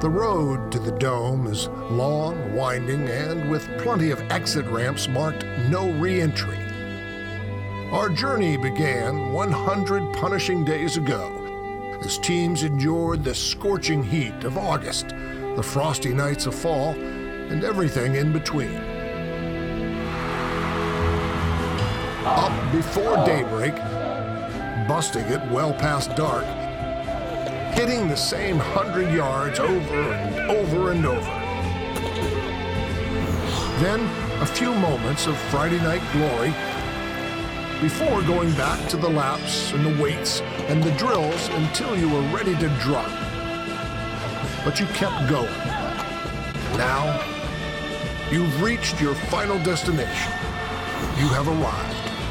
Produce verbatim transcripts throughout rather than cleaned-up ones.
The road to the Dome is long, winding, and with plenty of exit ramps marked no re-entry. Our journey began one hundred punishing days ago as teams endured the scorching heat of August, the frosty nights of fall, and everything in between. Up before daybreak, busting it well past dark, hitting the same hundred yards over and over and over. Then a few moments of Friday night glory before going back to the laps and the weights and the drills until you were ready to drop. But you kept going. Now, you've reached your final destination. You have arrived.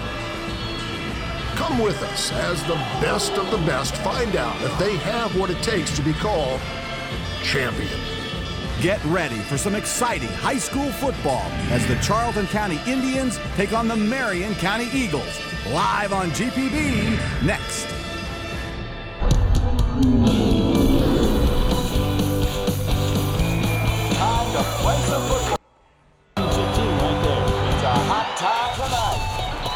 Come with us as the best of the best find out if they have what it takes to be called champion. Get ready for some exciting high school football as the Charlton County Indians take on the Marion County Eagles. Live on G P B next. Time to play some football. fifteen right there. It's a hot time tonight.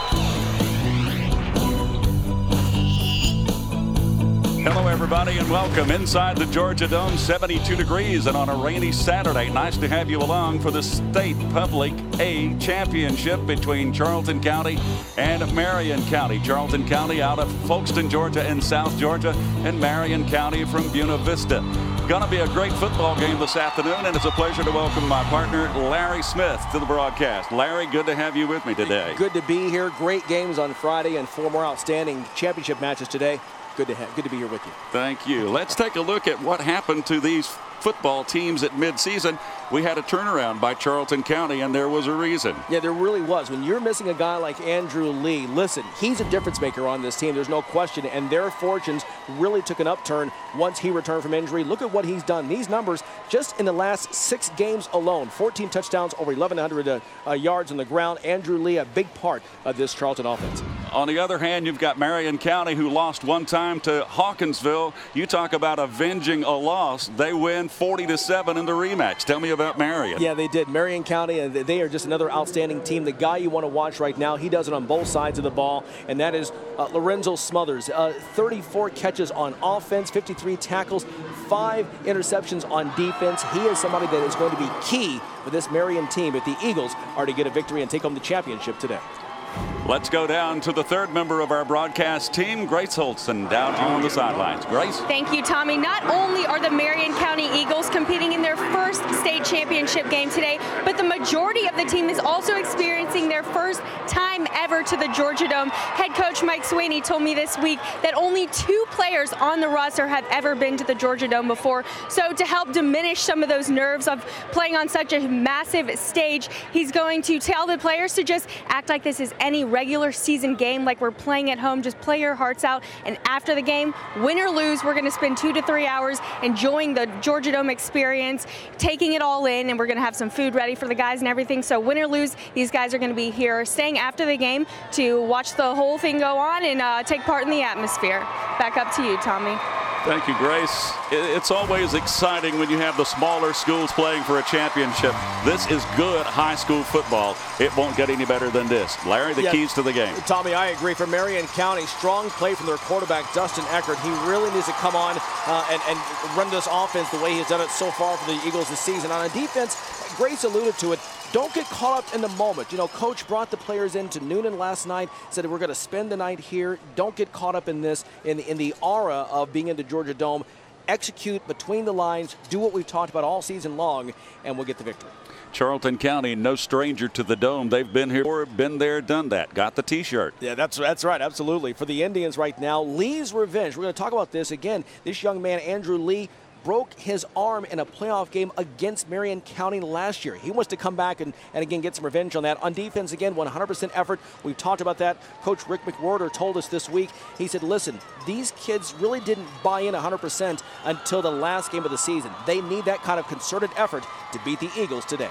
Hello, everybody, and welcome inside the Georgia Dome. seventy-two degrees and on a rainy Saturday. Nice to have you along for the State Public A Championship between Charlton County and Marion County. Charlton County out of Folkestone, Georgia, and South Georgia, and Marion County from Buena Vista. Going to be a great football game this afternoon, and it's a pleasure to welcome my partner, Larry Smith, to the broadcast. Larry, good to have you with me today. Good to be here. Great games on Friday and four more outstanding championship matches today. Good to have, good to be here with you. Thank you. Let's take a look at what happened to these football teams at midseason. We had a turnaround by Charlton County, and there was a reason. Yeah, there really was. When you're missing a guy like Andrew Lee, listen, he's a difference maker on this team. There's no question, and their fortunes really took an upturn once he returned from injury. Look at what he's done. These numbers just in the last six games alone, fourteen touchdowns, over eleven hundred uh, uh, yards on the ground. Andrew Lee, a big part of this Charlton offense. On the other hand, you've got Marion County, who lost one time to Hawkinsville. You talk about avenging a loss. They win forty to seven in the rematch. Tell me about Marion. Yeah, they did. Marion County, and they are just another outstanding team. The guy you want to watch right now, he does it on both sides of the ball, and that is uh, Lorenzo Smothers. Uh, thirty-four catches on offense, fifty-three tackles, five interceptions on defense. He is somebody that is going to be key for this Marion team if the Eagles are to get a victory and take home the championship today. Let's go down to the third member of our broadcast team, Grace Holtzen, down on the sidelines. Grace? Thank you, Tommy. Not only are the Marion County Eagles competing in their first state championship game today, but the majority of the team is also experiencing their first time ever to the Georgia Dome. Head coach Mike Sweeney told me this week that only two players on the roster have ever been to the Georgia Dome before. So to help diminish some of those nerves of playing on such a massive stage, he's going to tell the players to just act like this is any regular season game, like we're playing at home. Just play your hearts out, and after the game, win or lose, we're going to spend two to three hours enjoying the Georgia Dome experience, taking it all in, and we're going to have some food ready for the guys and everything. So win or lose, these guys are going to be here staying after the game to watch the whole thing go on and uh, take part in the atmosphere. Back up to you, Tommy. Thank you, Grace. It's always exciting when you have the smaller schools playing for a championship. This is good high school football. It won't get any better than this. Larry, the yeah, keys to the game. Tommy, I agree. For Marion County, strong play from their quarterback, Justin Eckert. He really needs to come on uh, and, and run this offense the way he's done it so far for the Eagles this season. On a defense, Grace alluded to it. Don't get caught up in the moment. You know, Coach brought the players into Noonan last night, said we're going to spend the night here. Don't get caught up in this, in the, in the aura of being in the Georgia Dome. Execute between the lines, do what we've talked about all season long, and we'll get the victory. Charlton County, no stranger to the Dome. They've been here, been there, done that. Got the T-shirt. Yeah, that's that's right, absolutely. For the Indians right now, Lee's revenge. We're going to talk about this again. This young man, Andrew Lee, broke his arm in a playoff game against Marion County last year. He wants to come back and, and again get some revenge on that. On defense, again, one hundred percent effort. We've talked about that. Coach Rick McWhorter told us this week, he said, listen, these kids really didn't buy in one hundred percent until the last game of the season. They need that kind of concerted effort to beat the Eagles today.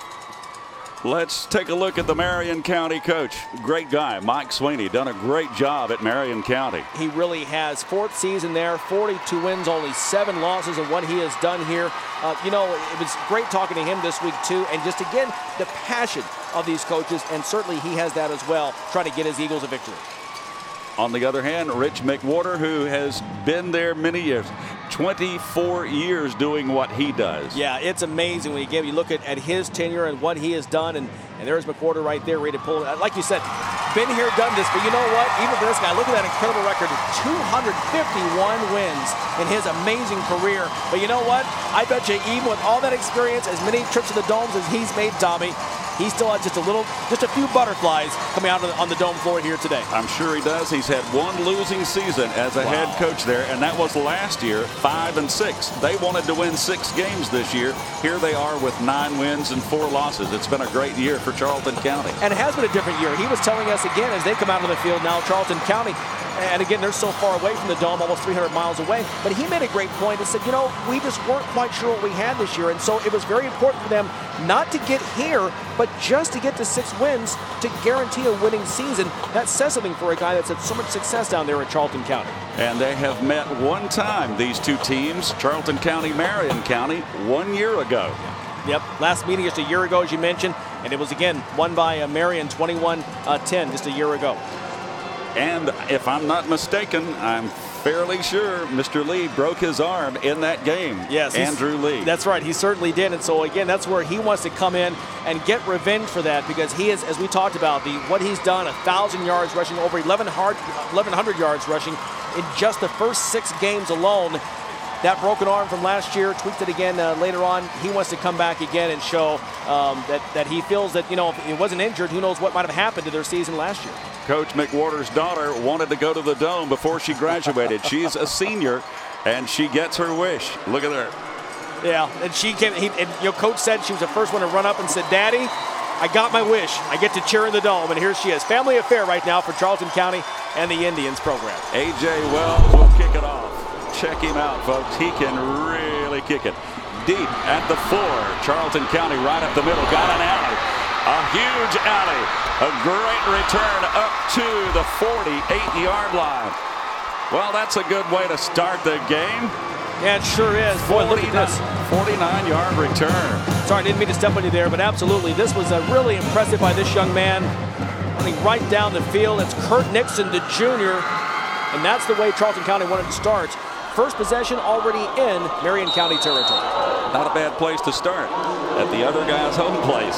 Let's take a look at the Marion County coach. Great guy, Mike Sweeney, done a great job at Marion County. He really has. Fourth season there, forty-two wins, only seven losses in what he has done here. Uh, you know, it was great talking to him this week, too. And just, again, the passion of these coaches. And certainly he has that as well, trying to get his Eagles a victory. On the other hand, Rich McWhorter, who has been there many years, twenty-four years doing what he does. Yeah, it's amazing when you give you look at, at his tenure and what he has done, and, and there's McWhorter right there ready to pull it. Like you said, been here, done this, but you know what? Even for this guy, look at that incredible record, two hundred fifty-one wins in his amazing career. But you know what? I bet you even with all that experience, as many trips to the domes as he's made, Tommy, he still has just a little, just a few butterflies coming out on the, on the dome floor here today. I'm sure he does. He's had one losing season as a wow. head coach there, and that was last year, five and six. They wanted to win six games this year. Here they are with nine wins and four losses. It's been a great year for Charlton County. And it has been a different year. He was telling us again as they come out on the field now, Charlton County, and again, they're so far away from the dome, almost three hundred miles away. But he made a great point and said, you know, we just weren't quite sure what we had this year. And so it was very important for them not to get here, but just to get to six wins to guarantee a winning season. That says something for a guy that's had so much success down there in Charlton County. And they have met one time, these two teams, Charlton County, Marion County, one year ago. Yep, last meeting just a year ago, as you mentioned, and it was again won by uh, Marion twenty-one ten just a year ago. And if I'm not mistaken, I'm fairly sure Mister Lee broke his arm in that game. Yes, Andrew Lee. That's right, he certainly did. And so again, that's where he wants to come in and get revenge for that, because he is, as we talked about, the what he's done, a thousand yards rushing, over eleven hundred yards rushing in just the first six games alone. That broken arm from last year, tweaked it again uh, later on. He wants to come back again and show um, that, that he feels that, you know, if he wasn't injured, who knows what might have happened to their season last year. Coach McWhorter's daughter wanted to go to the dome before she graduated. She's a senior, and she gets her wish. Look at her. Yeah, and she came, he, and, you know, Coach said she was the first one to run up and said, Daddy, I got my wish. I get to cheer in the dome, and here she is. Family affair right now for Charlton County and the Indians program. A J Wells will kick it off. Check him out, folks. He can really kick it. Deep at the four. Charlton County right up the middle. Got an alley. A huge alley. A great return up to the forty-eight yard line. Well, that's a good way to start the game. Yeah, it sure is. Boy, look at this. forty-nine yard return. Sorry, I didn't mean to step on you there, but absolutely. This was uh, really impressive by this young man. Running right down the field. It's Kurt Nixon, the junior. And that's the way Charlton County wanted to start. First possession already in Marion County territory. Not a bad place to start, at the other guy's home place.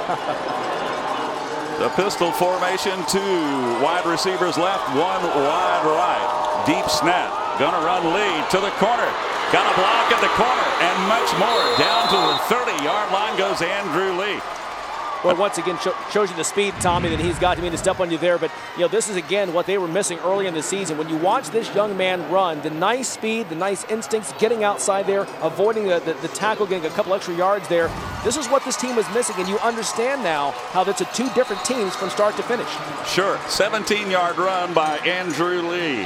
The pistol formation, two wide receivers left, one wide right. Deep snap, gonna run lead to the corner. Got a block at the corner and much more. Down to the thirty yard line goes Andrew Lee. Well, once again, shows you the speed, Tommy, that he's got. to mean to step on you there, but you know this is again what they were missing early in the season. When you watch this young man run, the nice speed, the nice instincts, getting outside there, avoiding the, the, the tackle, getting a couple extra yards there. This is what this team was missing, and you understand now how that's a two different teams from start to finish. Sure, seventeen yard run by Andrew Lee.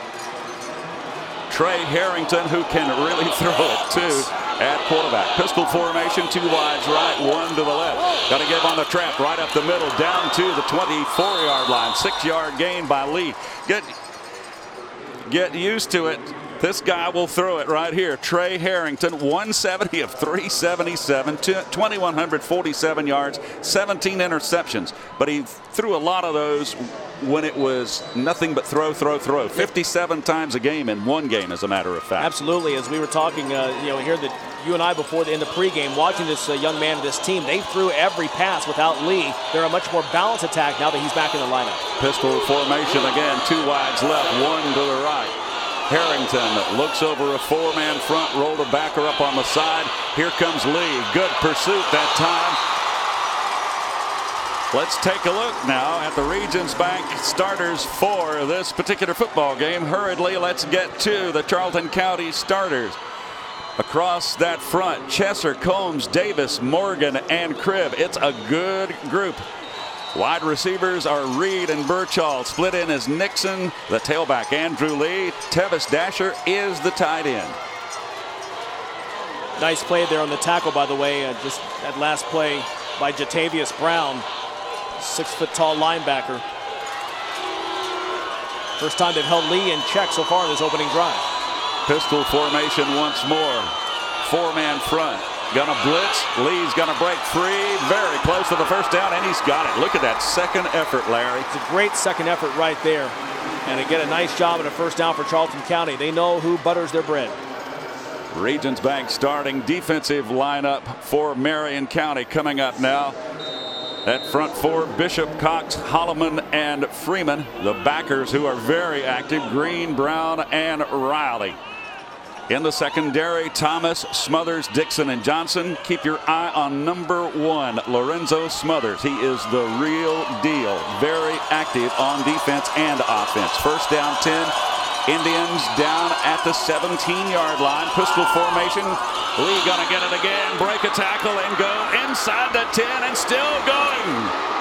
Trey Harrington, who can really throw it too. At quarterback. Pistol formation, two wides right, one to the left. Got to give on the trap right up the middle, down to the twenty-four yard line. Six yard gain by Lee. Get, get used to it. This guy will throw it right here. Trey Harrington, one seventy of three seventy-seven, two thousand one hundred forty-seven yards, seventeen interceptions. But he threw a lot of those when it was nothing but throw, throw, throw. fifty-seven times a game in one game, as a matter of fact. Absolutely. As we were talking, uh, you know, here that you and I before the, in the pregame, watching this uh, young man, this team, they threw every pass without Lee. They're a much more balanced attack now that he's back in the lineup. Pistol formation again, two wides left, one to the right. Harrington looks over a four-man front, roll the backer up on the side. Here comes Lee. Good pursuit that time. Let's take a look now at the Regions Bank starters for this particular football game. Hurriedly, let's get to the Charlton County starters. Across that front, Chesser, Combs, Davis, Morgan, and Cribb. It's a good group. Wide receivers are Reed and Burchall. Split in as Nixon, the tailback Andrew Lee. Tevis Dasher is the tight end. Nice play there on the tackle, by the way. Uh, just that last play by Jatavius Brown, six foot tall linebacker. First time they've held Lee in check so far in this opening drive. Pistol formation once more. four-man front. Gonna blitz. Lee's gonna break free. Very close to the first down, and he's got it. Look at that second effort, Larry. It's a great second effort right there. And again, a nice job at a first down for Charlton County. They know who butters their bread. Regions Bank starting defensive lineup for Marion County coming up now. At front four, Bishop, Cox, Holloman, and Freeman. The backers who are very active, Green, Brown, and Riley. In the secondary, Thomas, Smothers, Dixon, and Johnson. Keep your eye on number one, Lorenzo Smothers. He is the real deal. Very active on defense and offense. First down, ten. Indians down at the seventeen-yard line. Pistol formation. Lee gonna get it again. Break a tackle and go inside the ten and still going.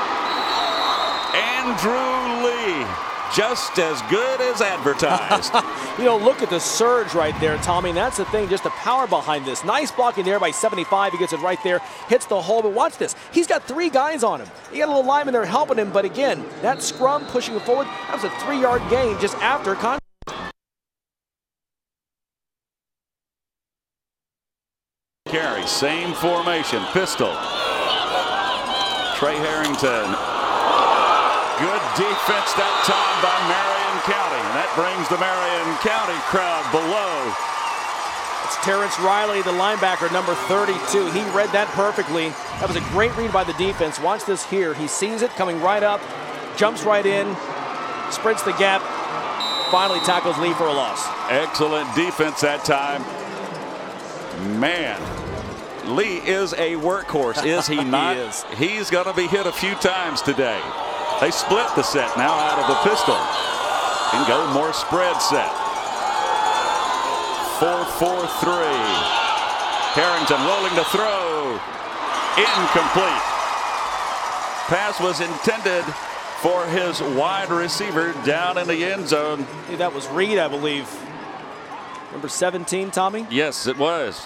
Andrew Lee. Just as good as advertised. You know, look at the surge right there, Tommy. And that's the thing, just the power behind this. Nice blocking there by seventy-five. He gets it right there, hits the hole. But watch this. He's got three guys on him. He got a little lineman there helping him. But again, that scrum pushing him forward, that was a three-yard gain just after contact. Carry, same formation, pistol. Trey Harrington. Good defense that time by Marion County, and that brings the Marion County crowd below. It's Terrence Riley, the linebacker, number thirty-two. He read that perfectly. That was a great read by the defense. Watch this here. He sees it coming right up, jumps right in, sprints the gap, finally tackles Lee for a loss. Excellent defense that time. Man, Lee is a workhorse, is he not? He is. He's going to be hit a few times today. They split the set now out of the pistol and go more spread set. four four three. Harrington rolling to throw. Incomplete. Pass was intended for his wide receiver down in the end zone. Hey, that was Reed, I believe. Number seventeen, Tommy? Yes, it was.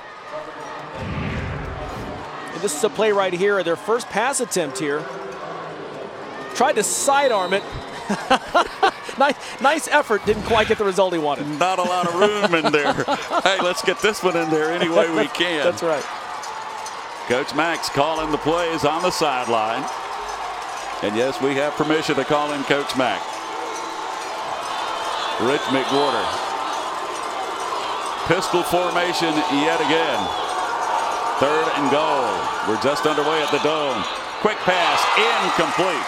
And this is a play right here. Their first pass attempt here. Tried to sidearm it. nice, nice effort. Didn't quite get the result he wanted. Not a lot of room in there. Hey, let's get this one in there any way we can. That's right. Coach Max calling the plays on the sideline. And yes, we have permission to call in Coach Mack. Rich McWhorter. Pistol formation yet again. Third and goal. We're just underway at the Dome. Quick pass, incomplete.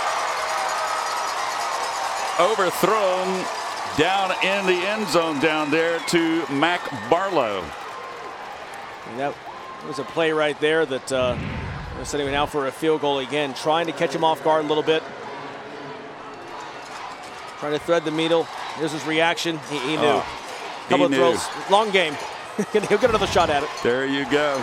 Overthrown down in the end zone down there to Mac Barlow. And that was a play right there that uh, was setting him out for a field goal again, trying to catch him off guard a little bit. Trying to thread the needle. Here's his reaction. He, he knew. Oh, Couple he of knew. throws. Long game. He'll get another shot at it. There you go.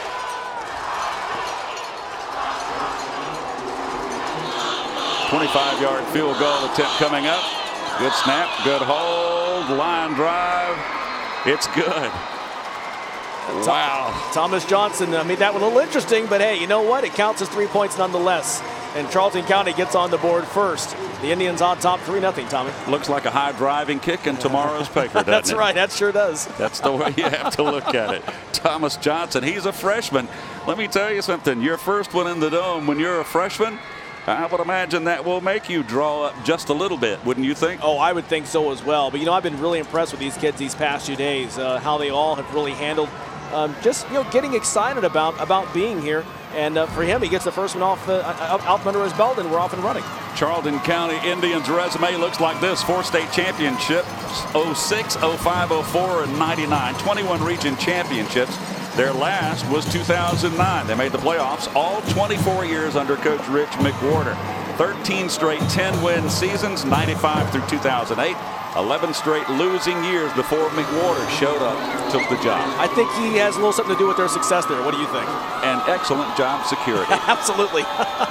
twenty-five yard field goal attempt coming up. Good snap, good hold, line drive. It's good. Wow. Thomas Johnson uh, made that one a little interesting, but hey, you know what? It counts as three points nonetheless. And Charlton County gets on the board first. The Indians on top three nothing, Tommy. Looks like a high driving kick in tomorrow's paper, doesn't That's it? right, that sure does. That's the way you have to look at it. Thomas Johnson, he's a freshman. Let me tell you something. Your first one in the Dome when you're a freshman, I would imagine that will make you draw up just a little bit, wouldn't you think? Oh, I would think so as well. But, you know, I've been really impressed with these kids these past few days, uh, how they all have really handled um, just, you know, getting excited about, about being here. And uh, for him, he gets the first one off uh, out under his belt, and we're off and running. Charlton County Indians resume looks like this. Four state championships, oh six, oh five, oh four, and ninety-nine. twenty-one region championships. Their last was two thousand nine. They made the playoffs all twenty-four years under Coach Rich McWhorter. thirteen straight ten win seasons, ninety-five through two thousand eight. eleven straight losing years before McWhorter showed up, took the job. I think he has a little something to do with their success there. What do you think? And excellent job security. Absolutely.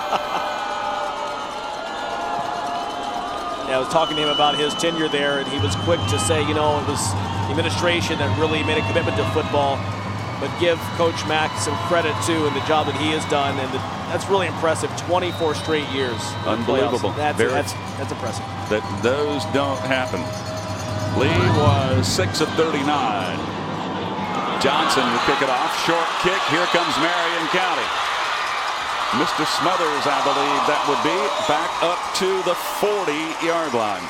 Yeah, I was talking to him about his tenure there, and he was quick to say, you know, it was the administration that really made a commitment to football. But give Coach Mack some credit, too, in the job that he has done. And the, that's really impressive. twenty-four straight years. Unbelievable. That's, Very, that's, that's impressive. That those don't happen. Lee was six of thirty-nine. Johnson will kick it off. Short kick. Here comes Marion County. Mister Smothers, I believe that would be, back up to the forty-yard line.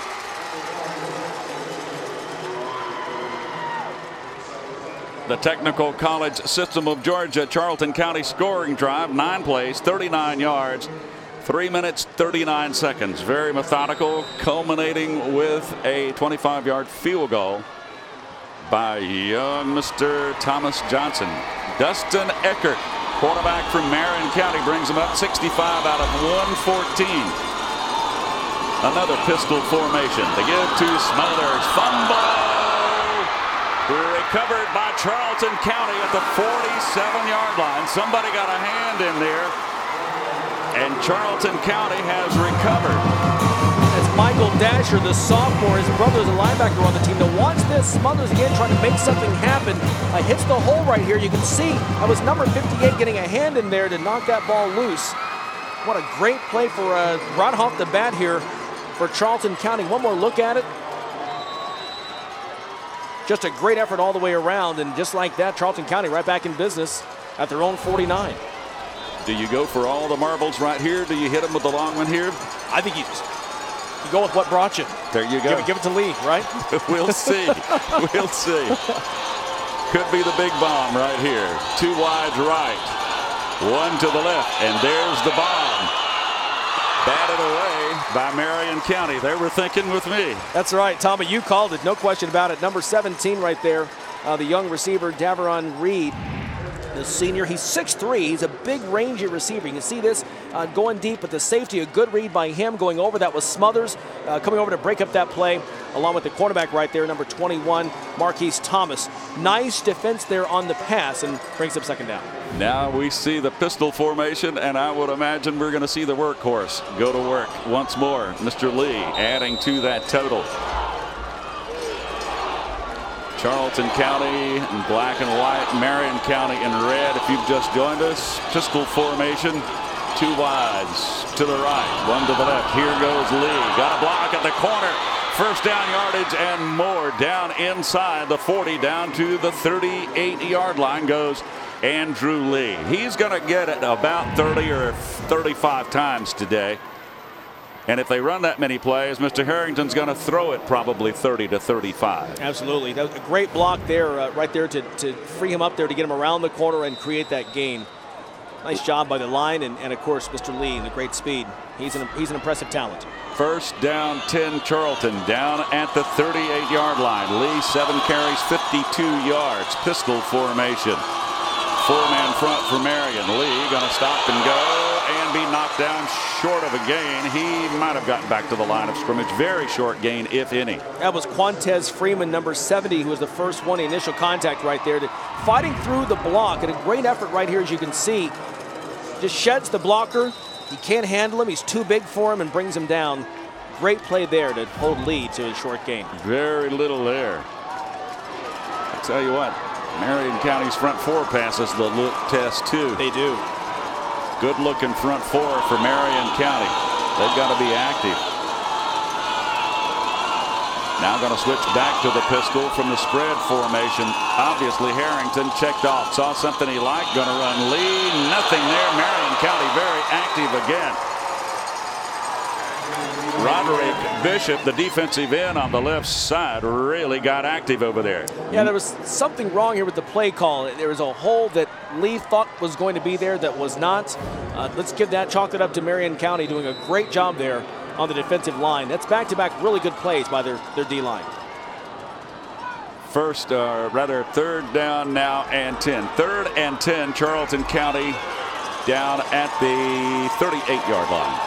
The Technical College System of Georgia Charlton County scoring drive, nine plays, thirty-nine yards, three minutes, thirty-nine seconds. Very methodical, culminating with a twenty-five-yard field goal by young Mister Thomas Johnson. Dustin Eckert, quarterback from Marion County, brings him up sixty-five out of one fourteen. Another pistol formation. They give to Smothers. Fumble. Recovered by Charlton County at the forty-seven-yard line. Somebody got a hand in there. And Charlton County has recovered. It's Michael Dasher, the sophomore. His brother is a linebacker on the team. Now watch this. Smothers again trying to make something happen. Uh, hits the hole right here. You can see that was number fifty-eight getting a hand in there to knock that ball loose. What a great play for uh, right off the bat here for Charlton County. One more look at it. Just a great effort all the way around. And just like that, Charlton County right back in business at their own forty-nine. Do you go for all the marbles right here? Do you hit them with the long one here? I think you just you go with what brought you. There you go. Give it, give it to Lee, right? We'll see. We'll see. Could be the big bomb right here. Two wide right. One to the left. And there's the bomb. Batted away by Marion County. They were thinking with me. That's right, Tommy. You called it. No question about it. Number seventeen right there. Uh, the young receiver, Daveron Reed. The senior, he's six three. He's a big, rangy receiver. You can see this uh, going deep, but the safety, a good read by him going over. That was Smothers uh, coming over to break up that play, along with the cornerback right there, number twenty-one, Marquise Thomas. Nice defense there on the pass and brings up second down. Now we see the pistol formation, and I would imagine we're going to see the workhorse go to work once more. Mister Lee adding to that total. Charlton County in black and white, Marion County in red. If you've just joined us, pistol formation, two wides to the right, one to the left. Here goes Lee. Got a block at the corner. First down yardage and more. Down inside the forty, down to the thirty-eight-yard line goes Andrew Lee. He's going to get it about thirty or thirty-five times today. And if they run that many plays, Mister Harrington's going to throw it probably thirty to thirty-five. Absolutely. That was a great block there, uh, right there to, to free him up there to get him around the corner and create that gain. Nice job by the line, and, and of course, Mister Lee and the great speed. He's an, he's an impressive talent. First down, ten, Charlton, down at the thirty-eight-yard line. Lee, seven carries, fifty-two yards. Pistol formation. Four-man front for Marion. Lee going to stop and go and be knocked down short of a gain. He might have gotten back to the line of scrimmage. Very short gain, if any. That was Quantez Freeman, number seventy, who was the first one, the initial contact right there. To, fighting through the block, and a great effort right here, as you can see. Just sheds the blocker. He can't handle him. He's too big for him and brings him down. Great play there to hold Lee to a short gain. Very little there. I'll tell you what, Marion County's front four passes the look test too. They do. Good looking front four for Marion County. They've got to be active. Now going to switch back to the pistol from the spread formation. Obviously Harrington checked off, saw something he liked, going to run Lee. Nothing there. Marion County very active again. Roderick Bishop, the defensive end on the left side, really got active over there. Yeah, there was something wrong here with the play call. There was a hole that Lee thought was going to be there that was not. Uh, let's give that, chalk it up to Marion County doing a great job there on the defensive line. That's back-to-back really good plays by their, their D-line. First, uh, rather third down now and ten. Third and ten, Charlton County down at the thirty-eight-yard line.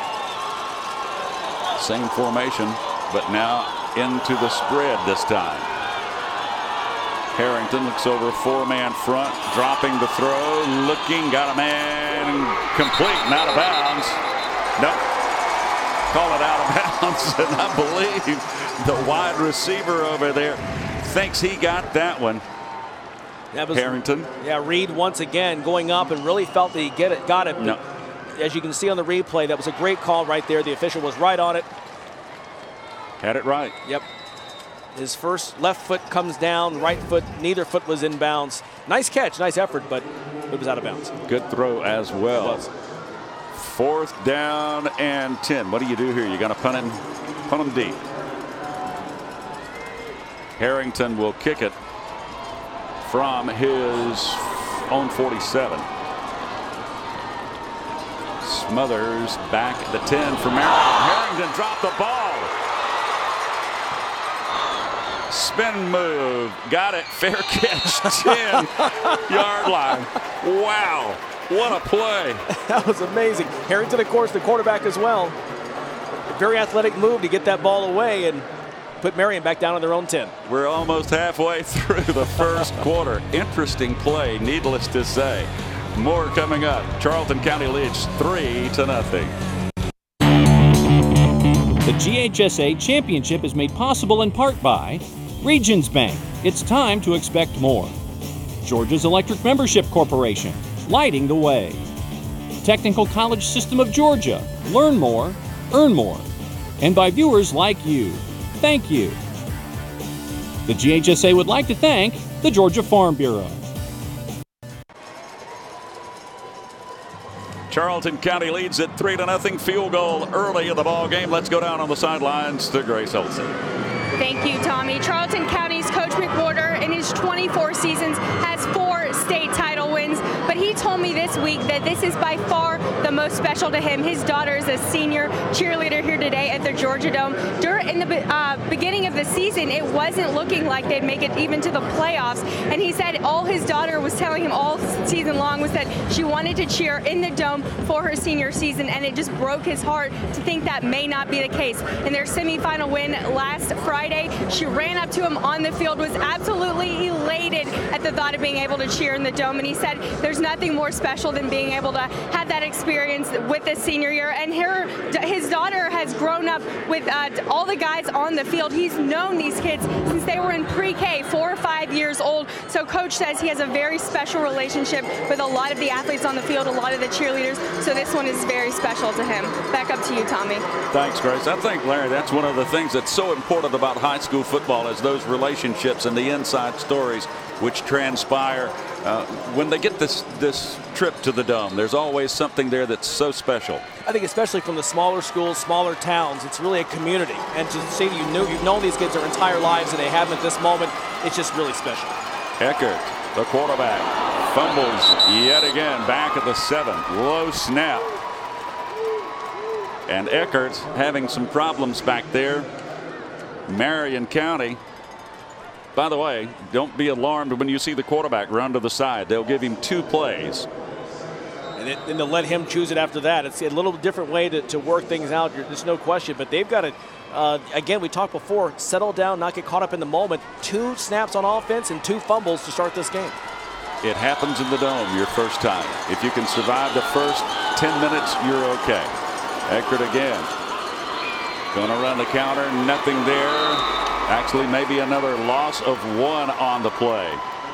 Same formation, but now into the spread this time. Harrington looks over four-man front, dropping the throw, looking, got a man complete and out of bounds. Nope. Call it out of bounds, and I believe the wide receiver over there thinks he got that one. That was, Harrington. Yeah, Reed once again going up and really felt that he get it, got it. No. As you can see on the replay, that was a great call right there. The official was right on it. Had it right. Yep. His first left foot comes down, right foot, neither foot was in bounds. Nice catch, nice effort, but it was out of bounds. Good throw as well. Fourth down and ten. What do you do here? You're going to punt him, punt him deep. Harrington will kick it from his own forty-seven. Smothers back at the ten for Maron. Harrington dropped the ball. Spin move. Got it. Fair catch. ten yard line. Wow. What a play. That was amazing. Harrington, of course, the quarterback as well. A very athletic move to get that ball away and put Marion back down on their own ten. We're almost halfway through the first quarter. Interesting play, needless to say. More coming up. Charlton County leads three to nothing. The G H S A Championship is made possible in part by Regions Bank. It's time to expect more. Georgia's Electric Membership Corporation, lighting the way. Technical College System of Georgia. Learn more, earn more. And by viewers like you. Thank you. The G H S A would like to thank the Georgia Farm Bureau. Charlton County leads at three to nothing. Field goal early in the ball game. Let's go down on the sidelines to Grace Olsen. Thank you, Tommy. Charlton County's Coach McWhorter in his twenty-four seasons has four state title wins, but he told me this week that this is by far the most special to him. His daughter is a senior cheerleader here today at the Georgia Dome. During in the uh, beginning of the season, it wasn't looking like they'd make it even to the playoffs, and he said all his daughter was telling him all season long was that she wanted to cheer in the Dome for her senior season, and it just broke his heart to think that may not be the case. In their semifinal win last Friday, she ran up to him on the field, was absolutely elated at the thought of being able to cheer in the Dome, and he said there's nothing more special than being able to have that experience with the senior year. And her, his daughter has grown up with uh, all the guys on the field. He's known these kids since they were in pre-K, four or five years old. So Coach says he has a very special relationship with a lot of the athletes on the field, a lot of the cheerleaders. So this one is very special to him. Back up to you, Tommy. Thanks, Grace. I think, Larry, that's one of the things that's so important about high school football is those relationships and the inside stories which transpire uh, when they get this this trip to the Dome. There's always something there that's so special. I think especially from the smaller schools, smaller towns, it's really a community. And to see you knew, you've known these kids their entire lives and they have them at this moment, it's just really special. Eckert, the quarterback, fumbles yet again back at the seven. Low snap. And Eckert having some problems back there. Marion County. By the way, don't be alarmed when you see the quarterback run to the side. They'll give him two plays. And then they'll let him choose it after that. It's a little different way to, to work things out. There's no question. But they've got to, uh, again, we talked before, settle down, not get caught up in the moment. Two snaps on offense and two fumbles to start this game. It happens in the Dome your first time. If you can survive the first ten minutes, you're okay. Eckert again. Going to run the counter. Nothing there. Actually, maybe another loss of one on the play.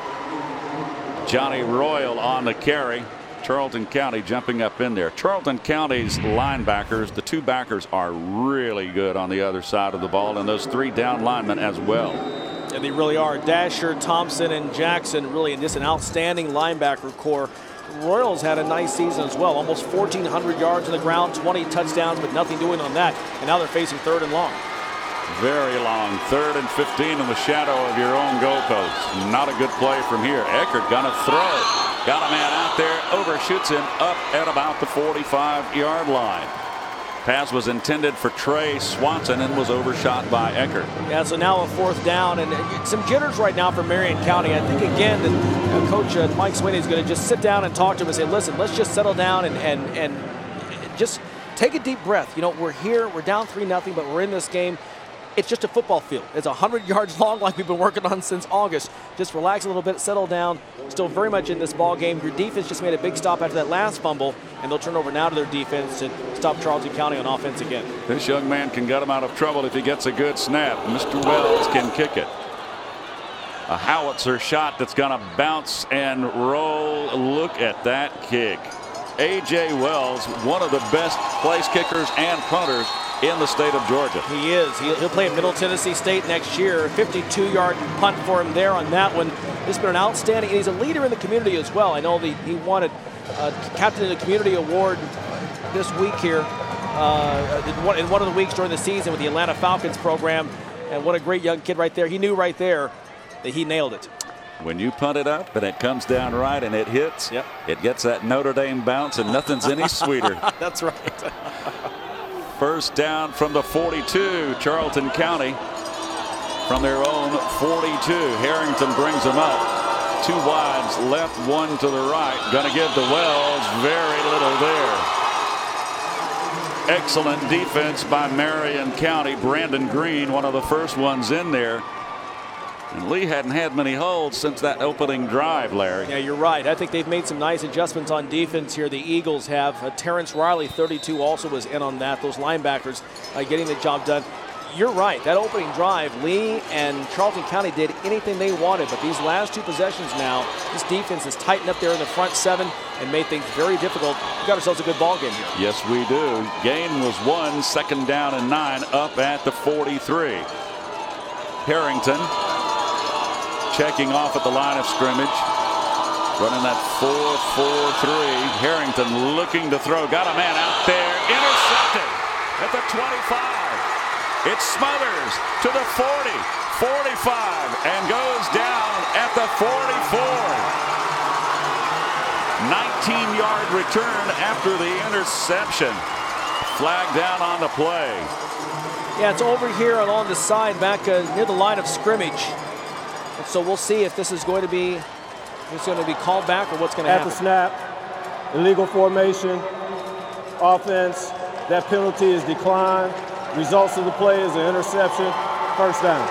Johnny Royal on the carry. Charlton County jumping up in there. Charlton County's linebackers, the two backers are really good on the other side of the ball, and those three down linemen as well. And they really are. Dasher, Thompson, and Jackson really in just an outstanding linebacker core. Royals had a nice season as well. Almost fourteen hundred yards on the ground, twenty touchdowns, but nothing doing on that. And now they're facing third and long. Very long. Third and fifteen in the shadow of your own goalpost. Not a good play from here. Eckert gonna throw. Got a man out there, overshoots him up at about the forty-five yard line. Pass was intended for Trey Swanson and was overshot by Eckert. Yeah, so now a fourth down and some jitters right now for Marion County. I think again that uh, Coach uh, Mike Sweeney is going to just sit down and talk to him and say, listen, let's just settle down and and and just take a deep breath. You know, we're here, we're down three nothing, but we're in this game. It's just a football field. It's one hundred yards long like we've been working on since August. Just relax a little bit, settle down. Still very much in this ball game. Your defense just made a big stop after that last fumble, and they'll turn over now to their defense to stop Charlton County on offense again. This young man can get him out of trouble if he gets a good snap. Mister Wells can kick it. A howitzer shot that's going to bounce and roll. Look at that kick. A J Wells, one of the best place kickers and punters in the state of Georgia. He is. He'll play at Middle Tennessee State next year. fifty-two yard punt for him there on that one. This has been an outstanding, and he's a leader in the community as well. I know that he won a uh, Captain of the Community Award this week here, uh, in, one, in one of the weeks during the season with the Atlanta Falcons program. And what a great young kid right there. He knew right there that he nailed it. When you punt it up and it comes down right and it hits, yep. it gets that Notre Dame bounce, and nothing's any sweeter. That's right. First down from the forty-two, Charlton County. From their own forty-two, Harrington brings them up. Two wides, left, one to the right. Going to give to Wells, very little there. Excellent defense by Marion County. Brandon Green, one of the first ones in there. And Lee hadn't had many holds since that opening drive, Larry. Yeah, you're right. I think they've made some nice adjustments on defense here. The Eagles have. Uh, Terrence Riley, thirty-two, also was in on that. Those linebackers uh, getting the job done. You're right. That opening drive, Lee and Charlton County did anything they wanted, but these last two possessions now, this defense has tightened up there in the front seven and made things very difficult. We've got ourselves a good ball game here. Yes, we do. Gain was one, second down and nine, up at the forty-three. Harrington checking off at the line of scrimmage, running that four four three. Harrington looking to throw, got a man out there, intercepted at the twenty-five. It's Smothers to the forty, forty-five, and goes down at the forty-four. nineteen yard return after the interception. Flag down on the play. Yeah, it's over here along the side back uh, near the line of scrimmage. And so we'll see if this is going to be it's going to be called back or what's going to happen. At the snap, illegal formation, offense, that penalty is declined. Results of the play is an interception, first down.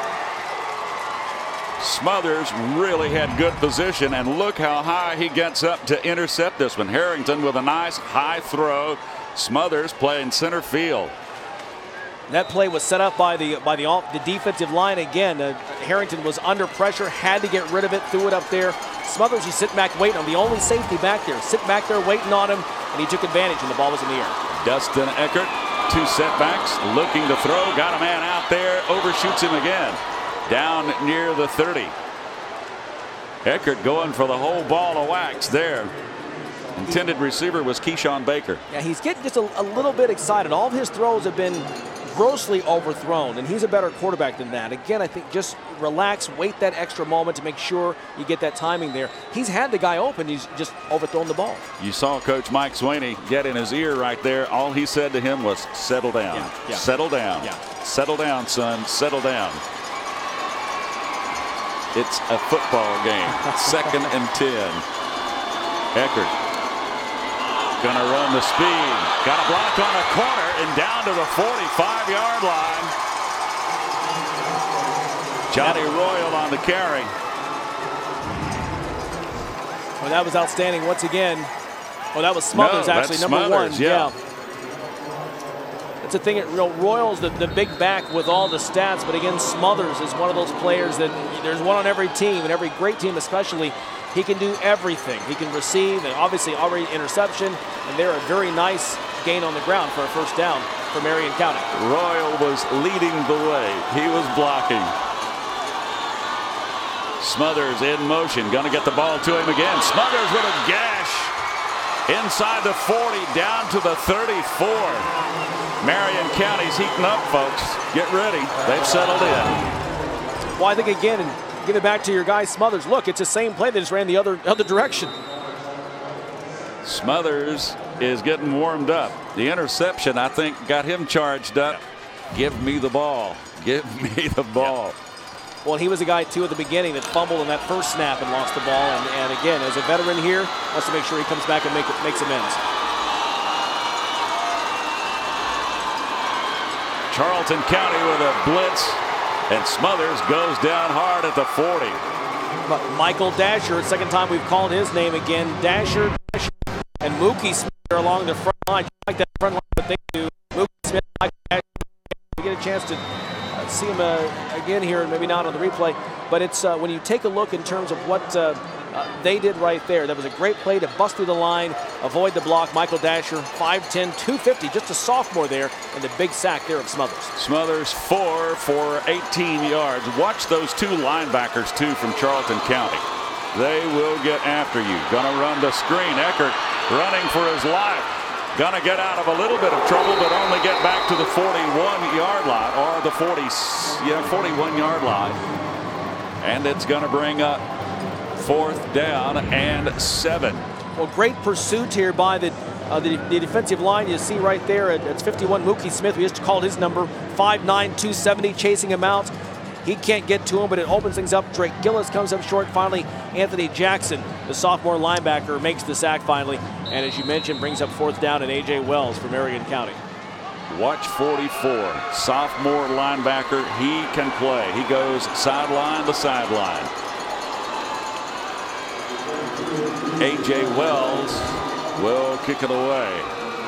Smothers really had good position, and look how high he gets up to intercept this one. Harrington with a nice high throw. Smothers playing center field. That play was set up by the by the, the defensive line again. Uh, Harrington was under pressure, had to get rid of it, threw it up there. Smothers was sitting back waiting on the only safety back there, sitting back there waiting on him, and he took advantage, and the ball was in the air. Justin Eckert, two setbacks, looking to throw, got a man out there, overshoots him again, down near the thirty. Eckert going for the whole ball of wax there. Intended receiver was Keyshawn Baker. Yeah, he's getting just a, a little bit excited. All of his throws have been grossly overthrown, and he's a better quarterback than that. Again, I think just relax, wait that extra moment to make sure you get that timing there. He's had the guy open, he's just overthrown the ball. You saw Coach Mike Swaney get in his ear right there. All he said to him was, settle down, yeah, yeah. settle down, yeah. settle down, son, settle down. It's a football game, second and ten. Eckert gonna run the speed. Got a block on a corner and down to the forty-five yard line. Johnny Royal on the carry. Well, that was outstanding once again. Oh, that was Smothers, no, actually, number Smothers, one. Yeah. yeah. It's a thing. You know, Royal's the, the big back with all the stats, but again, Smothers is one of those players that there's one on every team, and every great team especially. He can do everything. He can receive, and obviously already interception, and they're a very nice gain on the ground for a first down for Marion County. Royal was leading the way. He was blocking. Smothers in motion, gonna get the ball to him again. Smothers with a gash inside the forty, down to the thirty-four. Marion County's heating up, folks. Get ready. They've settled in. Well, I think again, and give it back to your guy Smothers. Look, it's the same play. They just ran the other other direction. Smothers is getting warmed up. The interception, I think, got him charged up. Yeah. Give me the ball. Give me the ball. Yeah. Well, he was a guy, too, at the beginning that fumbled in that first snap and lost the ball. And, and again, as a veteran here, wants to make sure he comes back and make, makes amends. Charlton County with a blitz, and Smothers goes down hard at the forty. But Michael Dasher, second time we've called his name again. Dasher, Dasher and Mookie Smith are along the front line. Just like that front line, what they do. Mookie Smith, Michael Dasher. We get a chance to uh, see him uh, again here, maybe not on the replay. But it's uh, when you take a look in terms of what uh, uh, uh, they did right there. That was a great play to bust through the line, avoid the block. Michael Dasher, five ten, two fifty, just a sophomore there, and the big sack there of Smothers. Smothers, four for eighteen yards. Watch those two linebackers, too, from Charlton County. They will get after you. Gonna run the screen. Eckert running for his life. Gonna get out of a little bit of trouble, but only get back to the forty-one yard line, or the forty, yeah, forty-one yard line. And it's gonna bring up fourth down and seven. Well, great pursuit here by the uh, the, the defensive line. You see right there, it's fifty-one, Mookie Smith. We just called his number, five nine, two seventy, chasing him out. He can't get to him, but it opens things up. Drake Gillis comes up short. Finally, Anthony Jackson, the sophomore linebacker, makes the sack finally. And as you mentioned, brings up fourth down and A J Wells for Marion County. Watch forty-four, sophomore linebacker. He can play. He goes sideline to sideline. A J Wells will kick it away.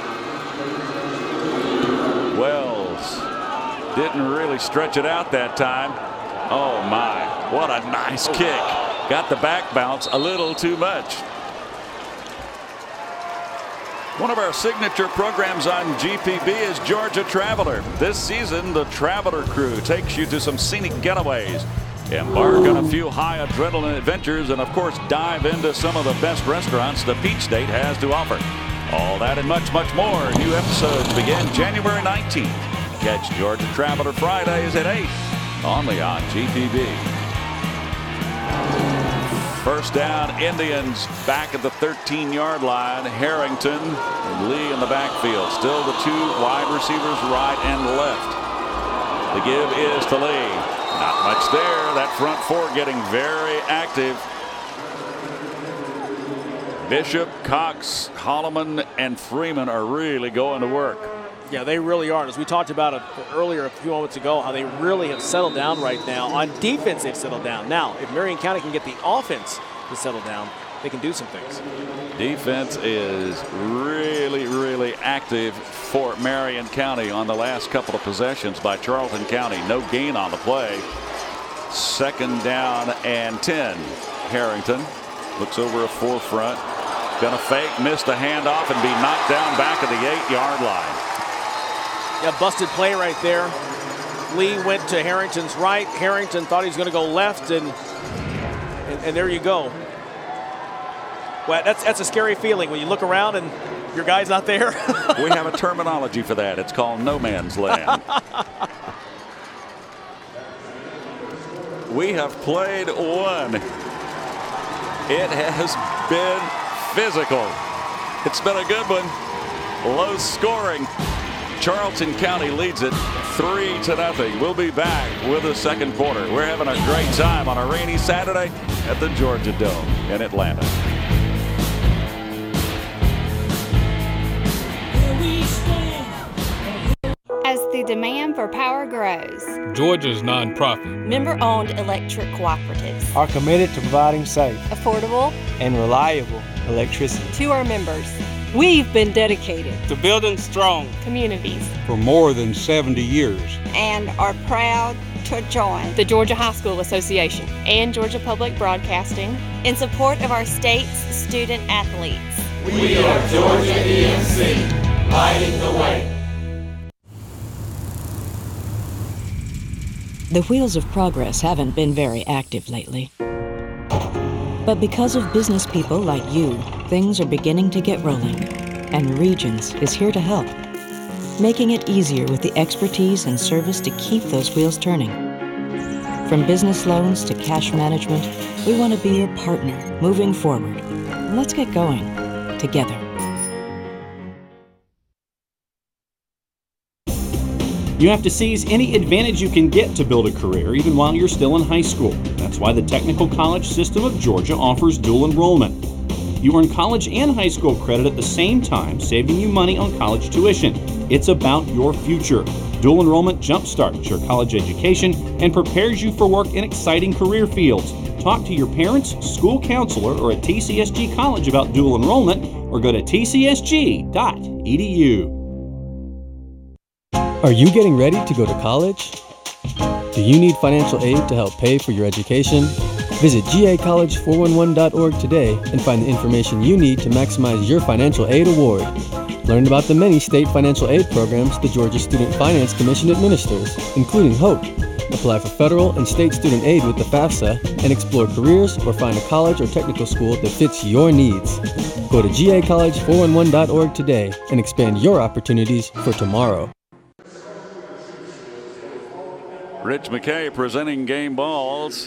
Wells didn't really stretch it out that time. Oh my, what a nice kick. Got the back bounce a little too much. One of our signature programs on G P B is Georgia Traveler. This season, the Traveler crew takes you to some scenic getaways, embark on a few high adrenaline adventures, and of course dive into some of the best restaurants the Peach State has to offer. All that and much, much more. New episodes begin January nineteenth. Catch Georgia Traveler Fridays at eight, only on G P B. First down, Indians back at the thirteen yard line. Harrington and Lee in the backfield. Still the two wide receivers right and left. The give is to Lee. Not much there. That front four getting very active. Bishop, Cox, Holloman, and Freeman are really going to work. Yeah, they really are. As we talked about it earlier a few moments ago, how they really have settled down right now. On defense, they've settled down. Now, if Marion County can get the offense to settle down, they can do some things. Defense is really, really active for Marion County on the last couple of possessions by Charlton County. No gain on the play. Second down and ten. Harrington looks over a forefront. Gonna fake, missed a handoff, and be knocked down back at the eight yard line. Yeah, busted play right there. Lee went to Harrington's right. Harrington thought he was going to go left, and, and and there you go. Well, that's that's a scary feeling when you look around and your guy's not there. We have a terminology for that. It's called no man's land. We have played one. It has been physical. It's been a good one. Low scoring. Charlton County leads it three to nothing. We'll be back with the second quarter. We're having a great time on a rainy Saturday at the Georgia Dome in Atlanta. As the demand for power grows, Georgia's nonprofit, member-owned electric cooperatives are committed to providing safe, affordable, and reliable electricity to our members. We've been dedicated to building strong communities for more than seventy years and are proud to join the Georgia High School Association and Georgia Public Broadcasting in support of our state's student athletes. We are Georgia E M C, lighting the way. The wheels of progress haven't been very active lately. But because of business people like you, things are beginning to get rolling. And Regions is here to help, making it easier with the expertise and service to keep those wheels turning. From business loans to cash management, we want to be your partner moving forward. Let's get going together. You have to seize any advantage you can get to build a career, even while you're still in high school. That's why the Technical College System of Georgia offers dual enrollment. You earn college and high school credit at the same time, saving you money on college tuition. It's about your future. Dual enrollment jumpstarts your college education and prepares you for work in exciting career fields. Talk to your parents, school counselor, or a T C S G college about dual enrollment, or go to T C S G dot E D U. Are you getting ready to go to college? Do you need financial aid to help pay for your education? Visit G A college four one one dot org today and find the information you need to maximize your financial aid award. Learn about the many state financial aid programs the Georgia Student Finance Commission administers, including HOPE. Apply for federal and state student aid with the FAFSA and explore careers or find a college or technical school that fits your needs. Go to G A college four one one dot org today and expand your opportunities for tomorrow. Rich McKay presenting game balls.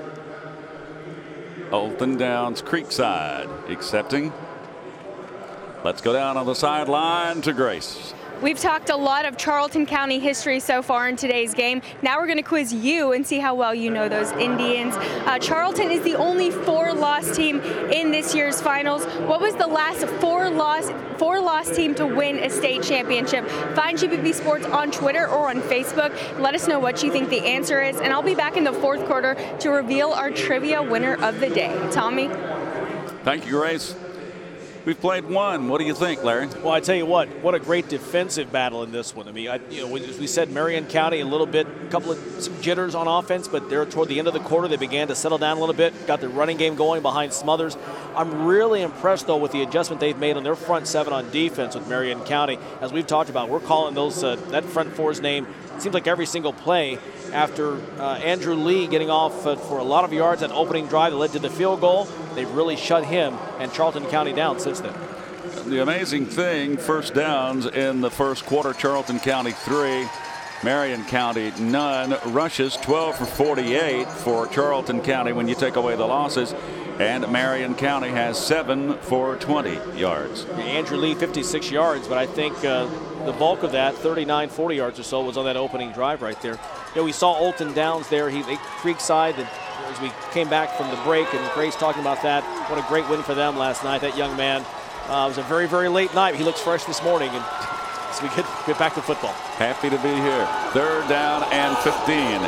Olton Downs Creekside accepting. Let's go down on the sideline to Grace. We've talked a lot of Charlton County history so far in today's game. Now we're going to quiz you and see how well you know those Indians. Uh, Charlton is the only four-loss team in this year's finals. What was the last four-loss four-loss team to win a state championship? Find G P B Sports on Twitter or on Facebook. Let us know what you think the answer is, and I'll be back in the fourth quarter to reveal our trivia winner of the day. Tommy? Thank you, Grace. We've played one. What do you think, Larry? Well, I tell you what, what a great defensive battle in this one. I mean, I, you know, as we said, Marion County a little bit, a couple of some jitters on offense, but there toward the end of the quarter, they began to settle down a little bit, got the running game going behind Smothers. I'm really impressed, though, with the adjustment they've made on their front seven on defense with Marion County. As we've talked about, we're calling those uh, that front four's name, it seems like every single play after uh, Andrew Lee getting off uh, for a lot of yards, that opening drive that led to the field goal. They've really shut him and Charlton County down since then. The amazing thing, first downs in the first quarter, Charlton County three, Marion County none. Rushes twelve for forty-eight for Charlton County when you take away the losses. And Marion County has seven for twenty yards. Andrew Lee, fifty-six yards, but I think uh, the bulk of that, thirty-nine, forty yards or so, was on that opening drive right there. You know, we saw Olton Downs there. He, they Creekside, and as we came back from the break, and Grace talking about that, what a great win for them last night. That young man, uh, it was a very, very late night. He looks fresh this morning, and as we get, get back to football. Happy to be here. Third down and fifteen.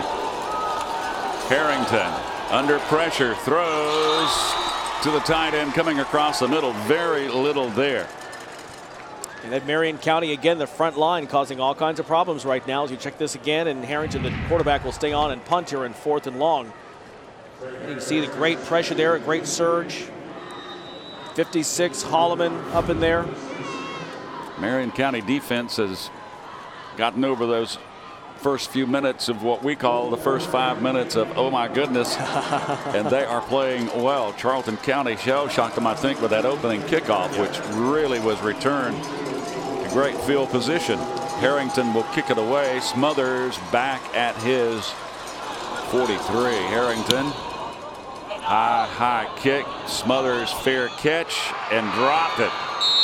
Harrington under pressure, throws to the tight end coming across the middle. Very little there. And then Marion County again, the front line causing all kinds of problems right now. As you check this again, and Harrington, the quarterback, will stay on and punt here in fourth and long. And you can see the great pressure there, a great surge. fifty-six, Holloman up in there. Marion County defense has gotten over those first few minutes of what we call the first five minutes of oh my goodness, and they are playing well. Charlton County shell shocked them, I think, with that opening kickoff, which really was returned to great field position. Harrington will kick it away. Smothers back at his forty-three. Harrington, high high kick. Smothers fair catch and dropped it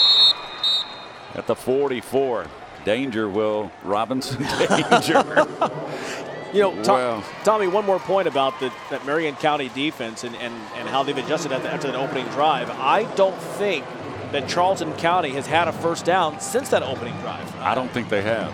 at the forty-four. Danger, Will Robinson. Danger. You know, Tom, well, Tommy, one more point about the, that Marion County defense and, and, and how they've adjusted at the, after that opening drive. I don't think that Charlton County has had a first down since that opening drive. I don't think they have.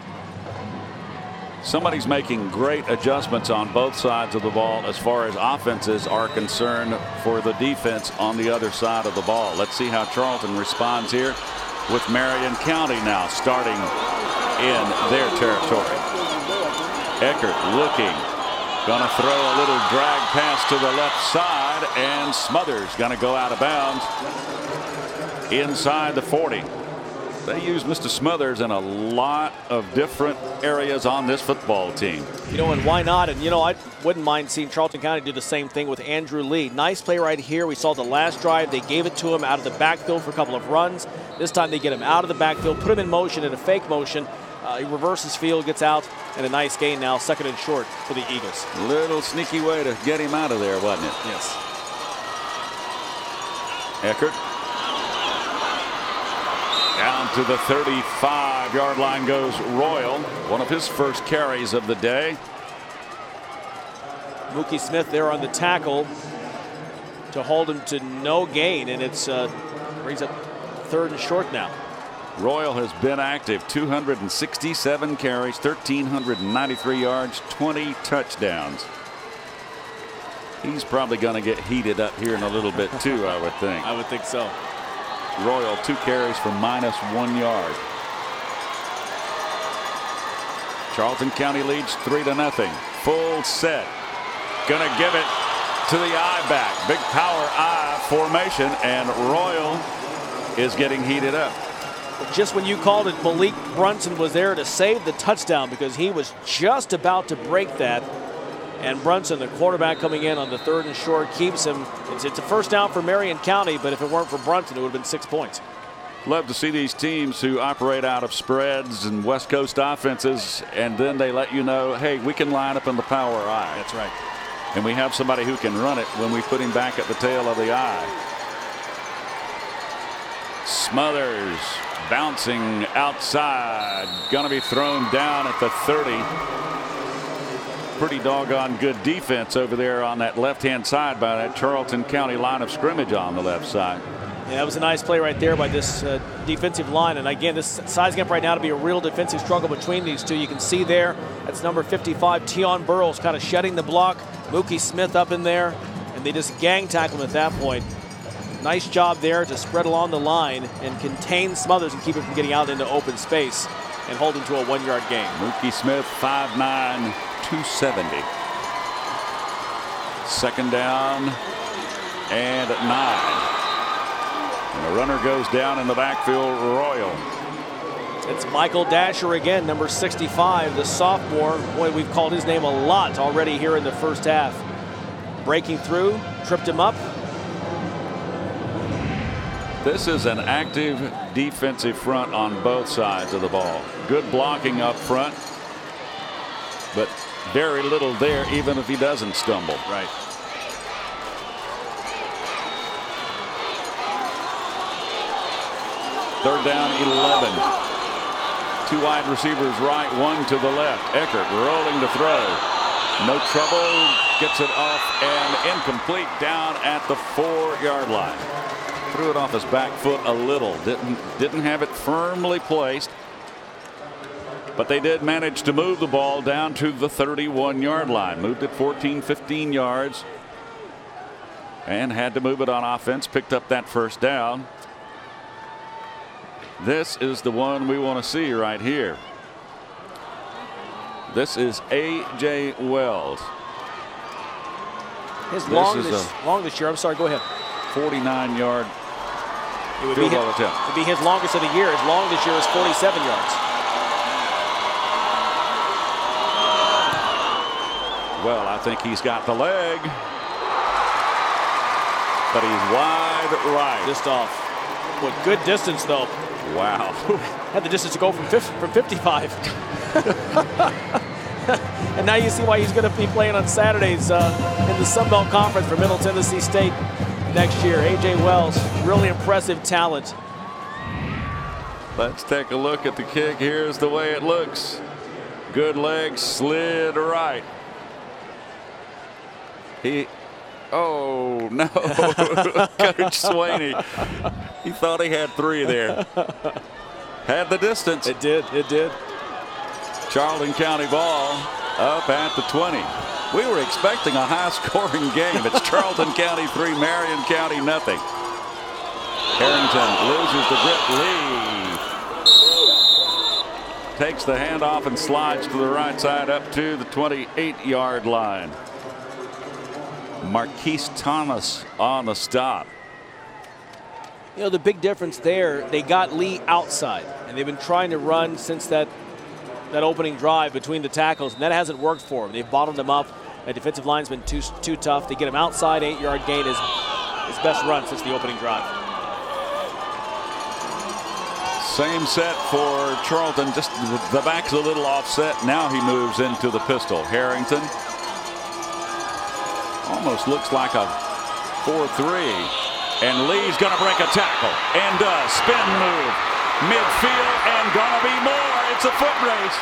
Somebody's making great adjustments on both sides of the ball as far as offenses are concerned for the defense on the other side of the ball. Let's see how Charlton responds here with Marion County now starting in their territory. Eckert looking, gonna throw a little drag pass to the left side, and Smothers gonna go out of bounds inside the forty. They use Mister Smothers in a lot of different areas on this football team. You know, and why not? And, you know, I wouldn't mind seeing Charlton County do the same thing with Andrew Lee. Nice play right here. We saw the last drive. They gave it to him out of the backfield for a couple of runs. This time they get him out of the backfield, put him in motion in a fake motion. Uh, he reverses field, gets out, and a nice gain now, second and short for the Eagles. Little sneaky way to get him out of there, wasn't it? Yes. Eckert. Down to the thirty-five yard line goes Royal. One of his first carries of the day. Mookie Smith there on the tackle to hold him to no gain, and it's uh, brings up third and short now. Royal has been active, two hundred sixty-seven carries, one thousand three hundred ninety-three yards, twenty touchdowns. He's probably going to get heated up here in a little bit too, I would think. I would think so. Royal two carries for minus one yard. Charlton County leads three to nothing. Full set. Gonna give it to the I back. Big power I formation, and Royal is getting heated up. Just when you called it, Malik Brunson was there to save the touchdown because he was just about to break that. And Brunson, the quarterback coming in on the third and short, keeps him. It's, it's a first down for Marion County, but if it weren't for Brunson, it would have been six points. Love to see these teams who operate out of spreads and West Coast offenses, and then they let you know, hey, we can line up in the power I. That's right. And we have somebody who can run it when we put him back at the tail of the I. Smothers bouncing outside. Going to be thrown down at the thirty. Pretty doggone good defense over there on that left-hand side by that Charlton County line of scrimmage on the left side. Yeah, that was a nice play right there by this uh, defensive line. And again, this sizing up right now to be a real defensive struggle between these two. You can see there, that's number fifty-five, Tion Burrows, kind of shedding the block. Mookie Smith up in there, and they just gang tackle him at that point. Nice job there to spread along the line and contain Smothers and keep him from getting out into open space and hold him to a one-yard gain. Mookie Smith, five nine, two seventy. Second down and nine. And the runner goes down in the backfield, Royal. It's Michael Dasher again, number sixty-five, the sophomore. Boy, we've called his name a lot already here in the first half. Breaking through, tripped him up. This is an active defensive front on both sides of the ball. Good blocking up front, but very little there, even if he doesn't stumble. Right. Third down, eleven. Two wide receivers right, one to the left. Eckert rolling to throw. No trouble. Gets it off and incomplete down at the four-yard line. Threw it off his back foot a little. Didn't, didn't have it firmly placed. But they did manage to move the ball down to the thirty-one-yard line. Moved it fourteen, fifteen yards. And had to move it on offense. Picked up that first down. This is the one we want to see right here. This is A J Wells. His this long, is this, long this year. I'm sorry, go ahead. forty-nine yard it would field be goal his, attempt. It would be his longest of the year. His long this year is forty-seven yards. Well, I think he's got the leg. But he's wide right. Just off. What good distance, though. Wow. Had the distance to go from from fifty-five. And now you see why he's going to be playing on Saturdays uh, in the Sun Belt Conference for Middle Tennessee State next year. A J Wells, really impressive talent. Let's take a look at the kick. Here's the way it looks. Good leg, slid right. He, oh no, Coach Swaney. He thought he had three there. Had the distance. It did, it did. Charlton County ball up at the twenty. We were expecting a high-scoring game. It's Charlton County three, Marion County nothing. Harrington loses the grip. Lee takes the handoff and slides to the right side up to the twenty-eight-yard line. Marquise Thomas on the stop. You know, the big difference there, they got Lee outside, and they've been trying to run since that that opening drive between the tackles, and that hasn't worked for them. They've bottomed him up. The defensive line's been too too tough. They get him outside, eight-yard gain is his best run since the opening drive. Same set for Charlton, just the back's a little offset. Now he moves into the pistol. Harrington almost looks like a four three. And Lee's going to break a tackle and does. Spin move. Midfield and going to be more. It's a foot race.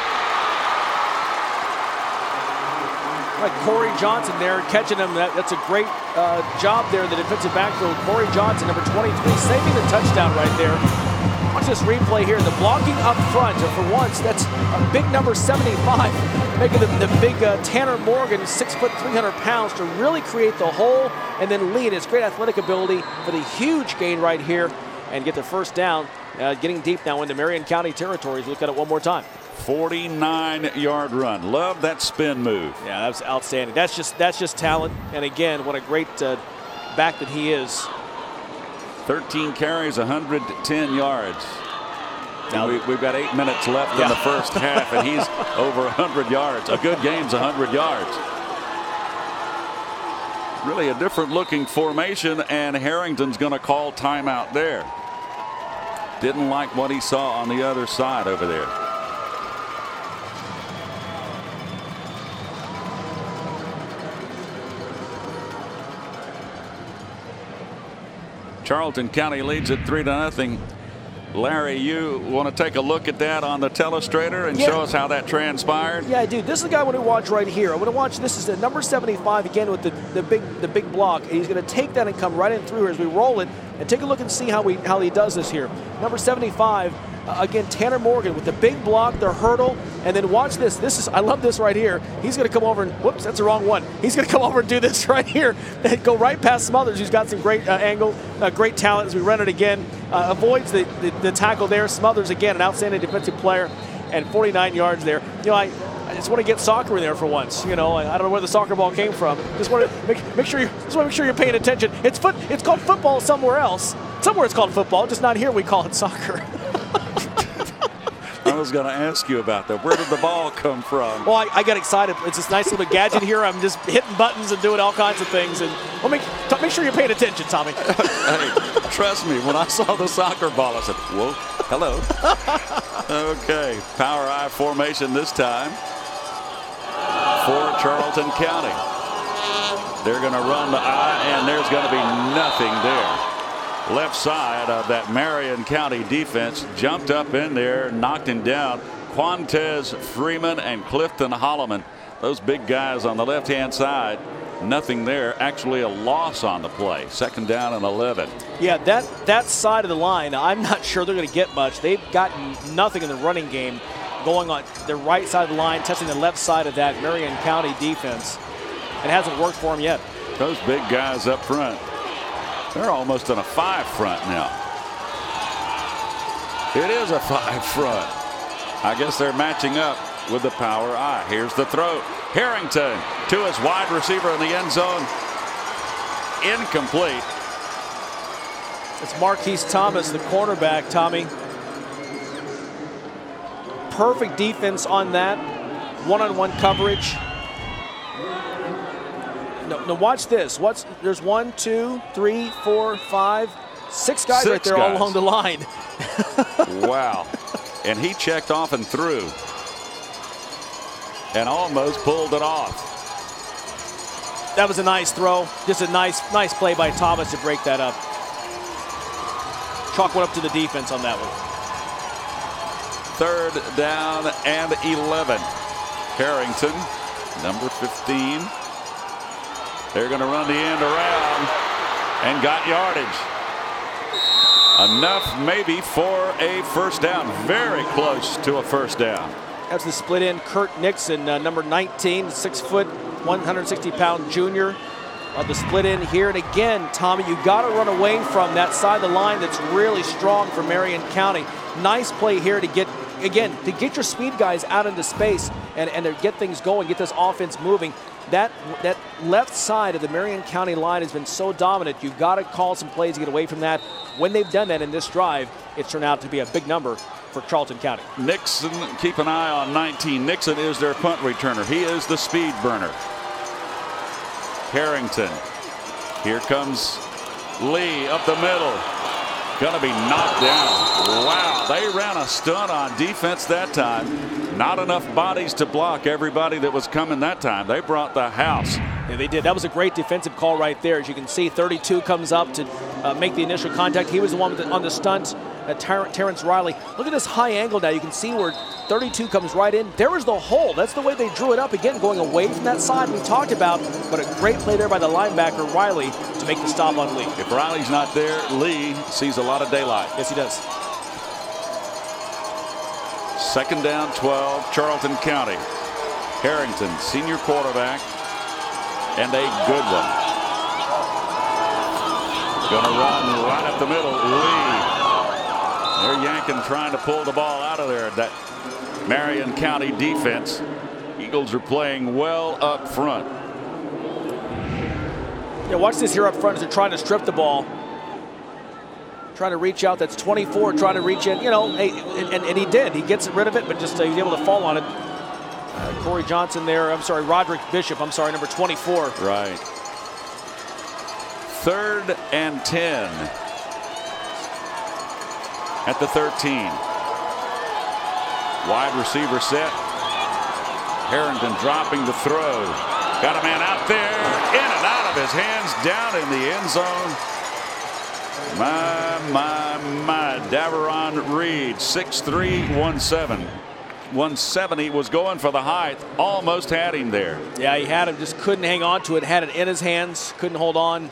Like Corey Johnson there catching him. That, that's a great uh, job there in the defensive backfield. Corey Johnson, number twenty-three, saving the touchdown right there. Watch this replay here. The blocking up front, and for once, that's a big number seventy-five, making the, the big uh, Tanner Morgan, six foot, three hundred pounds, to really create the hole and then lead his great athletic ability for the huge gain right here and get the first down. Uh, getting deep now into Marion County territories. Look at it one more time. forty-nine yard run. Love that spin move. Yeah, that's outstanding. That's just that's just talent. And again, what a great uh, back that he is. thirteen carries, one hundred ten yards. Now we, we've got eight minutes left yeah. in the first half, and he's over one hundred yards. A good game's one hundred yards. Really a different looking formation, and Harrington's going to call timeout there. Didn't like what he saw on the other side over there. Charlton County leads it three to nothing. Larry, you want to take a look at that on the telestrator and yeah. show us how that transpired? Yeah, I do. This is the guy I want to watch right here. I want to watch. This is the number seventy-five again with the, the big the big block. He's going to take that and come right in through here as we roll it, and take a look and see how we how he does this here. Number seventy-five. Uh, again, Tanner Morgan with the big block, the hurdle, and then watch this. This is I love this right here. He's going to come over and whoops, that's the wrong one. He's going to come over and do this right here and go right past Smothers, who's got some great uh, angle, uh, great talent as we run it again. Uh, avoids the, the the tackle there. Smothers again, an outstanding defensive player, and forty-nine yards there. You know, I. I just want to get soccer in there for once. You know, I, I don't know where the soccer ball came from. Just want to make, make sure you just want to make sure you're paying attention. It's foot. It's called football somewhere else. Somewhere it's called football, just not here. We call it soccer. I was going to ask you about that. Where did the ball come from? Well, I, I got excited. It's this nice little gadget here. I'm just hitting buttons and doing all kinds of things. And well, make make sure you're paying attention, Tommy. Hey, trust me. When I saw the soccer ball, I said, "Whoa, hello." Okay, power I formation this time for Charlton County. They're going to run the I, and there's going to be nothing there. Left side of that Marion County defense jumped up in there, knocked him down. Quantez Freeman and Clifton Holloman, those big guys on the left hand side. Nothing there. Actually a loss on the play. Second down and eleven. Yeah, that that side of the line, I'm not sure they're going to get much. They've gotten nothing in the running game going on the right side of the line, testing the left side of that Marion County defense. It hasn't worked for them yet. Those big guys up front. They're almost in a five front now. It is a five front. I guess they're matching up with the power I. Here's the throw. Harrington to his wide receiver in the end zone. Incomplete. It's Marquise Thomas, the cornerback, Tommy. Perfect defense on that. One-on-one coverage. No, no, watch this. What's there's one, two, three, four, five, six guys six right there guys. all along the line. Wow. And he checked off and through. And almost pulled it off. That was a nice throw. Just a nice, nice play by Thomas to break that up. Chalk went up to the defense on that one. Third down and eleven. Harrington, number fifteen. They're going to run the end around and got yardage. Enough maybe for a first down. Very close to a first down. That's the split in. Kurt Nixon, uh, number nineteen, six foot, one hundred sixty pound junior. Uh, the split in here. And again, Tommy, you got to run away from that side of the line that's really strong for Marion County. Nice play here to get, again, to get your speed guys out into space and, and to get things going, get this offense moving. That that left side of the Marion County line has been so dominant. You've got to call some plays to get away from that. When they've done that in this drive, it's turned out to be a big number for Charlton County. Nixon, keep an eye on nineteen. Nixon is their punt returner. He is the speed burner. Harrington. Here comes Lee up the middle. Gonna be knocked down. Wow, they ran a stunt on defense that time. Not enough bodies to block everybody that was coming that time. They brought the house. Yeah, they did. That was a great defensive call right there. As you can see, thirty-two comes up to uh, make the initial contact. He was the one with the, on the stunt. Uh, Ter Terrence Riley. Look at this high angle now. You can see where thirty-two comes right in. There was the hole. That's the way they drew it up. Again, going away from that side we talked about. But a great play there by the linebacker, Riley, to make the stop on Lee. If Riley's not there, Lee sees a lot of daylight. Yes, he does. Second down, twelve, Charlton County. Harrington, senior quarterback, and a good one. Gonna run right up the middle. Lee. They're Rankin trying to pull the ball out of there. That Marion County defense. Eagles are playing well up front. Yeah, watch this here up front as they're trying to strip the ball. Trying to reach out. That's twenty-four, trying to reach in. You know, and, and, and he did. He gets rid of it, but just uh, he's able to fall on it. Uh, Corey Johnson there. I'm sorry, Roderick Bishop. I'm sorry, number twenty-four. Right. Third and ten at the thirteen. Wide receiver set. Harrington dropping the throw. Got a man out there, in and out of his hands, down in the end zone. My, my, my, Daveron Reed, six three, one seven. one seventy was going for the height, almost had him there. Yeah, he had him, just couldn't hang on to it, had it in his hands, couldn't hold on.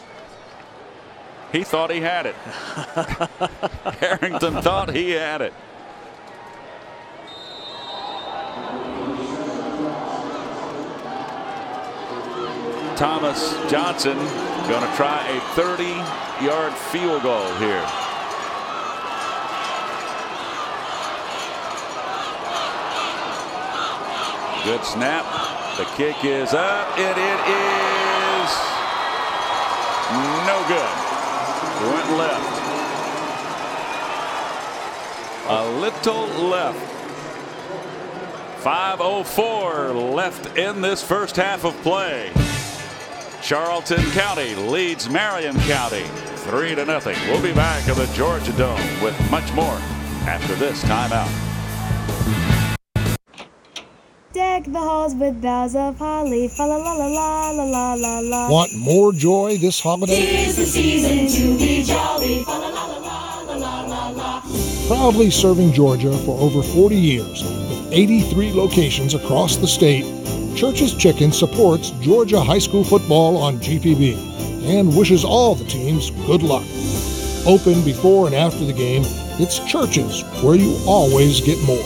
He thought he had it. Harrington thought he had it. Thomas Johnson going to try a thirty yard field goal here. Good snap. The kick is up, and it is no good. It went left. A little left. five oh four left in this first half of play. Charlton County leads Marion County three to nothing. We'll be back at the Georgia Dome with much more after this timeout. Deck the halls with boughs of holly, fa la la la la la la la. Want more joy this holiday? Tis the season to be jolly, fa la la la la la la la. Proudly serving Georgia for over forty years with eighty-three locations across the state, Church's Chicken supports Georgia high school football on G P B and wishes all the teams good luck. Open before and after the game, it's Church's, where you always get more.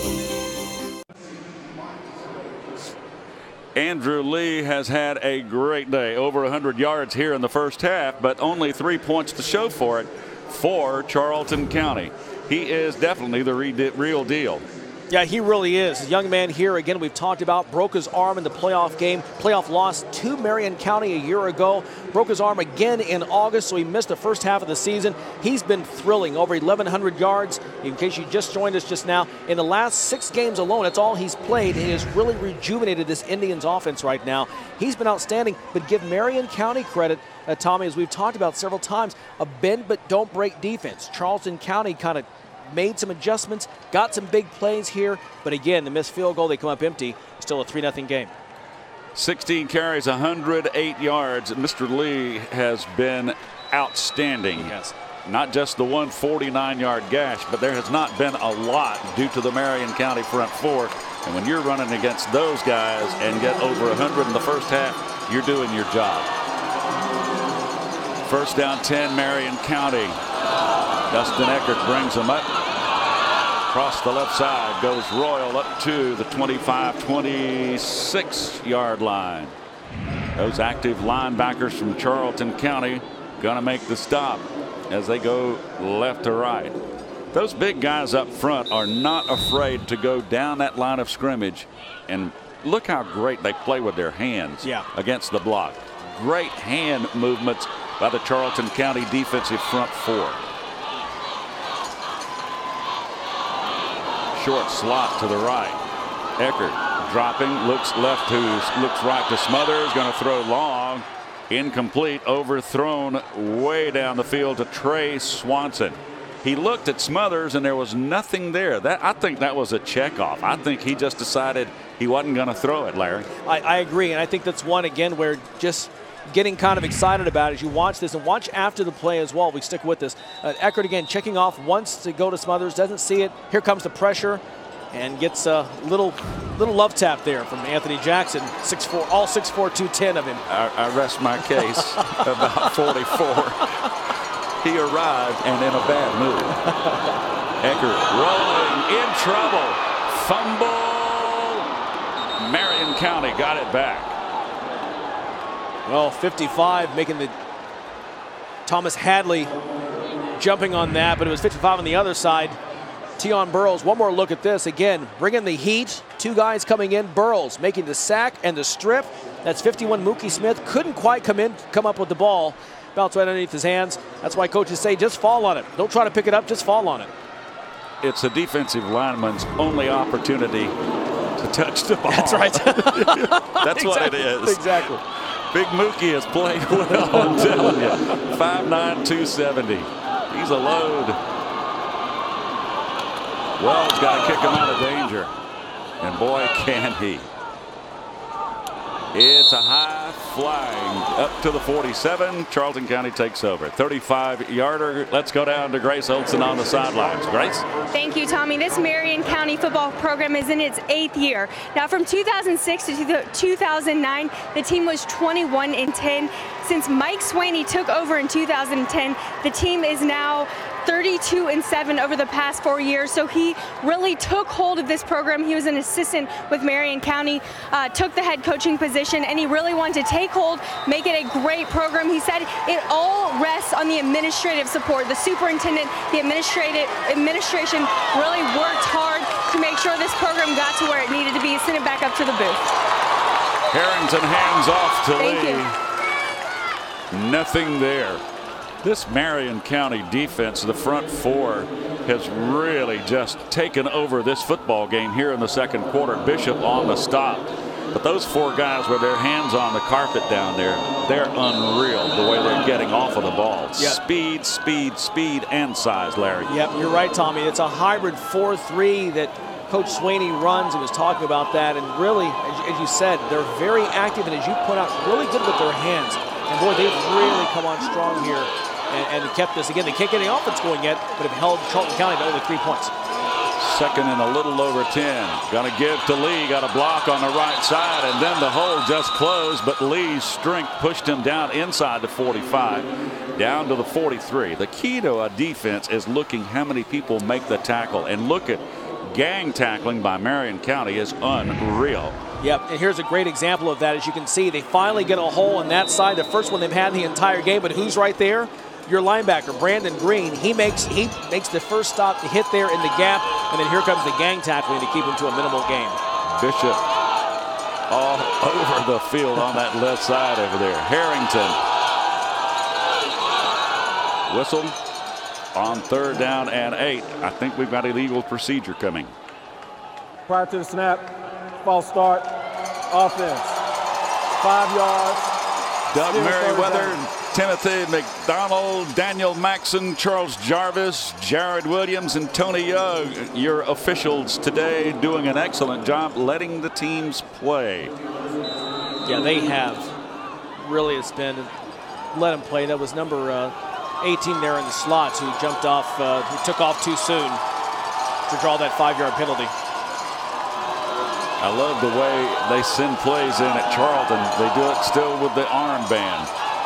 Andrew Lee has had a great day. Over one hundred yards here in the first half, but only three points to show for it for Charlton County. He is definitely the re real deal. Yeah, he really is. A young man here, again, we've talked about, broke his arm in the playoff game. Playoff loss to Marion County a year ago. Broke his arm again in August, so he missed the first half of the season. He's been thrilling, over eleven hundred yards. In case you just joined us just now, in the last six games alone, that's all he's played. He has really rejuvenated this Indians offense right now. He's been outstanding, but give Marion County credit, uh, Tommy, as we've talked about several times, a bend but don't break defense. Charlton County kind of made some adjustments, got some big plays here, but again, the missed field goal, they come up empty. Still a three nothing game. sixteen carries, one hundred eight yards. Mister Lee has been outstanding. Yes. Not just the one forty-nine yard gash, but there has not been a lot due to the Marion County front four. And when you're running against those guys and get over one hundred in the first half, you're doing your job. First down ten, Marion County. Justin Eckert brings them up. Across the left side goes Royal up to the twenty-five twenty-six yard line. Those active linebackers from Charlton County going to make the stop as they go left to right. Those big guys up front are not afraid to go down that line of scrimmage, and look how great they play with their hands yeah. against the block. Great hand movements by the Charlton County defensive front four. Short slot to the right. Eckert dropping, looks left to, looks right to Smothers, going to throw long. Incomplete, overthrown way down the field to Trey Swanson. He looked at Smothers and there was nothing there. That I think that was a checkoff. I think he just decided he wasn't going to throw it, Larry. I, I agree, and I think that's one, again, where just getting kind of excited about it as you watch this, and watch after the play as well. We stick with this. Uh, Eckert again checking off, wants to go to Smothers, doesn't see it. Here comes the pressure, and gets a little little love tap there from Anthony Jackson. six four, all six four, two ten of him. I, I rest my case. About forty-four. He arrived and in a bad mood. Eckert rolling in trouble. Fumble. Marion County got it back. Well, fifty-five making the Thomas Hadley jumping on that, but it was fifty-five on the other side. Tion Burrows, one more look at this. Again, bringing the heat. Two guys coming in. Burrows making the sack and the strip. That's fifty-one Mookie Smith. Couldn't quite come in, come up with the ball. Bounced right underneath his hands. That's why coaches say just fall on it. Don't try to pick it up, just fall on it. It's a defensive lineman's only opportunity to touch the ball. That's right. That's exactly. what it is. Exactly. Big Mookie has played well, I'm telling you. five nine, two seventy. He's a load. Wells got to kick him out of danger. And boy, can he. It's a high flying up to the forty-seven. Charlton County takes over. thirty-five yarder. Let's go down to Grace Olson on the sidelines. Grace? Thank you, Tommy. This Marion County football program is in its eighth year. Now, from two thousand six to two thousand nine, the team was twenty-one and ten. Since Mike Swaney took over in two thousand ten, the team is now thirty-two and seven over the past four years. So he really took hold of this program. He was an assistant with Marion County, uh, took the head coaching position, and he really wanted to take hold, make it a great program. He said it all rests on the administrative support. The superintendent, the administrative administration really worked hard to make sure this program got to where it needed to be. Send it back up to the booth. Harrington hands off to Thank Lee. you. Nothing there. This Marion County defense, the front four, has really just taken over this football game here in the second quarter. Bishop on the stop. But those four guys with their hands on the carpet down there, they're unreal the way they're getting off of the ball. Yep. Speed, speed, speed, and size, Larry. Yep, you're right, Tommy. It's a hybrid four three that Coach Swaney runs and was talking about that. And really, as, as you said, they're very active and, as you point out, really good with their hands. And boy, they've really come on strong here and, and kept this. Again, they can't get any offense going yet, but have held Charlton County to only three points. Second and a little over ten. Gonna give to Lee. Got a block on the right side, and then the hole just closed, but Lee's strength pushed him down inside the forty-five, down to the forty-three. The key to a defense is looking how many people make the tackle, and look at gang tackling by Marion County is unreal. Yep, and here's a great example of that. As you can see, they finally get a hole on that side, the first one they've had the entire game, but who's right there? Your linebacker, Brandon Green. He makes he makes the first stop to hit there in the gap, and then here comes the gang tackling to keep him to a minimal gain. Bishop all over the field on that left side over there. Harrington. Whistle on third down and eight. I think we've got illegal procedure coming. Prior to the snap, false start, offense, five yards. Doug Merriweather, Timothy McDonald, Daniel Maxon, Charles Jarvis, Jared Williams, and Tony Young, your officials today, doing an excellent job letting the teams play. Yeah, they have. Really, it's been let them play. That was number uh, eighteen there in the slots who jumped off, uh, who took off too soon to draw that five-yard penalty. I love the way they send plays in at Charlton. They do it still with the armband.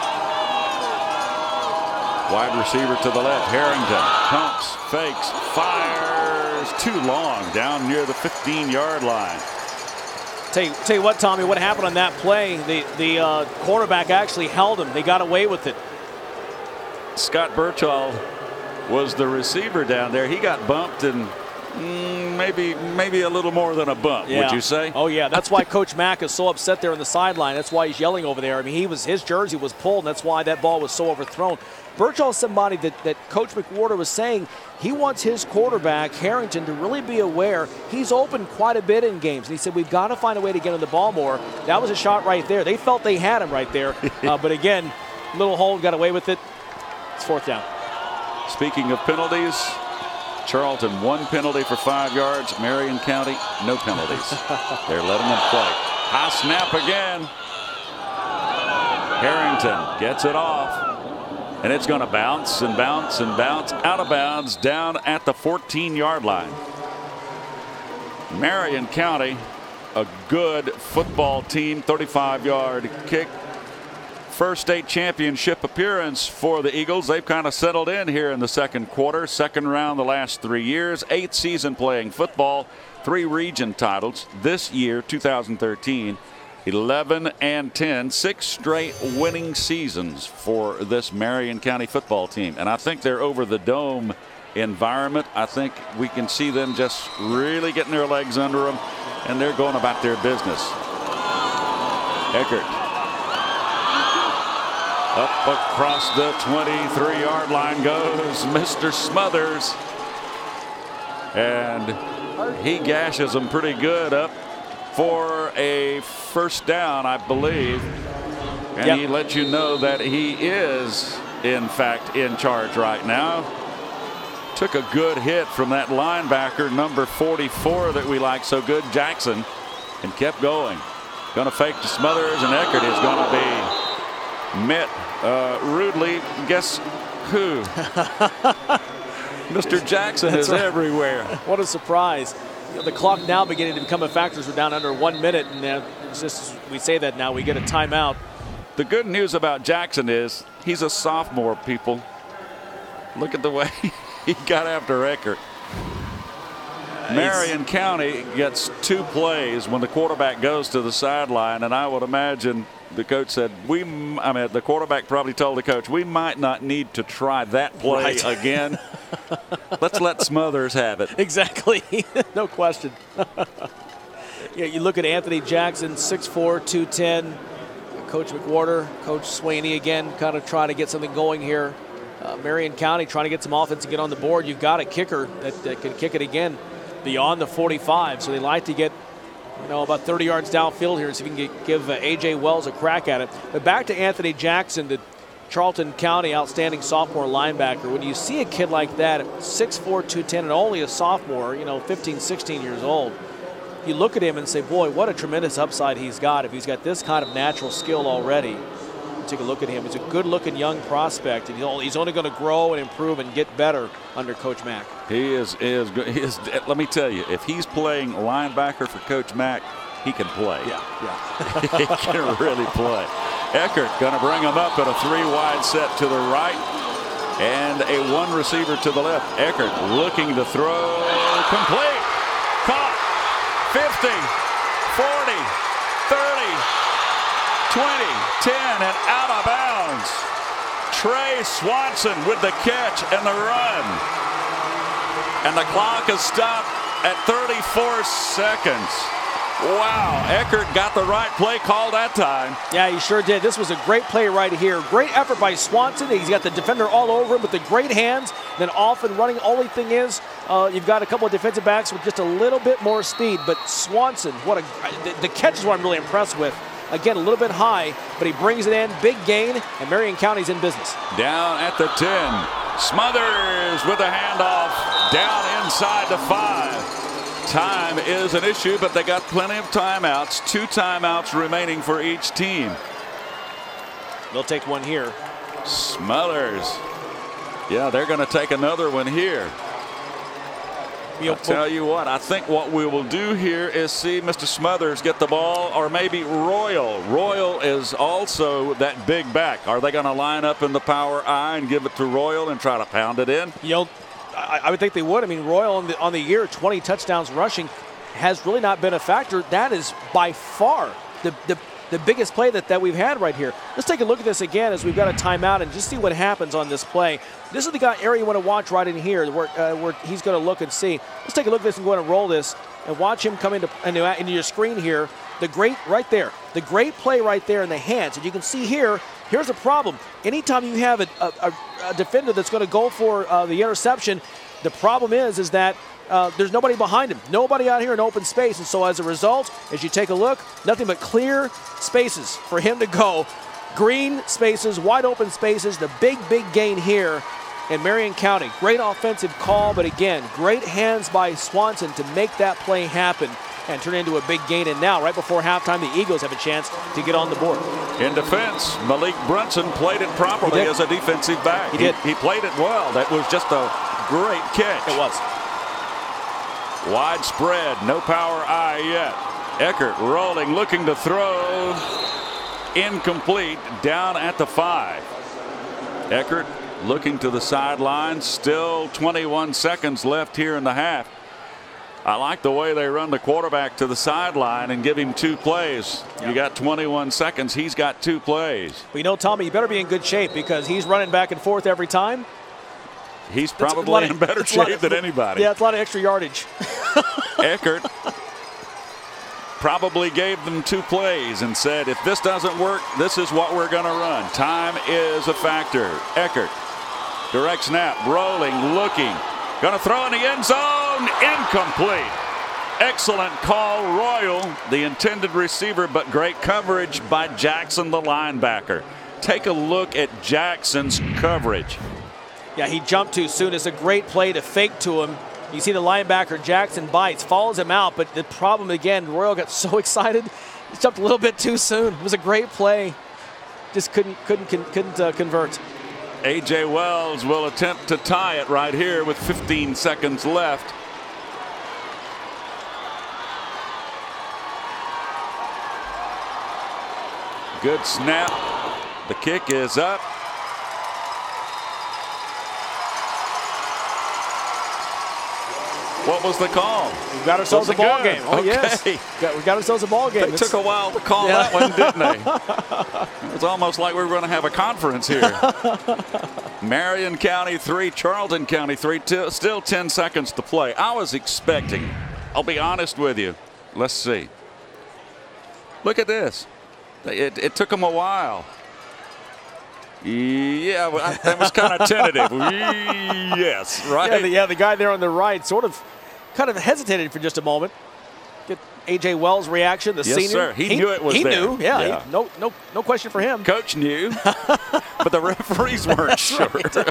Wide receiver to the left. Harrington pumps, fakes, fires. Too long down near the fifteen yard line. Tell you, tell you what, Tommy, what happened on that play, the, the uh, quarterback actually held him. They got away with it. Scott Birchall was the receiver down there. He got bumped and Mm, maybe maybe a little more than a bump, yeah. would you say? Oh, yeah. That's why Coach Mack is so upset there on the sideline. That's why he's yelling over there. I mean, he was his jersey was pulled, and that's why that ball was so overthrown. Birchall is somebody that, that Coach McWhorter was saying he wants his quarterback, Harrington, to really be aware. He's open quite a bit in games. And he said, we've got to find a way to get him the ball more. That was a shot right there. They felt they had him right there. uh, but, again, little hole, got away with it. It's fourth down. Speaking of penalties, Charlton, one penalty for five yards. Marion County, no penalties. They're letting them play. High snap again. Harrington gets it off. And it's going to bounce and bounce and bounce out of bounds down at the fourteen yard line. Marion County, a good football team. thirty-five yard kick. First state championship appearance for the Eagles. They've kind of settled in here in the second quarter. Second round the last three years. Eighth season playing football. Three region titles this year, two thousand thirteen. eleven and ten. Six straight winning seasons for this Marion County football team. And I think they're over the dome environment, I think we can see them just really getting their legs under them, and they're going about their business. Eckert up across the twenty-three yard line goes Mister Smothers, and he gashes them pretty good up for a first down, I believe, and yep. he lets you know that he is in fact in charge right now. Took a good hit from that linebacker number forty-four that we like so good, Jackson, and kept going. Going to fake to Smothers, and Eckert is going to be met uh, rudely. Guess who? Mister Jackson That's is right. everywhere. What a surprise. You know, the clock now beginning to become a factor as we're down under one minute, and uh, it's just we say that now we get a timeout. The good news about Jackson is he's a sophomore, people. Look at the way he got after Eckert. Marion County gets two plays when the quarterback goes to the sideline, and I would imagine the coach said, we, I mean, the quarterback probably told the coach, we might not need to try that play right. again. Let's let Smothers have it. Exactly. No question. Yeah, you look at Anthony Jackson, six four, two ten. Coach McWhorter, Coach Swaney again, kind of trying to get something going here. Uh, Marion County trying to get some offense and get on the board. You've got a kicker that, that can kick it again beyond the forty-five. So they like to get, you know, about thirty yards downfield here, so we can get, give uh, A J Wells a crack at it. But back to Anthony Jackson, the Charlton County outstanding sophomore linebacker. When you see a kid like that at six four, two ten, and only a sophomore, you know, fifteen, sixteen years old, you look at him and say, boy, what a tremendous upside he's got if he's got this kind of natural skill already. Take a look at him. He's a good-looking young prospect, and he's only going to grow and improve and get better under Coach Mack. He is, is, he is. Let me tell you, if he's playing linebacker for Coach Mack, he can play. Yeah, yeah. He can really play. Eckert going to bring him up at a three-wide set to the right, and a one receiver to the left. Eckert looking to throw, complete, caught, fifty, forty, thirty. twenty, ten, and out of bounds. Trey Swanson with the catch and the run. And the clock is stopped at thirty-four seconds. Wow, Eckert got the right play call that time. Yeah, he sure did. This was a great play right here. Great effort by Swanson. He's got the defender all over him with the great hands. Then off and running. Only thing is, uh, you've got a couple of defensive backs with just a little bit more speed. But Swanson, what a the, the catch is what I'm really impressed with. Again, a little bit high, but he brings it in. Big gain, and Marion County's in business. Down at the ten. Smothers with a handoff. Down inside the five. Time is an issue, but they got plenty of timeouts. Two timeouts remaining for each team. They'll take one here. Smothers. Yeah, they're going to take another one here. I'll tell you what, I think what we will do here is see Mister Smothers get the ball, or maybe Royal. Royal is also that big back. Are they going to line up in the power I and give it to Royal and try to pound it in? You know, I, I would think they would. I mean, Royal on the, on the year, twenty touchdowns rushing, has really not been a factor. That is by far the, the, the biggest play that, that we've had right here. Let's take a look at this again as we've got a timeout and just see what happens on this play. This is the guy area you want to watch right in here where, uh, where he's going to look and see. Let's take a look at this and go ahead and roll this and watch him come into, into, into your screen here. The great right there. The great play right there in the hands. And you can see here, here's the problem. Anytime you have a, a, a defender that's going to go for uh, the interception, the problem is, is that Uh, there's nobody behind him. Nobody out here in open space. And so as a result, as you take a look, nothing but clear spaces for him to go. Green spaces, wide open spaces, the big, big gain here in Marion County. Great offensive call, but again, great hands by Swanson to make that play happen and turn into a big gain. And now, right before halftime, the Eagles have a chance to get on the board. In defense, Malik Brunson played it properly as a defensive back. He did. He, he played it well. That was just a great catch. It was. Widespread, no power I yet. Eckert rolling, looking to throw. Incomplete, down at the five. Eckert looking to the sideline. Still twenty-one seconds left here in the half. I like the way they run the quarterback to the sideline and give him two plays. Yep. You got twenty-one seconds. He's got two plays. Well, you know, Tommy, you better be in good shape because he's running back and forth every time. He's probably in better shape than anybody. Yeah, it's a lot of extra yardage. Eckert probably gave them two plays and said, if this doesn't work, this is what we're going to run. Time is a factor. Eckert, direct snap, rolling, looking, going to throw in the end zone, incomplete. Excellent call, Royal, the intended receiver, but great coverage by Jackson, the linebacker. Take a look at Jackson's coverage. Yeah, he jumped too soon. It's a great play to fake to him. You see the linebacker, Jackson, bites, follows him out, but the problem again, Royal got so excited, he jumped a little bit too soon. It was a great play. Just couldn't couldn't couldn't uh, convert. A J Wells will attempt to tie it right here with fifteen seconds left. Good snap. The kick is up. What was the call? We got ourselves a ball game. Oh, okay. yes. Got, we got ourselves a ball game. They it's, took a while to call yeah. that one, didn't they? It was almost like we were going to have a conference here. Marion County three, Charlton County three, still ten seconds to play. I was expecting, I'll be honest with you. Let's see. Look at this. It, it took them a while. Yeah, well, that was kind of tentative. Yes, right? Yeah the, yeah, the guy there on the right sort of kind of hesitated for just a moment. Get A J Wells' reaction, the yes, senior. Sir. He, he knew it was he there. He knew, yeah. yeah. He, no, no, no question for him. Coach knew, but the referees weren't sure.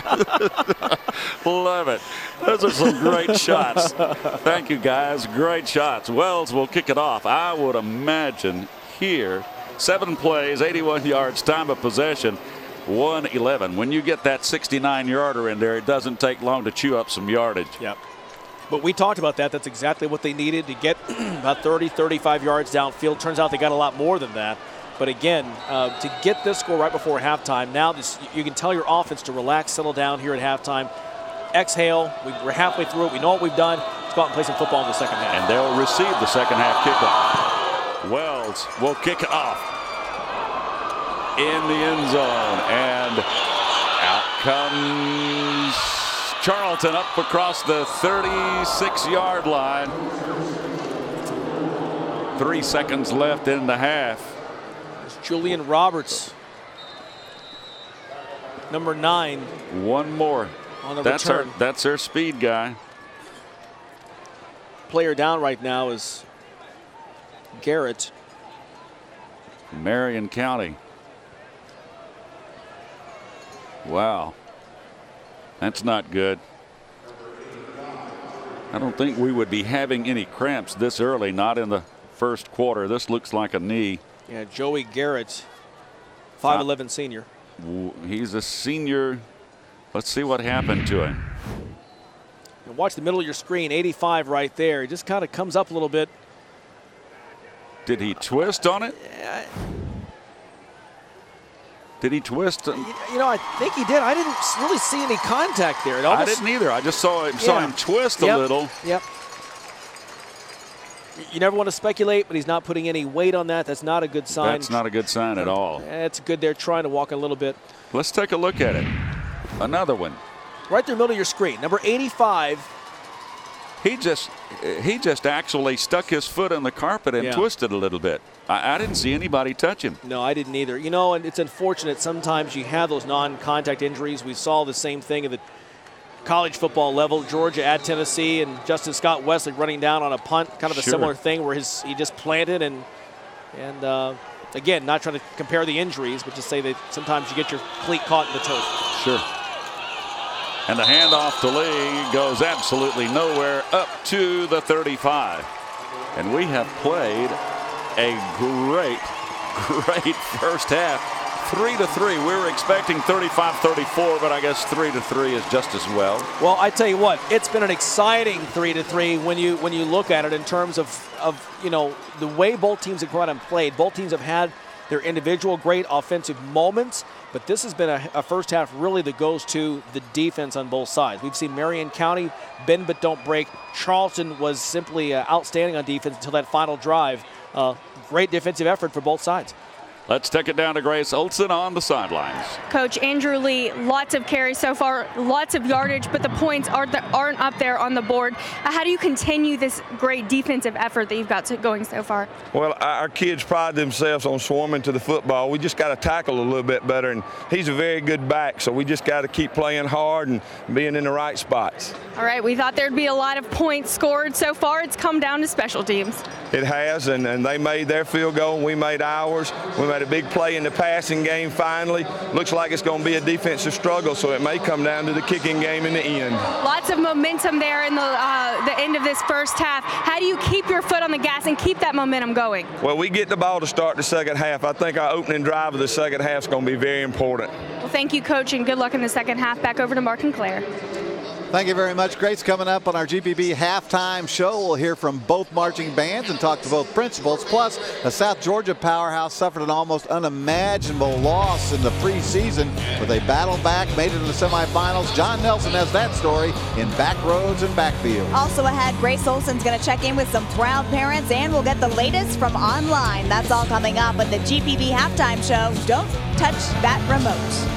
Love it. Those are some great shots. Thank you, guys. Great shots. Wells will kick it off. I would imagine here, seven plays, eighty-one yards, time of possession. one eleven. When you get that sixty-nine yarder in there, it doesn't take long to chew up some yardage. Yep. But we talked about that. That's exactly what they needed to get about thirty, thirty-five yards downfield. Turns out they got a lot more than that. But again, uh, to get this score right before halftime, now this, you can tell your offense to relax, settle down here at halftime. Exhale. We, we're halfway through it. We know what we've done. Let's go out and play some football in the second half. And they'll receive the second half kickoff. Wells will kick it off in the end zone, and out comes Charlton up across the thirty-six yard line. Three seconds left in the half. It's Julian Roberts, number nine. One more. On the that's return. Our, that's their speed guy. Player down right now is Garrett. Marion County. Wow. That's not good. I don't think we would be having any cramps this early, not in the first quarter. This looks like a knee. Yeah, Joey Garrett, five eleven senior. He's a senior. Let's see what happened to him. And watch the middle of your screen, eighty-five right there. He just kind of comes up a little bit. Did he twist on it? Yeah. Did he twist? You know, I think he did. I didn't really see any contact there. It almost, I didn't either. I just saw him, saw yeah. him twist a yep. little. Yep. You never want to speculate, but he's not putting any weight on that. That's not a good sign. That's not a good sign at all. It's good they're trying to walk a little bit. Let's take a look at it. Another one. Right there in the middle of your screen, number eighty-five. He just he just actually stuck his foot in the carpet and yeah. twisted a little bit. I, I didn't see anybody touch him. No, I didn't either. You know, and it's unfortunate sometimes you have those non-contact injuries. We saw the same thing at the college football level. Georgia at Tennessee, and Justin Scott Wesley running down on a punt, kind of a sure. similar thing where his he just planted and and uh, again, not trying to compare the injuries, but just say that sometimes you get your cleat caught in the turf. Sure. And the handoff to Lee goes absolutely nowhere, up to the thirty-five. And we have played a great, great first half. Three to three. We were expecting thirty-five thirty-four, but I guess three to three is just as well. Well, I tell you what, it's been an exciting three to three when you when you look at it in terms of of you know the way both teams have come out and played. Both teams have had their individual great offensive moments, but this has been a, a first half really that goes to the defense on both sides. We've seen Marion County bend but don't break. Charlton was simply uh, outstanding on defense until that final drive. Uh, great defensive effort for both sides. Let's take it down to Grace Olson on the sidelines. Coach Andrew Lee, lots of carries so far, lots of yardage, but the points aren't, aren't up there on the board. How do you continue this great defensive effort that you've got going so far? Well, our kids pride themselves on swarming to the football. We just got to tackle a little bit better, and he's a very good back, so we just got to keep playing hard and being in the right spots. All right, we thought there'd be a lot of points scored. So far, it's come down to special teams. It has, and, and they made their field goal, and we made ours. We made a big play in the passing game finally. Looks like it's going to be a defensive struggle, so it may come down to the kicking game in the end. Lots of momentum there in the, uh, the end of this first half. How do you keep your foot on the gas and keep that momentum going? Well, we get the ball to start the second half. I think our opening drive of the second half is going to be very important. Well, thank you, Coach, and good luck in the second half. Back over to Mark and Claire. Thank you very much, Grace. Coming up on our G P B halftime show, we'll hear from both marching bands and talk to both principals. Plus, the South Georgia powerhouse suffered an almost unimaginable loss in the preseason, but they battled back, made it to the semifinals. John Nelson has that story in Backroads and Backfields. Also ahead, Grace Olson's going to check in with some proud parents, and we'll get the latest from online. That's all coming up at the G P B halftime show. Don't touch that remote.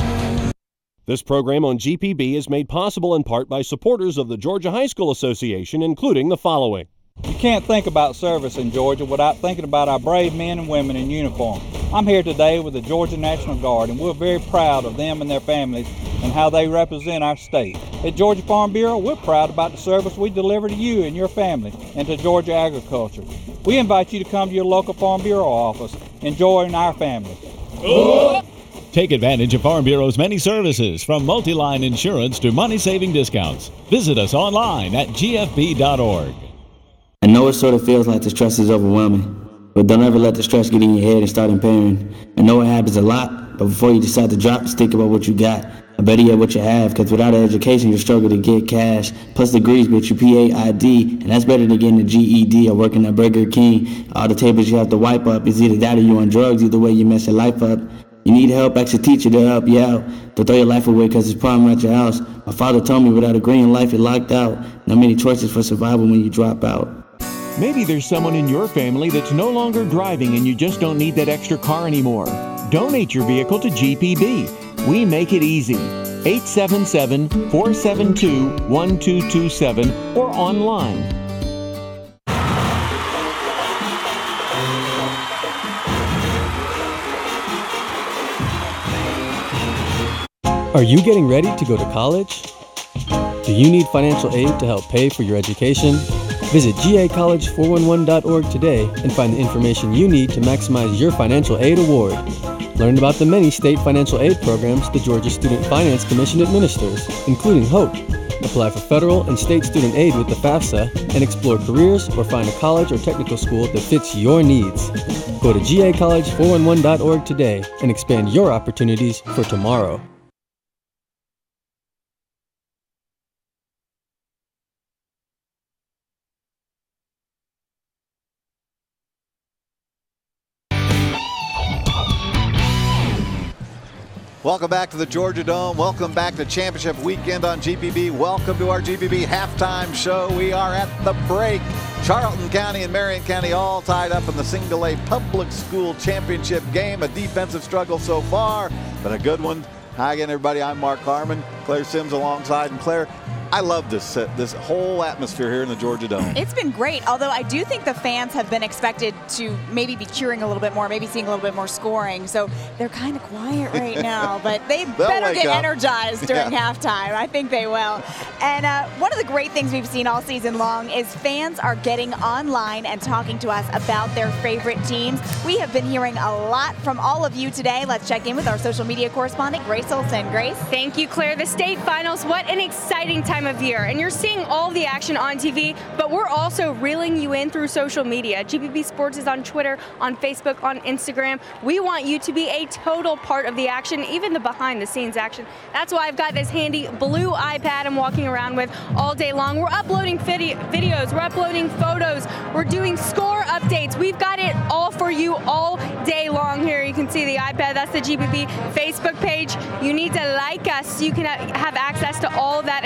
This program on G P B is made possible in part by supporters of the Georgia High School Association, including the following. You can't think about service in Georgia without thinking about our brave men and women in uniform. I'm here today with the Georgia National Guard, and we're very proud of them and their families and how they represent our state. At Georgia Farm Bureau, we're proud about the service we deliver to you and your family and to Georgia agriculture. We invite you to come to your local Farm Bureau office and join our family. Oh! Take advantage of Farm Bureau's many services, from multi-line insurance to money-saving discounts. Visit us online at G F B dot org. I know it sort of feels like the stress is overwhelming, but don't ever let the stress get in your head and start impairing. I know it happens a lot, but before you decide to drop, just think about what you got. Or better yet, what you have, because without an education, you struggle to get cash. Plus degrees get you P A I D, and that's better than getting a G E D or working at Burger King. All the tables you have to wipe up is either that or you on drugs. Either way, you mess your life up. You need help, ask a teacher to help you out. Don't throw your life away because it's problem at your house. My father told me without a green in life, you're locked out. Not many choices for survival when you drop out. Maybe there's someone in your family that's no longer driving and you just don't need that extra car anymore. Donate your vehicle to G P B. We make it easy. eight seven seven, four seven two, one two two seven or online. Are you getting ready to go to college? Do you need financial aid to help pay for your education? Visit G A college four one one dot org today and find the information you need to maximize your financial aid award. Learn about the many state financial aid programs the Georgia Student Finance Commission administers, including HOPE. Apply for federal and state student aid with the FAFSA and explore careers or find a college or technical school that fits your needs. Go to G A college four one one dot org today and expand your opportunities for tomorrow. Welcome back to the Georgia Dome. Welcome back to Championship Weekend on G P B. Welcome to our G P B halftime show. We are at the break. Charlton County and Marion County all tied up in the single A public school championship game. A defensive struggle so far, but a good one. Hi again, everybody. I'm Mark Harmon. Claire Sims alongside. And Claire, I love this uh, this whole atmosphere here in the Georgia Dome. It's been great, although I do think the fans have been expected to maybe be cheering a little bit more, maybe seeing a little bit more scoring. So they're kind of quiet right now, but they better get up. energized during yeah. halftime. I think they will. And uh, one of the great things we've seen all season long is fans are getting online and talking to us about their favorite teams. We have been hearing a lot from all of you today. Let's check in with our social media correspondent, Grace Olson. Grace? Thank you, Claire. The state finals, what an exciting time of year, and you're seeing all the action on T V, but we're also reeling you in through social media. G P B Sports is on Twitter, on Facebook, on Instagram. We want you to be a total part of the action, even the behind the scenes action. That's why I've got this handy blue iPad I'm walking around with all day long. We're uploading video videos, we're uploading photos, we're doing score updates. We've got it all for you all day long here. You can see the iPad, that's the G P B Facebook page. You need to like us so you can have access to all that exclusive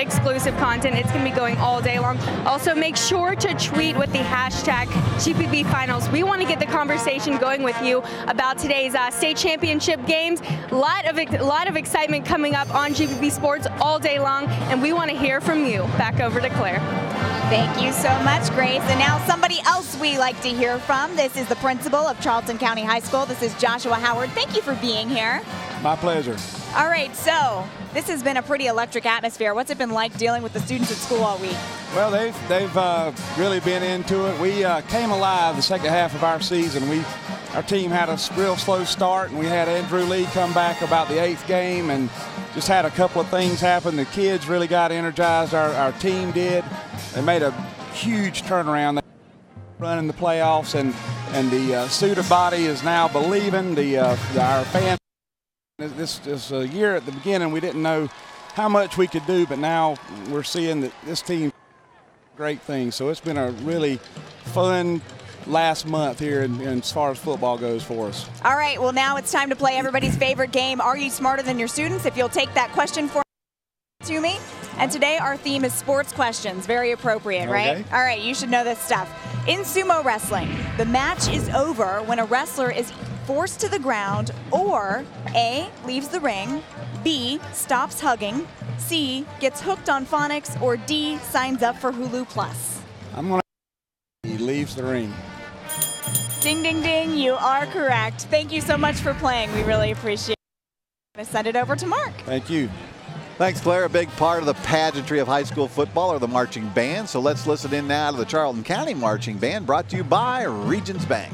exclusive content. It's going to be going all day long. Also, make sure to tweet with the hashtag G P B Finals. We want to get the conversation going with you about today's uh, state championship games. A lot of, a lot of excitement coming up on G P B Sports all day long, and we want to hear from you. Back over to Claire. Thank you so much, Grace. And now somebody else we like to hear from. This is the principal of Charlton County High School. This is Joshua Howard. Thank you for being here. My pleasure. All right, so this has been a pretty electric atmosphere. What's it been like dealing with the students at school all week? Well, they've, they've uh, really been into it. We uh, came alive the second half of our season. We, our team had a real slow start, and we had Andrew Lee come back about the eighth game and just had a couple of things happen. The kids really got energized. Our, our team did. They made a huge turnaround. They running the playoffs, and, and the uh, student body is now believing. The, uh, our fans. This, this uh, year at the beginning, we didn't know how much we could do, but now we're seeing that this team great things. So it's been a really fun last month here in, in as far as football goes for us. All right, well, now it's time to play everybody's favorite game, Are You Smarter Than Your Students? If you'll take that question for to me. And today our theme is sports questions. Very appropriate, right? Okay. All right, you should know this stuff. In sumo wrestling, the match is over when a wrestler is forced to the ground, or A, leaves the ring, B, stops hugging, C, gets hooked on phonics, or D, signs up for Hulu Plus. I'm going to he leaves the ring. Ding, ding, ding, you are correct. Thank you so much for playing. We really appreciate it. I'm going to send it over to Mark. Thank you. Thanks, Claire. A big part of the pageantry of high school football are the marching band. So let's listen in now to the Charlton County Marching Band, brought to you by Regions Bank.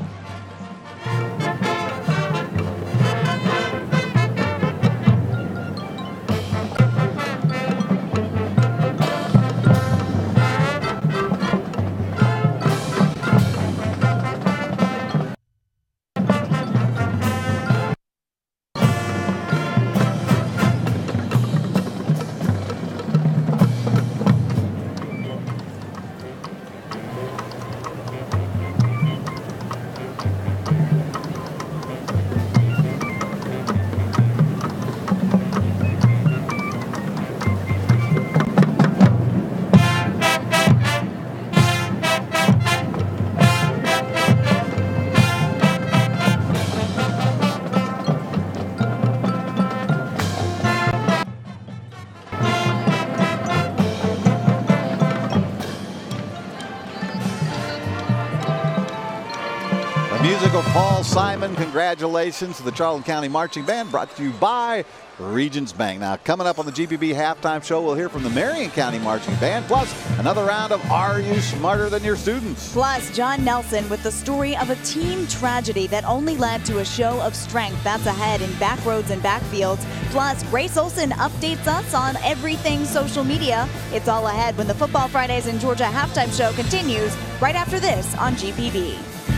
Musical Paul Simon, congratulations to the Charlton County Marching Band, brought to you by Regions Bank. Now, coming up on the G P B halftime show, we'll hear from the Marion County Marching Band, plus another round of Are You Smarter Than Your Students? Plus, John Nelson with the story of a team tragedy that only led to a show of strength. That's ahead in Backroads and Backfields. Plus, Grace Olson updates us on everything social media. It's all ahead when the Football Fridays in Georgia halftime show continues right after this on G P B.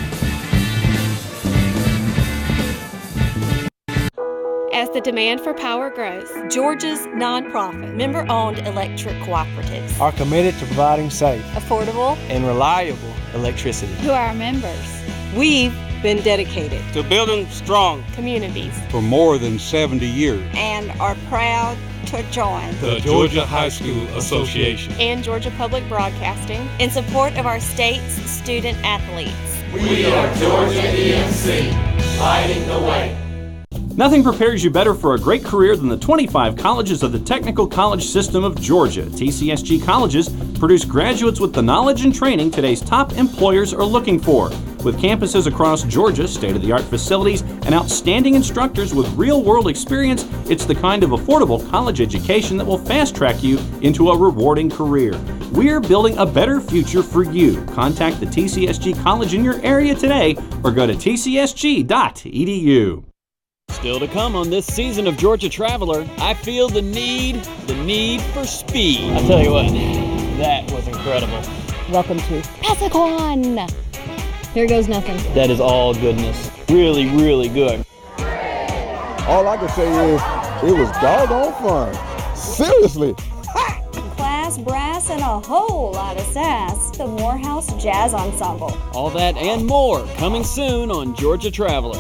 As the demand for power grows, Georgia's nonprofit, member-owned electric cooperatives are committed to providing safe, affordable, and reliable electricity to our members. We've been dedicated to building strong communities for more than seventy years and are proud to join the Georgia High School Association and Georgia Public Broadcasting in support of our state's student athletes. We are Georgia E M C, lighting the way. Nothing prepares you better for a great career than the twenty-five colleges of the Technical College System of Georgia. T C S G colleges produce graduates with the knowledge and training today's top employers are looking for. With campuses across Georgia, state-of-the-art facilities, and outstanding instructors with real-world experience, it's the kind of affordable college education that will fast-track you into a rewarding career. We're building a better future for you. Contact the T C S G college in your area today or go to T C S G dot E D U. Still to come on this season of Georgia Traveler, I feel the need, the need for speed. I tell you what, that was incredible. Welcome to Passaquan. Here goes nothing. That is all goodness. Really, really good. All I can say is, it was doggone fun. Seriously. Class, brass, and a whole lot of sass. The Morehouse Jazz Ensemble. All that and more coming soon on Georgia Traveler.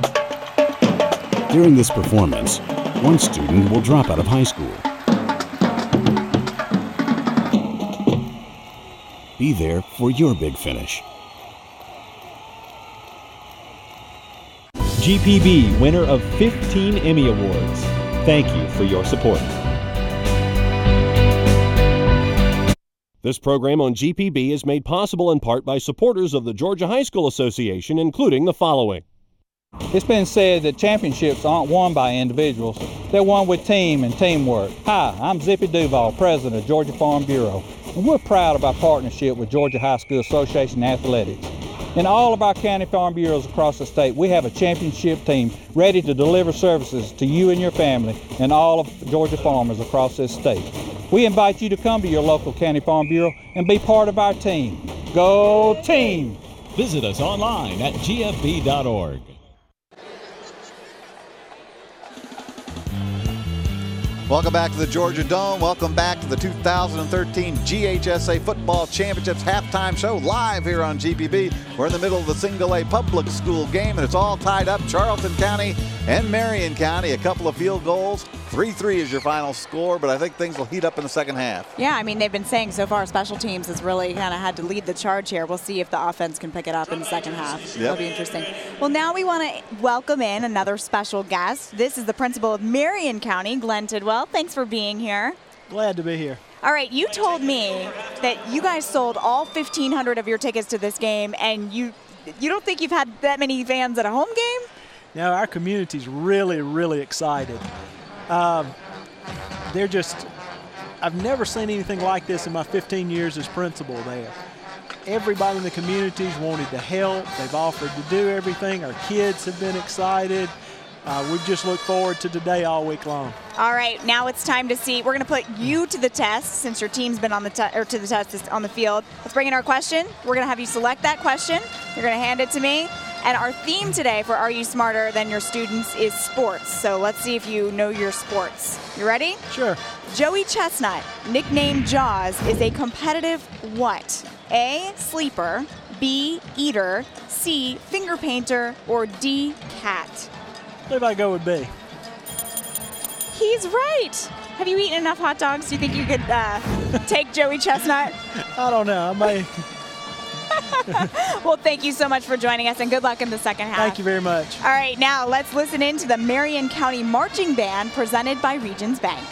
During this performance, one student will drop out of high school. be there for your big finish. G P B, winner of fifteen Emmy Awards. Thank you for your support. This program on G P B is made possible in part by supporters of the Georgia High School Association, including the following. It's been said that championships aren't won by individuals. They're won with team and teamwork. Hi, I'm Zippy Duval, president of Georgia Farm Bureau, and we're proud of our partnership with Georgia High School Association Athletics. In all of our county farm bureaus across the state, we have a championship team ready to deliver services to you and your family and all of Georgia farmers across this state. We invite you to come to your local county farm bureau and be part of our team. Go team! Visit us online at G F B dot org. Welcome back to the Georgia Dome. Welcome back to the two thousand thirteen G H S A Football Championships halftime show live here on G P B. We're in the middle of the single A public school game, and it's all tied up. Charlton County and Marion County, a couple of field goals. three three is your final score, but I think things will heat up in the second half. Yeah, I mean, they've been saying so far special teams has really kind of had to lead the charge here. We'll see if the offense can pick it up in the second half. Yep. That'll be interesting. Well, now we want to welcome in another special guest. This is the principal of Marion County, Glenn Tidwell. Thanks for being here. Glad to be here. All right, you told me that you guys sold all fifteen hundred of your tickets to this game, and you you don't think you've had that many fans at a home game? Now, our community's really, really excited. Um, they're just, I've never seen anything like this in my fifteen years as principal there. Everybody in the community's wanted to help. They've offered to do everything. Our kids have been excited. Uh, we just look forward to today all week long. All right, now it's time to see. We're going to put you to the test since your team's been on the te- or to the test on the field. Let's bring in our question. We're going to have you select that question. You're going to hand it to me. And our theme today for Are You Smarter Than Your Students is sports. So let's see if you know your sports. You ready? Sure. Joey Chestnut, nicknamed Jaws, is a competitive what? A, sleeper, B, eater, C, finger painter, or D, cat? I believe I go with B. He's right. Have you eaten enough hot dogs? Do you think you could uh, take Joey Chestnut? I don't know. I may. Well, thank you so much for joining us, and good luck in the second half. Thank you very much. All right, now let's listen in to the Marion County Marching Band presented by Regions Bank.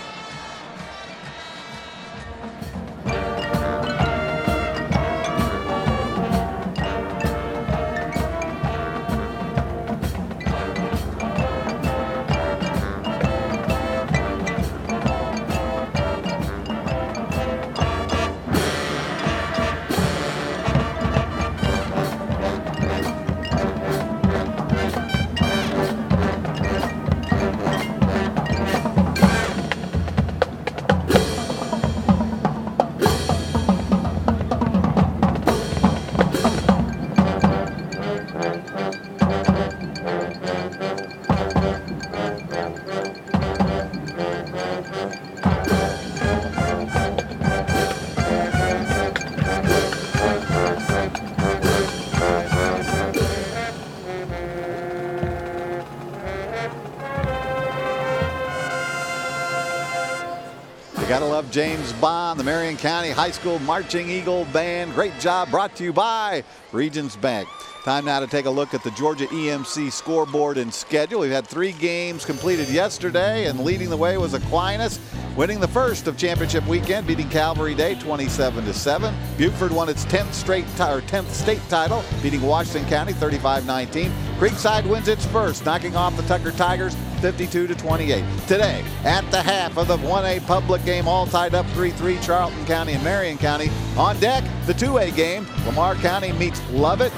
Gotta love James Bond, the Marion County High School Marching Eagle Band. Great job, brought to you by Regions Bank. Time now to take a look at the Georgia E M C scoreboard and schedule. We've had three games completed yesterday, and leading the way was Aquinas, winning the first of championship weekend, beating Calvary Day twenty-seven to seven. Buford won its tenth straight or tenth state title, beating Washington County thirty-five nineteen. Creekside wins its first, knocking off the Tucker Tigers fifty-two to twenty-eight. Today, at the half of the one A public game, all tied up three three, Charlton County and Marion County. On deck, the two A game, Lamar County meets Lovett.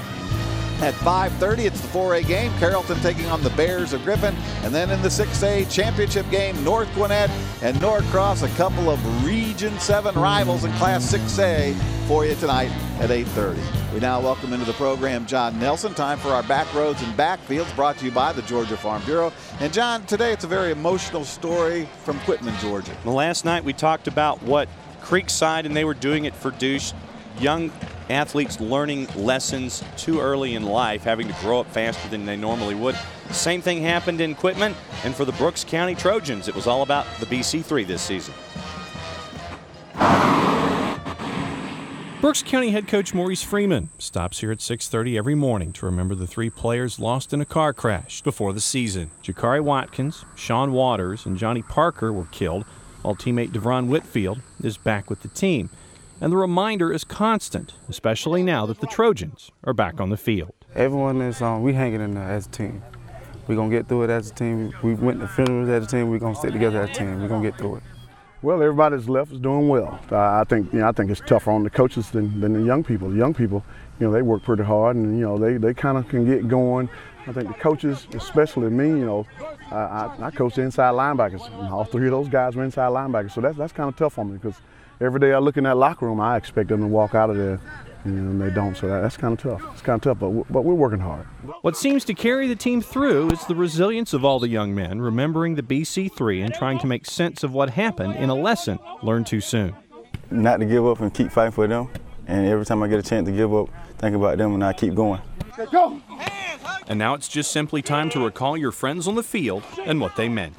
At five thirty, it's the four A game, Carrollton taking on the Bears of Griffin. And then in the six A championship game, North Gwinnett and Norcross, a couple of Region seven rivals in Class six A for you tonight at eight thirty. We now welcome into the program John Nelson. Time for our back roads and backfields, brought to you by the Georgia Farm Bureau. And John, today it's a very emotional story from Quitman, Georgia. Well, last night we talked about what Creekside, and they were doing it for Douche, young athletes learning lessons too early in life, having to grow up faster than they normally would. Same thing happened in Quitman, and for the Brooks County Trojans, it was all about the B C three this season. Berks County head coach Maurice Freeman stops here at six thirty every morning to remember the three players lost in a car crash before the season. Jakari Watkins, Sean Waters, and Johnny Parker were killed, while teammate Devron Whitfield is back with the team. And the reminder is constant, especially now that the Trojans are back on the field. Everyone is um, we hanging in there as a team. We're going to get through it as a team. We went to funerals as a team. We're going to stick together as a team. We're going to get through it. Well, everybody that's left is doing well. Uh, I think, you know, I think it's tougher on the coaches than, than the young people. The young people, you know, they work pretty hard, and you know, they, they kind of can get going. I think the coaches, especially me, you know, I, I, I coach the inside linebackers, and all three of those guys were inside linebackers. So that's that's kind of tough on me because every day I look in that locker room, I expect them to walk out of there, you know, and they don't. So that, that's kind of tough. It's kind of tough, but but we're working hard. What seems to carry the team through is the resilience of all the young men remembering the B C three and trying to make sense of what happened in a lesson learned too soon. Not to give up and keep fighting for them. And every time I get a chance to give up, think about them and I keep going. Go! And now it's just simply time to recall your friends on the field and what they meant.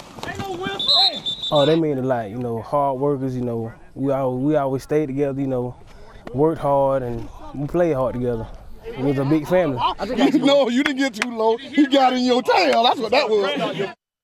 Oh, they mean a lot. You know, hard workers. You know, we all we always stayed together. You know, worked hard and we played hard together. It was a big family. No, you didn't get too low. He got in your tail. That's what that was.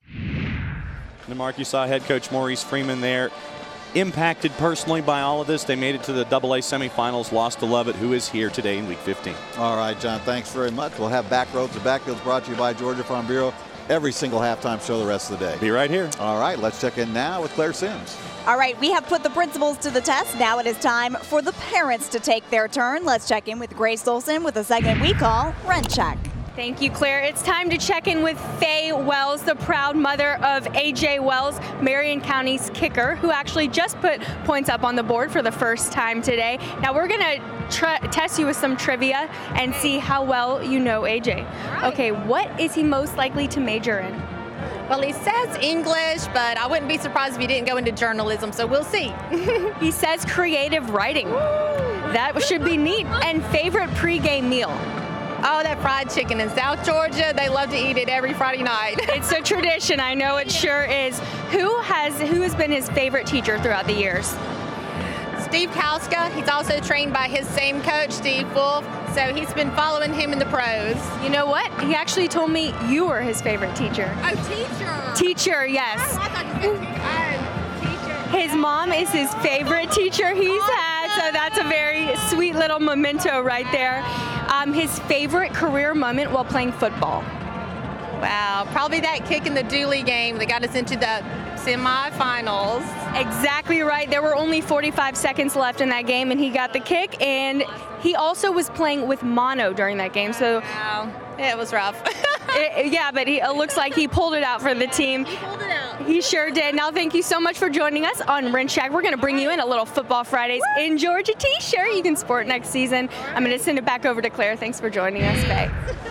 And Mark, you saw head coach Maurice Freeman there. Impacted personally by all of this. They made it to the double A semifinals, lost to Lovett, who is here today in week fifteen. All right, John, thanks very much. We'll have Back Roads and Backfields brought to you by Georgia Farm Bureau every single halftime show the rest of the day. Be right here. All right, let's check in now with Claire Sims. All right, we have put the principals to the test. Now it is time for the parents to take their turn. Let's check in with Grace Olson with a segment we call Rent Check. Thank you, Claire. It's time to check in with Faye Wells, the proud mother of A J Wells, Marion County's kicker, who actually just put points up on the board for the first time today. Now we're going to test you with some trivia and see how well you know A J. Okay, what is he most likely to major in? Well, he says English, but I wouldn't be surprised if he didn't go into journalism, so we'll see. He says creative writing. That should be neat. And favorite pregame meal? Oh, that fried chicken in South Georgia. They love to eat it every Friday night. It's a tradition. I know it sure is. Who has who has been his favorite teacher throughout the years? Steve Kauska. He's also trained by his same coach, Steve Wolf. So he's been following him in the pros. You know what? He actually told me you were his favorite teacher. Oh, teacher. Teacher, yes. Oh, I thought you said teacher. Oh, teacher. His mom is his favorite teacher he's had, so that's a very sweet little memento right there. Um, his favorite career moment while playing football. Wow, probably that kick in the Dooley game that got us into the semifinals. Exactly right. There were only forty-five seconds left in that game, and he got the kick, and he also was playing with mono during that game. So wow, it was rough. it, yeah, but he, it looks like he pulled it out for the team. He pulled it out. He sure did. Now, thank you so much for joining us on Rent Check. We're going to bring you in a little Football Fridays in Georgia t-shirt you can sport next season. I'm going to send it back over to Claire. Thanks for joining us, Faye.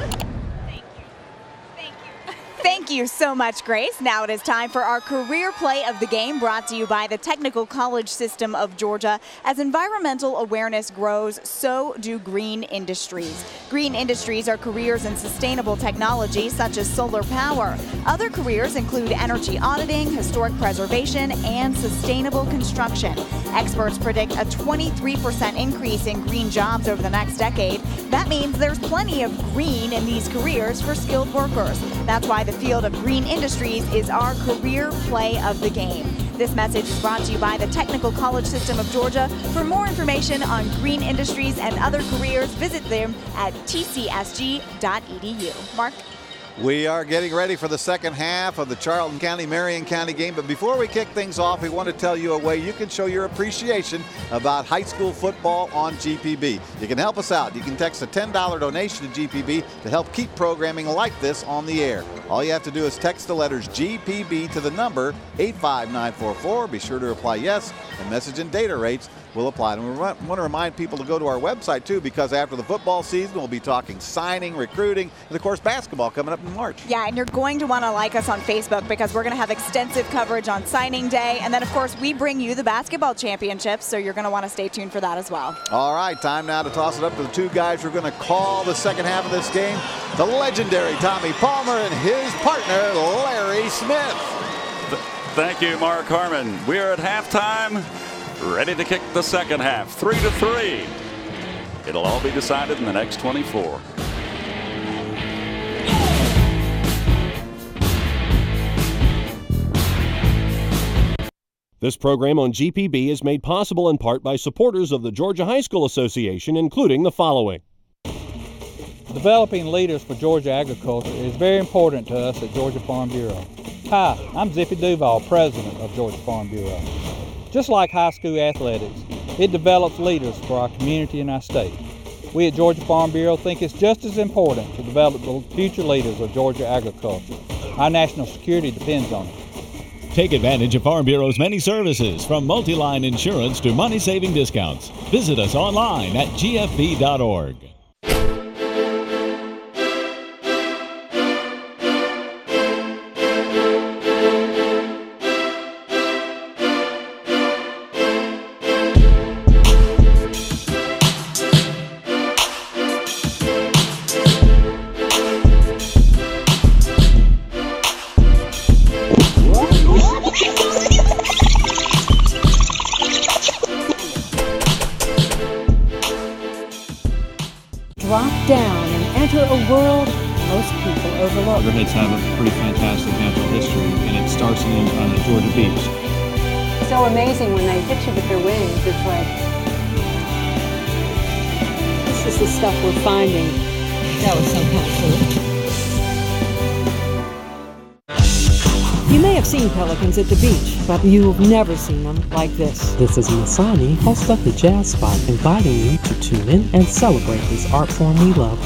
Thank you so much, Grace. Now it is time for our career play of the game, brought to you by the Technical College System of Georgia. As environmental awareness grows, so do green industries. Green industries are careers in sustainable technology, such as solar power. Other careers include energy auditing, historic preservation, and sustainable construction. Experts predict a twenty-three percent increase in green jobs over the next decade. That means there's plenty of green in these careers for skilled workers. That's why the field of green industries is our career play of the game. This message is brought to you by the Technical College System of Georgia. For more information on green industries and other careers, visit them at t c s g dot e d u. Mark? We are getting ready for the second half of the Charlton County Marion County game, but before we kick things off, we want to tell you a way you can show your appreciation about high school football on G P B. You can help us out. You can text a ten dollar donation to G P B to help keep programming like this on the air. All you have to do is text the letters G P B to the number eight five nine four four. Be sure to reply yes, and message and data rates will apply. And we want to remind people to go to our website too, because after the football season, we'll be talking signing, recruiting, and of course basketball coming up in March. Yeah, and you're going to want to like us on Facebook, because we're going to have extensive coverage on signing day. And then, of course, we bring you the basketball championships, so you're going to want to stay tuned for that as well. All right, time now to toss it up to the two guys who are going to call the second half of this game, the legendary Tommy Palmer and his partner, Larry Smith. Thank you, Mark Harmon. We are at halftime. ready to kick the second half. Three to three. It'll all be decided in the next twenty-four. This program on G P B is made possible in part by supporters of the Georgia High School Association, including the following. Developing leaders for Georgia agriculture is very important to us at Georgia Farm Bureau. Hi, I'm Zippy Duval, president of Georgia Farm Bureau. Just like high school athletics, it develops leaders for our community and our state. We at Georgia Farm Bureau think it's just as important to develop the future leaders of Georgia agriculture. Our national security depends on it. Take advantage of Farm Bureau's many services, from multi-line insurance to money-saving discounts. Visit us online at G F B dot org. Down and enter a world most people overlook. Riverheads have a pretty fantastic natural history, and it starts in on the Georgia beach. So amazing when they hit you with their wings. It's like, this is the stuff we're finding. That was some kind of food. You may have seen pelicans at the beach, but you've never seen them like this. This is Masani, host of the Jazz Spot, inviting you to tune in and celebrate this art form we love.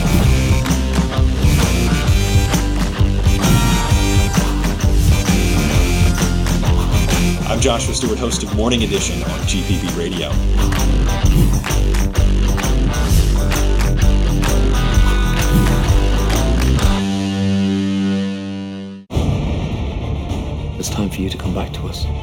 I'm Joshua Stewart, host of Morning Edition on G P B Radio. It's time for you to come back to us.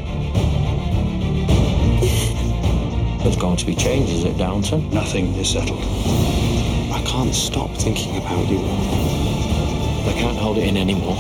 There's going to be changes at Downton. Nothing is settled. I can't stop thinking about you. I can't hold it in anymore.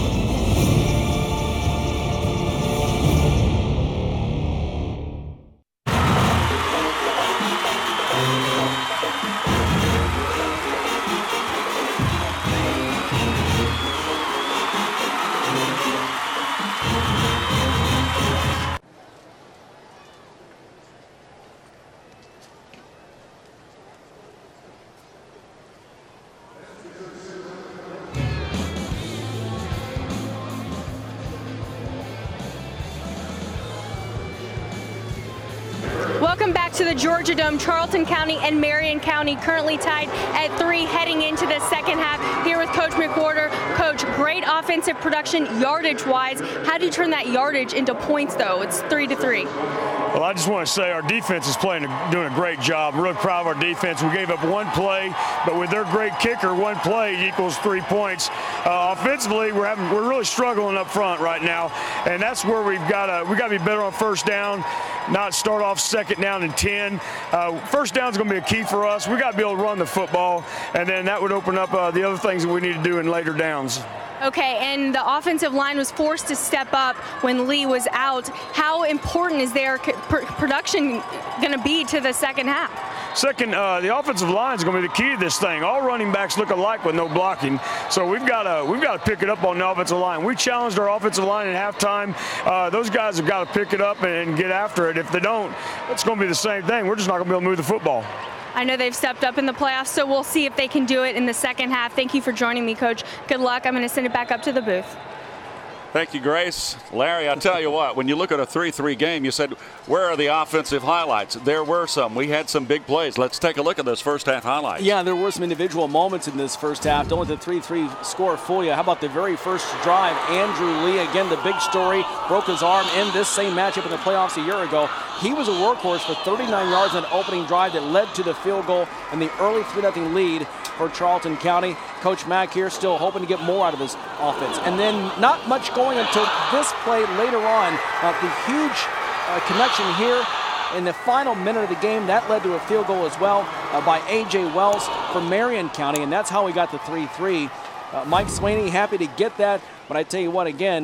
Welcome back to the Georgia Dome. Charlton County and Marion County currently tied at three heading into the second half. Here with Coach McWhorter. Coach, great offensive production yardage-wise. How do you turn that yardage into points, though? It's three to three. Well, I just want to say our defense is playing, doing a great job. I'm really proud of our defense. We gave up one play, but with their great kicker, one play equals three points. Uh, offensively, we're having we're really struggling up front right now, and that's where we've got to we got to be better on first down, not start off second down and ten. Uh, first down is going to be a key for us. We got to be able to run the football, and then that would open up uh, the other things that we need to do in later downs. Okay, and the offensive line was forced to step up when Lee was out. How important is their pr- production going to be to the second half? Second, uh, the offensive line is going to be the key to this thing. All running backs look alike with no blocking, so we've got to we've got to pick it up on the offensive line. We challenged our offensive line at halftime. Uh, those guys have got to pick it up and, and get after it. If they don't, it's going to be the same thing. We're just not going to be able to move the football. I know they've stepped up in the playoffs, so we'll see if they can do it in the second half. Thank you for joining me, Coach. Good luck. I'm going to send it back up to the booth. Thank you, Grace. Larry, I tell you what, when you look at a three three game, you said, where are the offensive highlights? There were some. We had some big plays. Let's take a look at those first half highlights. Yeah, there were some individual moments in this first half. Don't let the three three score fool you. How about the very first drive? Andrew Lee, again, the big story, broke his arm in this same matchup in the playoffs a year ago. He was a workhorse for thirty-nine yards on an opening drive that led to the field goal and the early three nothing lead for Charlton County. Coach Mack here still hoping to get more out of his offense. And then not much going until this play later on. Uh, the huge uh, connection here in the final minute of the game. That led to a field goal as well uh, by A J Wells from Marion County, and that's how we got the three three. Uh, Mike Swaney happy to get that, but I tell you what, again,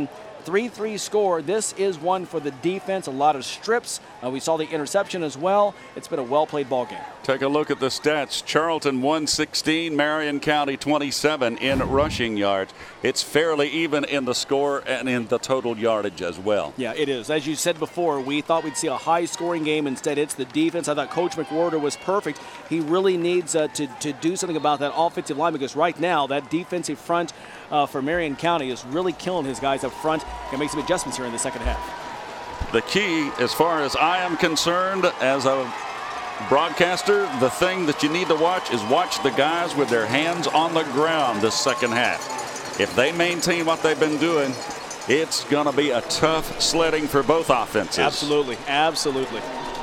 three three score. This is one for the defense. A lot of strips. Uh, we saw the interception as well. It's been a well-played ball game. Take a look at the stats. Charlton one sixteen, Marion County twenty-seven in rushing yards. It's fairly even in the score and in the total yardage as well. Yeah, it is. As you said before, we thought we'd see a high-scoring game. Instead, it's the defense. I thought Coach McWhorter was perfect. He really needs uh, to, to do something about that offensive line, because right now that defensive front uh, for Marion County is really killing his guys up front. Can make some adjustments here in the second half. The key, as far as I am concerned, as a broadcaster, the thing that you need to watch is watch the guys with their hands on the ground this second half. If they maintain what they've been doing, it's going to be a tough sledding for both offenses. Absolutely, absolutely.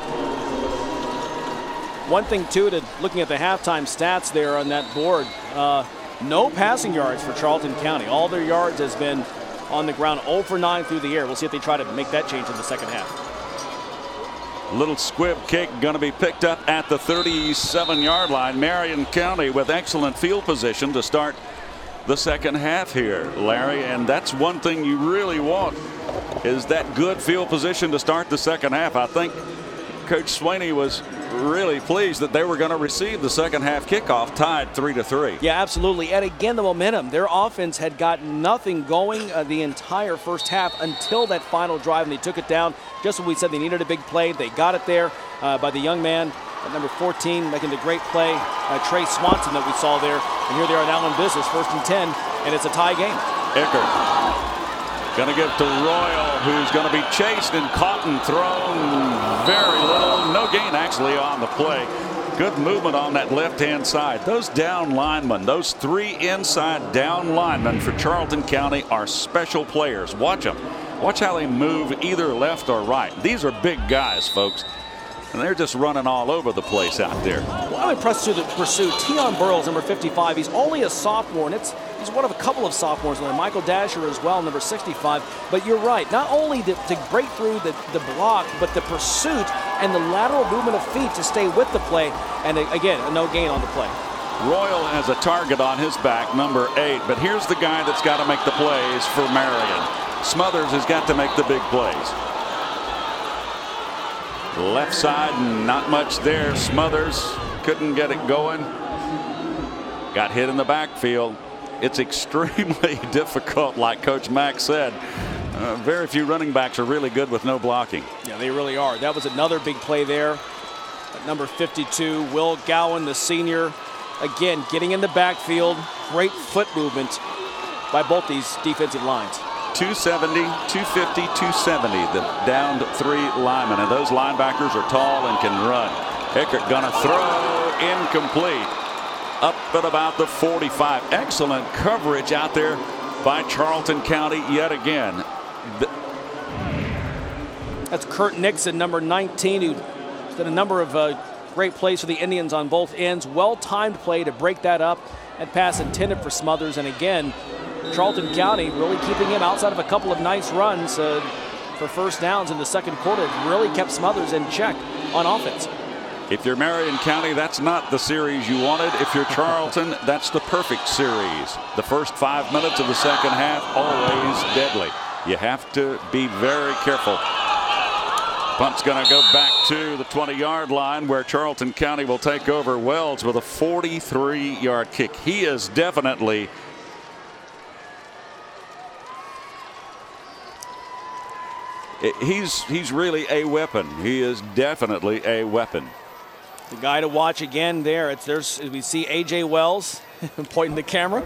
One thing, too, to looking at the halftime stats there on that board, uh, no passing yards for Charlton County. All their yards has been on the ground, zero for nine through the air. We'll see if they try to make that change in the second half. Little squib kick going to be picked up at the thirty-seven yard line. Marion County with excellent field position to start the second half here, Larry, and that's one thing you really want, is that good field position to start the second half. I think Coach Swaney was really pleased that they were going to receive the second half kickoff tied three to three. Yeah, absolutely. And again, the momentum. Their offense had got nothing going uh, the entire first half until that final drive, and they took it down. Just when we said they needed a big play, they got it there uh, by the young man at number fourteen, making the great play, uh, Trey Swanson, that we saw there. And here they are now in business, first and ten, and it's a tie game. Eckert going to give to Royal, who's going to be chased and caught and thrown very little. No gain, actually, on the play. Good movement on that left-hand side. Those down linemen, those three inside down linemen for Charlton County are special players. Watch them. Watch how they move either left or right. These are big guys, folks. And they're just running all over the place out there. Well, I'm impressed with the pursuit. Tion Burrows, number fifty-five. He's only a sophomore, and it's he's one of a couple of sophomores in there. Michael Dasher as well, number sixty-five. But you're right. Not only to, to break through the, the block, but the pursuit and the lateral movement of feet to stay with the play. And again, no gain on the play. Royal has a target on his back, number eight. But here's the guy that's got to make the plays for Marion. Smothers has got to make the big plays. Left side, not much there. Smothers couldn't get it going. Got hit in the backfield. It's extremely difficult, like Coach Mack said. Uh, very few running backs are really good with no blocking. Yeah, they really are. That was another big play there. At number fifty-two, Will Gowan, the senior. Again, getting in the backfield. Great foot movement by both these defensive lines. two seventy, two fifty, two seventy, the downed three linemen. And those linebackers are tall and can run. Eckert gonna throw, incomplete. Up at about the forty-five. Excellent coverage out there by Charlton County yet again. The That's Kurt Nixon, number nineteen, who's done a number of uh, great plays for the Indians on both ends. Well-timed play to break that up. That pass intended for Smothers. And again, Charlton County really keeping him outside of a couple of nice runs uh, for first downs in the second quarter. Really kept Smothers in check on offense. If you're Marion County, that's not the series you wanted. If you're Charlton, that's the perfect series. The first five minutes of the second half, always deadly. You have to be very careful. Punt's going to go back to the twenty yard line, where Charlton County will take over. Wells with a forty-three yard kick. He is definitely He's he's really a weapon. He is definitely a weapon. The guy to watch again there. It's there's we see A J Wells pointing the camera.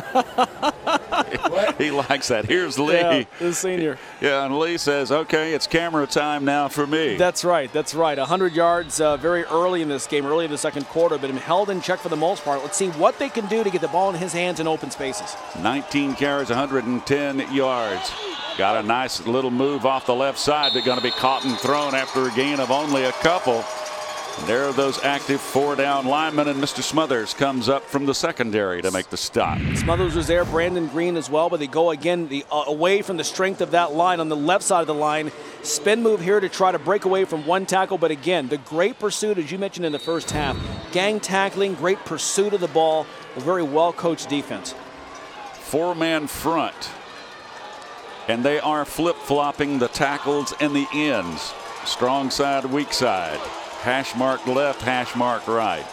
He likes that. Here's Lee, yeah, the senior. Yeah, and Lee says, "Okay, it's camera time now for me." That's right. That's right. one hundred yards uh, very early in this game, early in the second quarter, but him held in check for the most part. Let's see what they can do to get the ball in his hands in open spaces. nineteen carries, one hundred ten yards. Got a nice little move off the left side. They're going to be caught and thrown after a gain of only a couple. And there are those active four down linemen, and Mister Smothers comes up from the secondary to make the stop. Smothers was there, Brandon Green as well, but they go again the uh, away from the strength of that line on the left side of the line. Spin move here to try to break away from one tackle, but again, the great pursuit, as you mentioned in the first half. Gang tackling, great pursuit of the ball, a very well-coached defense. Four-man front. And they are flip-flopping the tackles and the ends. Strong side, weak side. Hash mark left, hash mark right.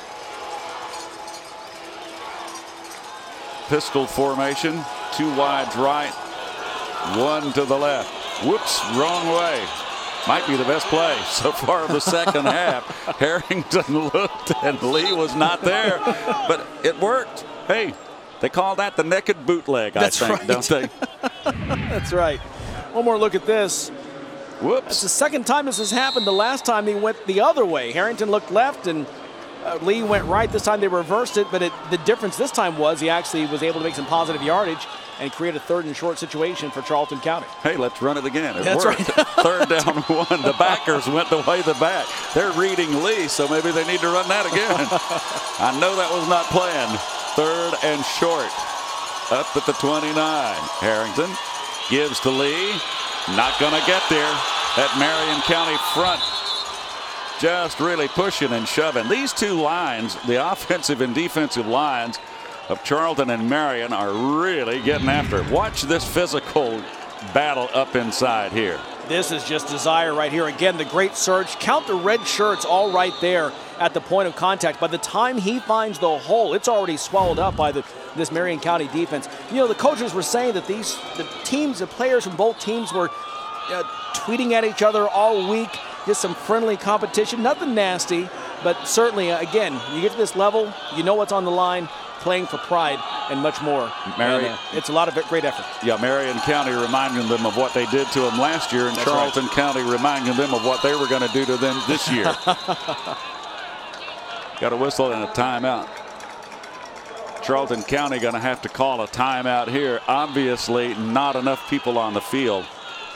Pistol formation. Two wides right, one to the left. Whoops, wrong way. Might be the best play so far of the second half. Harrington looked and Lee was not there, but it worked. Hey, they call that the naked bootleg, I That's think, right. don't they? That's right. One more look at this. Whoops. It's the second time this has happened. The last time he went the other way. Harrington looked left and uh, Lee went right. This time they reversed it, but it, the difference this time was he actually was able to make some positive yardage and create a third and short situation for Charlton County. Hey, let's run it again. It That's worked. right. Third down one. The backers went the way the back. They're reading Lee, so maybe they need to run that again. I know that was not planned. Third and short. Up at the twenty-nine. Harrington gives to Lee. Not going to get there. That Marion County front just really pushing and shoving. These two lines, the offensive and defensive lines of Charlton and Marion, are really getting after it. Watch this physical battle up inside here. This is just desire right here. Again, the great surge. Count the red shirts all right there at the point of contact. By the time he finds the hole, it's already swallowed up by the this Marion County defense. You know, the coaches were saying that these the teams, the players from both teams were uh, tweeting at each other all week. Just some friendly competition. Nothing nasty, but certainly, uh, again, you get to this level, you know what's on the line, playing for pride and much more. Marion, and, uh, it's a lot of great effort. Yeah, Marion County reminding them of what they did to them last year, and That's Charlton right. County reminding them of what they were going to do to them this year. Got a whistle and a timeout. Charlton County going to have to call a timeout here. Obviously, not enough people on the field.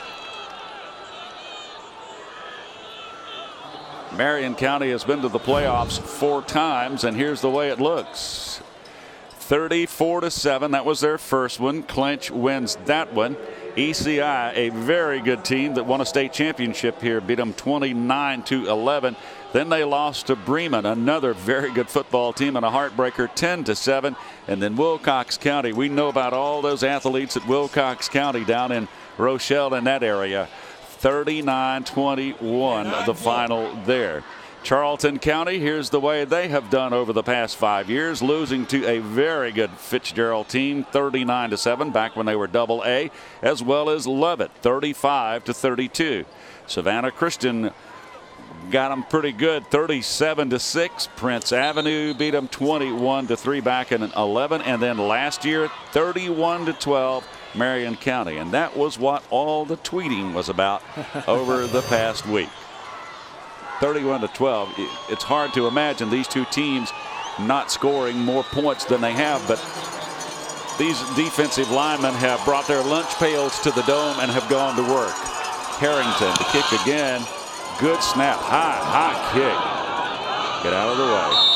Marion County has been to the playoffs four times, and here's the way it looks. thirty-four to seven. That was their first one. Clinch wins that one. E C I, a very good team that won a state championship here, beat them twenty-nine to eleven. Then they lost to Bremen, another very good football team, and a heartbreaker, ten to seven. And then Wilcox County. We know about all those athletes at Wilcox County down in Rochelle in that area. thirty-nine twenty-one the final there. Charlton County, here's the way they have done over the past five years, losing to a very good Fitzgerald team, thirty-nine to seven, back when they were double A, as well as Lovett, thirty-five to thirty-two. Savannah Christian got them pretty good, thirty-seven to six. Prince Avenue beat them twenty-one to three back in eleven, and then last year, thirty-one to twelve. Marion County, and that was what all the tweeting was about over the past week. thirty-one to twelve. It's hard to imagine these two teams not scoring more points than they have, but these defensive linemen have brought their lunch pails to the dome and have gone to work. Harrington to kick again. Good snap. High, high kick. Get out of the way.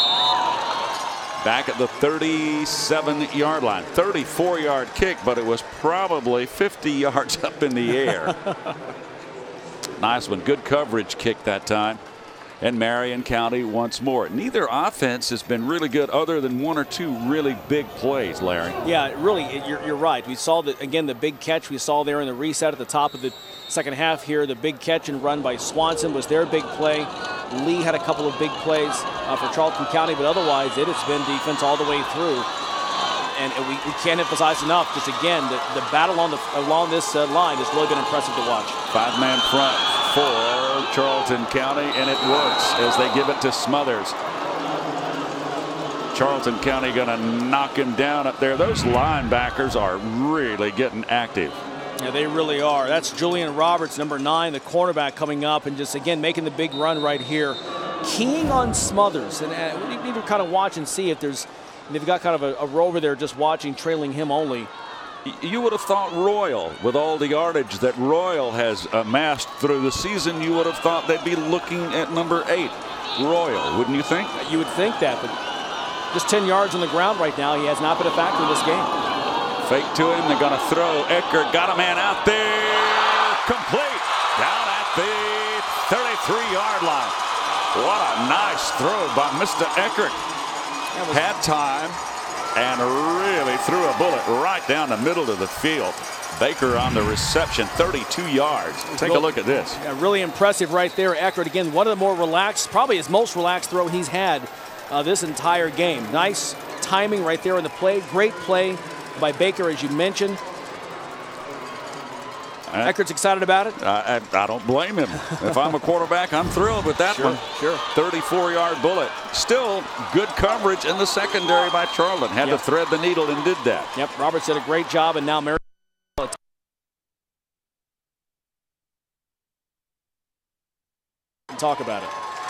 Back at the thirty-seven yard line. thirty-four yard kick, but it was probably fifty yards up in the air. Nice one. Good coverage kick that time. And Marion County once more. Neither offense has been really good other than one or two really big plays, Larry. Yeah, really, you're, you're right. We saw that, again, the big catch we saw there in the reset at the top of the second half here. The big catch and run by Swanson was their big play. Lee had a couple of big plays uh, for Charlton County, but otherwise it has been defense all the way through. And we, we can't emphasize enough, just again, the, the battle on the, along this uh, line has really been impressive to watch. Five-man front for Charlton County, and it works as they give it to Smothers. Charlton County going to knock him down up there. Those linebackers are really getting active. Yeah, they really are. That's Julian Roberts, number nine, the cornerback, coming up and just, again, making the big run right here. Keying on Smothers. And uh, we need to kind of watch and see if there's, they've got kind of a, a rover there just watching, trailing him only. You would have thought Royal, with all the yardage that Royal has amassed through the season, you would have thought they'd be looking at number eight, Royal, wouldn't you think? You would think that, but just ten yards on the ground right now. He has not been a factor in this game. Fake to him. They're going to throw. Eckert got a man out there. Complete. Down at the thirty-three yard line. What a nice throw by Mister Eckert. Had time. and really threw a bullet right down the middle of the field. Baker on the reception, thirty-two yards. Take a look at this. Yeah, really impressive right there. Eckert, again, one of the more relaxed, probably his most relaxed throw he's had uh, this entire game. Nice timing right there in the play. Great play by Baker, as you mentioned. Uh, Eckert's excited about it? I, I, I don't blame him. If I'm a quarterback, I'm thrilled with that sure, one. Sure. thirty-four yard bullet. Still good coverage in the secondary by Charlton. Had yep. to thread the needle and did that. Yep, Roberts did a great job, and now Marion. Talk about it.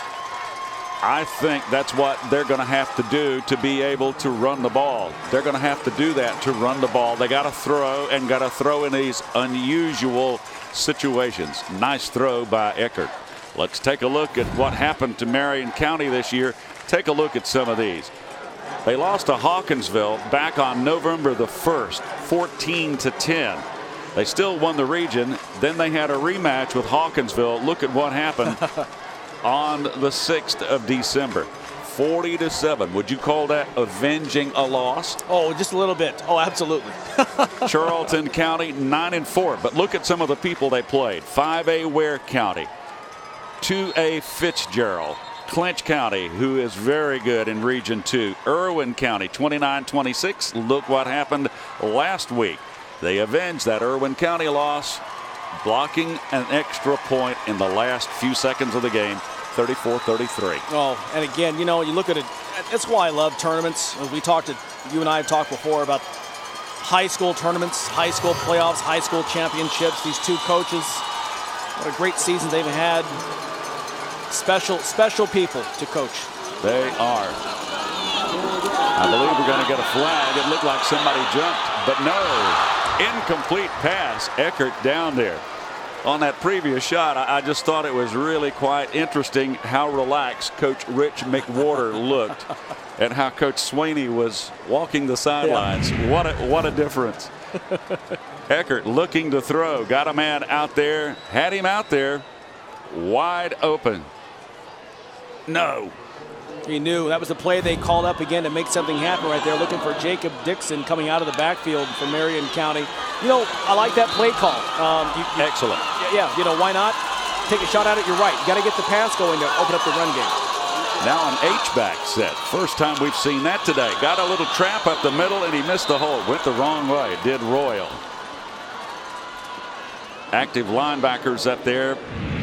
I think that's what they're going to have to do to be able to run the ball. They're going to have to do that to run the ball. They got to throw and got to throw in these unusual situations. Nice throw by Eckert. Let's take a look at what happened to Marion County this year. Take a look at some of these. They lost to Hawkinsville back on November the first, fourteen to ten. They still won the region. Then they had a rematch with Hawkinsville. Look at what happened on the sixth of December. forty to seven. Would you call that avenging a loss? Oh, just a little bit. Oh, absolutely. Charlton County nine and four. But look at some of the people they played. five A Ware County, two A Fitzgerald, Clinch County, who is very good in Region two, Irwin County twenty-nine twenty-six. Look what happened last week. They avenged that Irwin County loss, blocking an extra point in the last few seconds of the game, thirty-four thirty-three. Oh, and again, you know, you look at it, that's why I love tournaments. We talked to, you and I have talked before about high school tournaments, high school playoffs, high school championships. These two coaches, what a great season they've had. Special, special people to coach. They are. I believe we're going to get a flag. It looked like somebody jumped, but no. Incomplete pass. Eckert down there. On that previous shot, I, I just thought it was really quite interesting how relaxed Coach Rich McWhorter looked and how Coach Swaney was walking the sidelines. Yeah. What a, what a difference. Eckert looking to throw. Got a man out there. Had him out there. Wide open. No. He knew that was the play they called up again to make something happen right there, looking for Jacob Dixon coming out of the backfield for Marion County. You know, I like that play call. Um, you, you, Excellent. Yeah, you know, why not? Take a shot at it. You're right. You got to get the pass going to open up the run game. Now an H-back set. First time we've seen that today. Got a little trap up the middle, and he missed the hole. Went the wrong way. Did Royal. Active linebackers up there.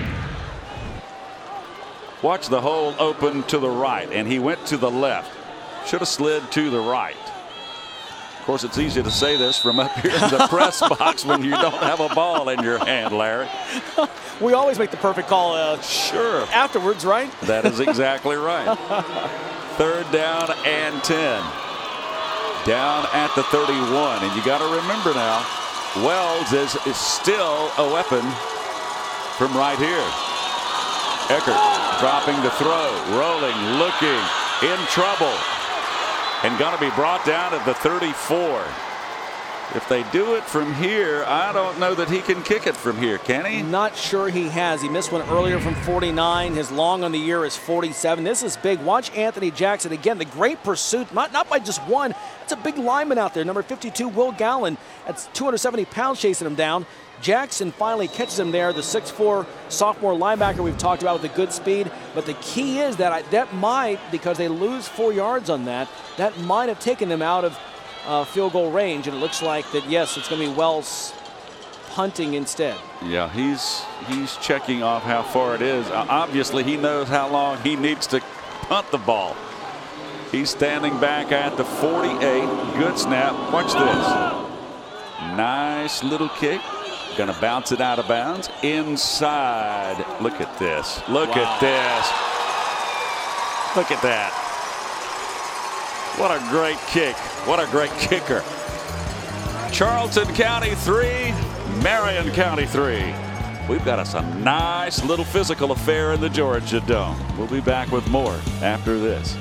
Watch the hole open to the right, and he went to the left. Should have slid to the right. Of course, it's easy to say this from up here in the press box when you don't have a ball in your hand, Larry. We always make the perfect call uh, sure. afterwards, right? That is exactly right. Third down and ten. Down at the thirty-one, and you got to remember now, Wells is, is still a weapon from right here. Eckert dropping to throw, rolling, looking, in trouble, and going to be brought down at the thirty-four. If they do it from here, I don't know that he can kick it from here, can he? Not sure he has. He missed one earlier from forty-nine. His long on the year is forty-seven. This is big. Watch Anthony Jackson again. The great pursuit, not, not by just one. It's a big lineman out there. Number fifty-two, Will Gallen. That's two hundred seventy pounds chasing him down. Jackson finally catches him there, the six four sophomore linebacker we've talked about with the good speed. But the key is that I, that might, because they lose four yards on that, that might have taken them out of uh, field goal range. And it looks like that, yes, it's going to be Wells punting instead. Yeah, he's he's checking off how far it is. Uh, obviously, he knows how long he needs to punt the ball. He's standing back at the forty-eight. Good snap. Watch this. Nice little kick. Going to bounce it out of bounds inside. Look at this. Look wow. at this. Look at that. What a great kick. What a great kicker. Charlton County three, Marion County three. We've got us a nice little physical affair in the Georgia Dome. We'll be back with more after this.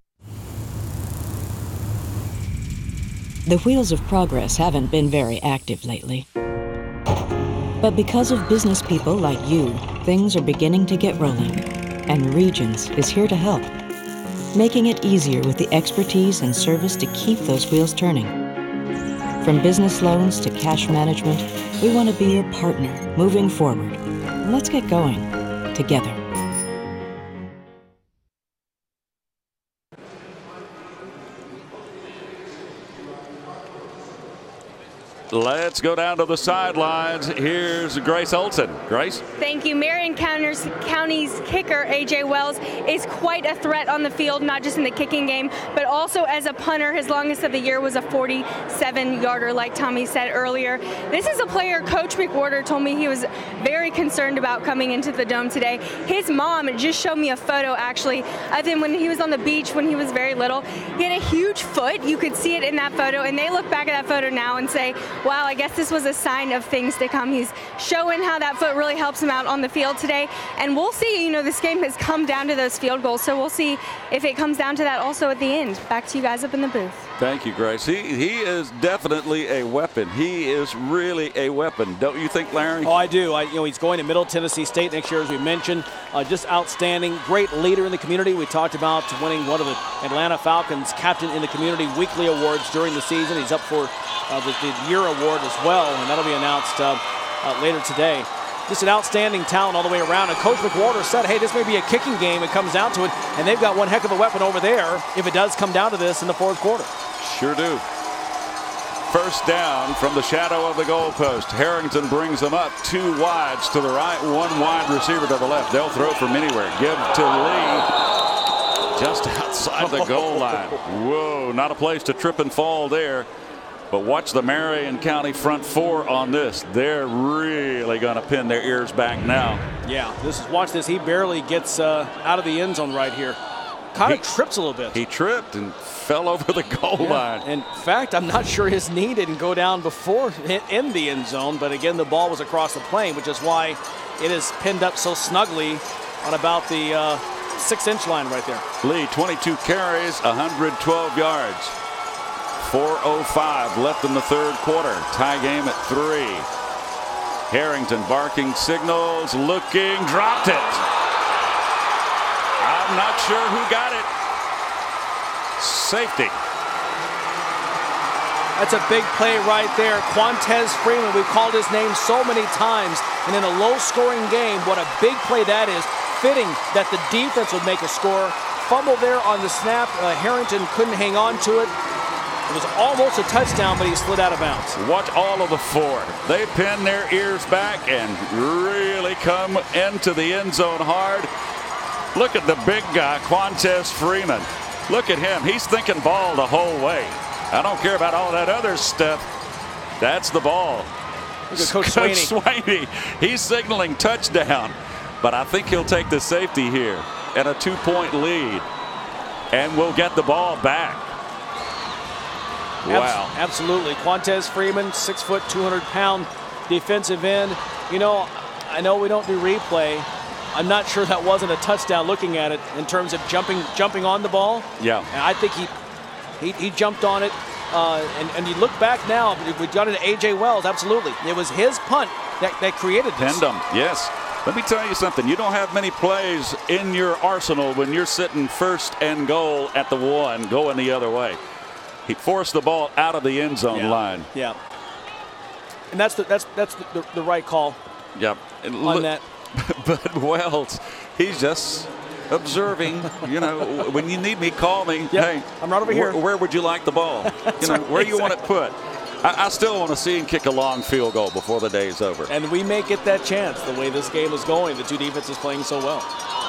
The wheels of progress haven't been very active lately. But because of business people like you, things are beginning to get rolling. And Regions is here to help. making it easier with the expertise and service to keep those wheels turning. From business loans to cash management, we want to be your partner moving forward. Let's get going together. Let's go down to the sidelines. Here's Grace Olson. Grace? Thank you. Marion County's kicker, A J Wells, is quite a threat on the field, not just in the kicking game, but also as a punter. His longest of the year was a forty-seven yarder, like Tommy said earlier. This is a player Coach McWhorter told me he was very concerned about coming into the Dome today. His mom just showed me a photo, actually, of him when he was on the beach when he was very little. He had a huge foot. You could see it in that photo, and they look back at that photo now and say, wow, I guess this was a sign of things to come. He's showing how that foot really helps him out on the field today. And we'll see, you know, this game has come down to those field goals, so we'll see if it comes down to that also at the end. Back to you guys up in the booth. Thank you, Grace. He, he is definitely a weapon. He is really a weapon. Don't you think, Larry? Oh, I do. I, you know, he's going to Middle Tennessee State next year, as we mentioned. Uh, just outstanding. Great leader in the community. We talked about winning one of the Atlanta Falcons Captain in the Community Weekly Awards during the season. He's up for uh, the, the Year Award as well, and that'll be announced uh, uh, later today. Just an outstanding talent all the way around. And Coach McWhorter said, hey, this may be a kicking game. It comes down to it. And they've got one heck of a weapon over there if it does come down to this in the fourth quarter. Sure do. First down from the shadow of the goalpost. Harrington brings them up. Two wides to the right, one wide receiver to the left. They'll throw from anywhere. Give to Lee just outside the goal line. Whoa, not a place to trip and fall there. But watch the Marion County front four on this. They're really going to pin their ears back now. Yeah, this is watch this. He barely gets uh, out of the end zone right here. Kind of trips a little bit. He tripped and fell over the goal yeah. line. In fact, I'm not sure his knee didn't go down before in the end zone. But again, the ball was across the plane, which is why it is pinned up so snugly on about the uh, six-inch line right there. Lee, twenty-two carries, one hundred twelve yards. four oh five left in the third quarter. Tie game at three. Harrington barking signals, looking, dropped it. I'm not sure who got it. Safety. That's a big play right there. Quantez Freeman, we've called his name so many times. And in a low-scoring game, what a big play that is. Fitting that the defense would make a score. Fumble there on the snap. Uh, Harrington couldn't hang on to it. It was almost a touchdown, but he slid out of bounds. Watch all of the four. They pin their ears back and really come into the end zone hard. Look at the big guy, Quantez Freeman. Look at him. He's thinking ball the whole way. I don't care about all that other stuff. That's the ball. Look at Coach, Coach Swaney. Swaney. He's signaling touchdown, but I think he'll take the safety here and a two-point lead, and we'll get the ball back. Wow. Abs absolutely. Quantez Freeman, six foot, two hundred pound defensive end. You know, I know we don't do replay. I'm not sure that wasn't a touchdown looking at it in terms of jumping jumping on the ball. Yeah. And I think he he, he jumped on it. Uh, and, and you look back now, we got it to A J Wells, absolutely. It was his punt that, that created this. Pinned him, yes. Let me tell you something. You don't have many plays in your arsenal when you're sitting first and goal at the one, going the other way. He forced the ball out of the end zone yeah. line. Yeah. And that's the that's that's the, the, the right call. Yep. And on look, that. But Wells, he's just observing. You know, when you need me, call me. Yep. Hey, I'm right over here. Where, where would you like the ball? You know, right, where exactly. you want it put? I, I still want to see him kick a long field goal before the day is over. And we may get that chance the way this game is going. The two defenses playing so well.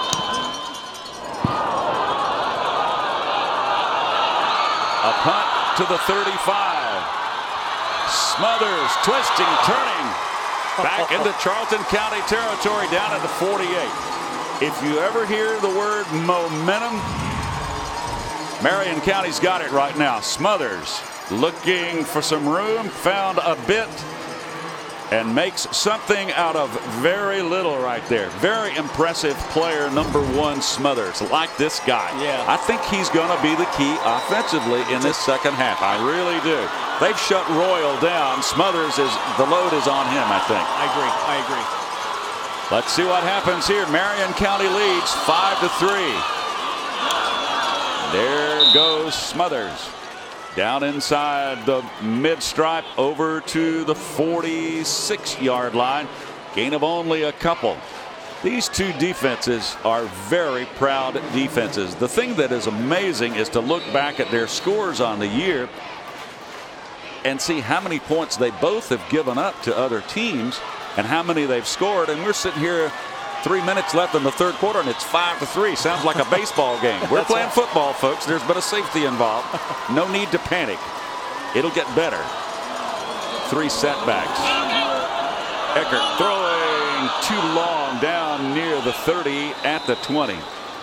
A punt to the thirty-five. Smothers twisting, turning. Back into Charlton County territory down at the forty-eight. If you ever hear the word momentum, Marion County's got it right now. Smothers looking for some room, found a bit, and makes something out of very little right there. Very impressive player, number one, Smothers. Like this guy. Yeah. I think he's going to be the key offensively in this second half. I really do. They've shut Royal down. Smothers is the load is on him, I think. I agree. I agree. Let's see what happens here. Marion County leads five to three. There goes Smothers. Down inside the mid-stripe over to the forty-six yard line. Gain of only a couple. These two defenses are very proud defenses. The thing that is amazing is to look back at their scores on the year and see how many points they both have given up to other teams and how many they've scored. And we're sitting here three minutes left in the third quarter and it's five to three. Sounds like a baseball game. We're playing right. football, folks. There's been a safety involved. No need to panic. It'll get better. Three setbacks. Eckert throwing too long down near the thirty at the twenty.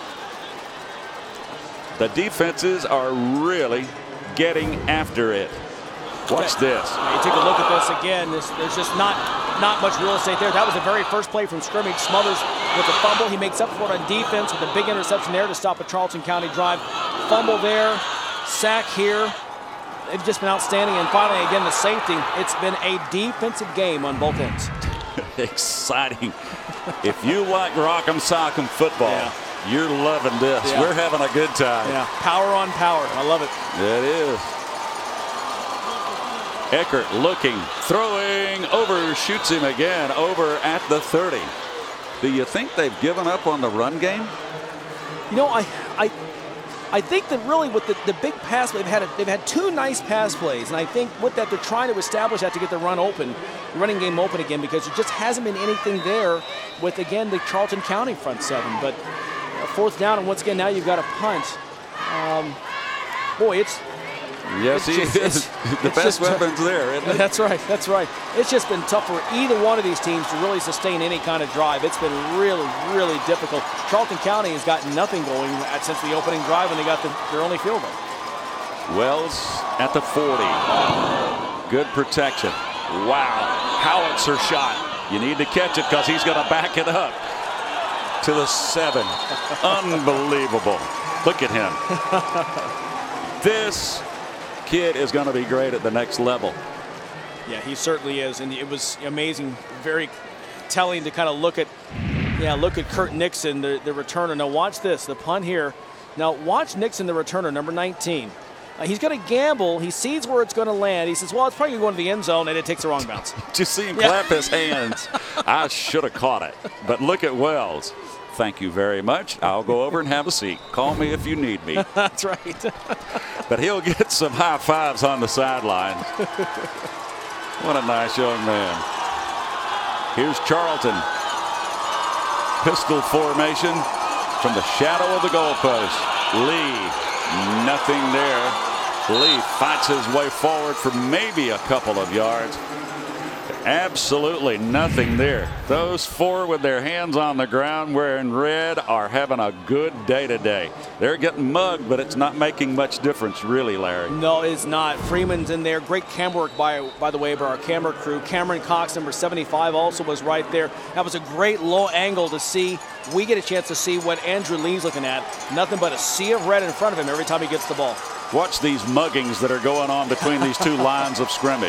The defenses are really getting after it. Watch okay. this. You take a look at this again. This, there's just not not much real estate there. That was the very first play from scrimmage. Smothers with a fumble. He makes up for it on defense with a big interception there to stop a Charlton County drive. Fumble there. Sack here. They've just been outstanding. And finally, again, the safety. It's been a defensive game on both ends. Exciting. If you like Rock'em Sock'em football, yeah. you're loving this. Yeah. We're having a good time. Yeah, power on power. I love it. It is. Eckert looking, throwing, overshoots him again over at the thirty. Do you think they've given up on the run game? You know, I I I think that really with the, the big pass, they've had a, they've had two nice pass plays, and I think with that they're trying to establish that to get the run open, the running game open again, because there just hasn't been anything there with, again, the Charlton County front seven. But uh, fourth down, and once again now you've got a punt. Um, boy, it's Yes, it's he just, is. It's, the it's best weapon's tough. there, isn't it? That's right. That's right. It's just been tough for either one of these teams to really sustain any kind of drive. It's been really, really difficult. Charlton County has got nothing going since the opening drive when they got the, their only field goal. Wells at the forty. Good protection. Wow. Howitzer shot. You need to catch it because he's going to back it up to the seven. Unbelievable. Look at him. This kid is going to be great at the next level. Yeah, he certainly is, and it was amazing, very telling to kind of look at, yeah, look at Kurt Nixon, the, the returner. Now watch this, the punt here. Now watch Nixon, the returner, number nineteen. Uh, he's going to gamble. He sees where it's going to land. He says, well, it's probably going to go into the end zone, and it takes the wrong bounce. Did you see him yeah. clap his hands? I should have caught it. But look at Wells. Thank you very much. I'll go over and have a seat. Call me if you need me. That's right. But he'll get some high fives on the sideline. What a nice young man. Here's Charlton. Pistol formation from the shadow of the goalpost. Lee, nothing there. Lee fights his way forward for maybe a couple of yards. Absolutely nothing there. Those four with their hands on the ground wearing red are having a good day today. They're getting mugged, but it's not making much difference really, Larry. No, it's not. Freeman's in there. Great camera work, by, by the way, by our camera crew. Cameron Cox, number seventy-five, also was right there. That was a great low angle to see. We get a chance to see what Andrew Lee's looking at. Nothing but a sea of red in front of him every time he gets the ball. Watch these muggings that are going on between these two lines of scrimmage.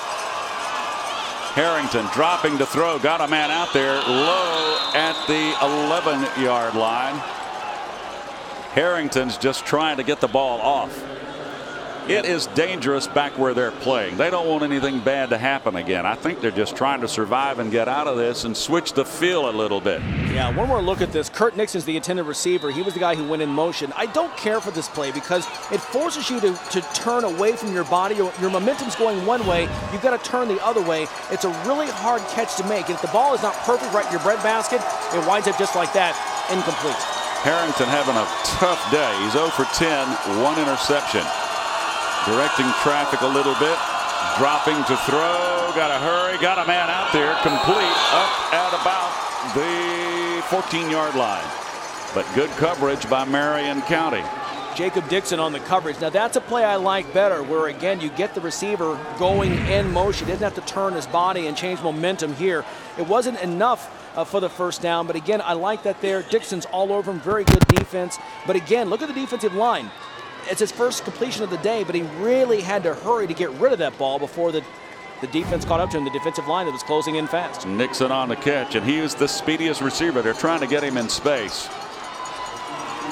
Harrington dropping to throw, got a man out there low at the eleven yard line. Harrington's just trying to get the ball off. It is dangerous back where they're playing. They don't want anything bad to happen again. I think they're just trying to survive and get out of this and switch the feel a little bit. Yeah, one more look at this. Kurt Nixon's the intended receiver. He was the guy who went in motion. I don't care for this play because it forces you to, to turn away from your body. Your, your momentum's going one way. You've got to turn the other way. It's a really hard catch to make. And if the ball is not perfect right in your breadbasket, it winds up just like that, incomplete. Harrington having a tough day. He's zero for ten, one interception. Directing traffic a little bit, dropping to throw, got to hurry, got a man out there, complete up at about the fourteen yard line. But good coverage by Marion County. Jacob Dixon on the coverage. Now that's a play I like better, where again you get the receiver going in motion. He doesn't have to turn his body and change momentum here. It wasn't enough uh, for the first down, but again I like that there. Dixon's all over him, very good defense. But again, look at the defensive line. It's his first completion of the day, but he really had to hurry to get rid of that ball before the, the defense caught up to him, the defensive line that was closing in fast. Nixon on the catch, and he is the speediest receiver. They're trying to get him in space.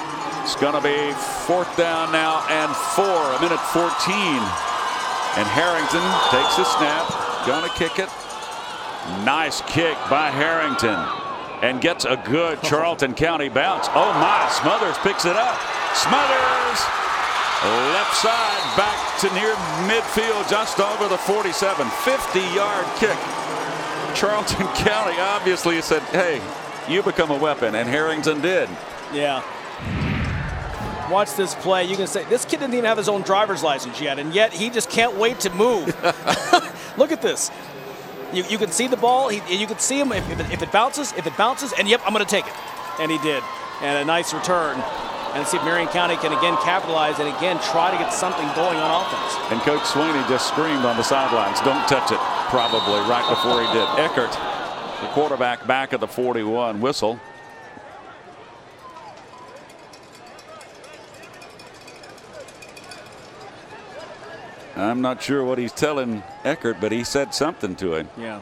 It's going to be fourth down now and four, a minute fourteen. And Harrington takes the snap, going to kick it. Nice kick by Harrington and gets a good Charlton County bounce. Oh my, Smothers picks it up. Smothers left side back to near midfield, just over the forty-seven. fifty yard kick. Charlton County obviously said, hey, you become a weapon, and Harrington did. Yeah. Watch this play. You can say this kid didn't even have his own driver's license yet, and yet he just can't wait to move. Look at this. You, you can see the ball. He, you can see him if, if, it, if it bounces, if it bounces, and yep, I'm going to take it. And he did. And a nice return. And see if Marion County can again capitalize and again try to get something going on offense. And Coach Sweeney just screamed on the sidelines, don't touch it, probably right before he did. Eckert, the quarterback, back at the forty-one. Whistle. I'm not sure what he's telling Eckert, but he said something to him. Yeah.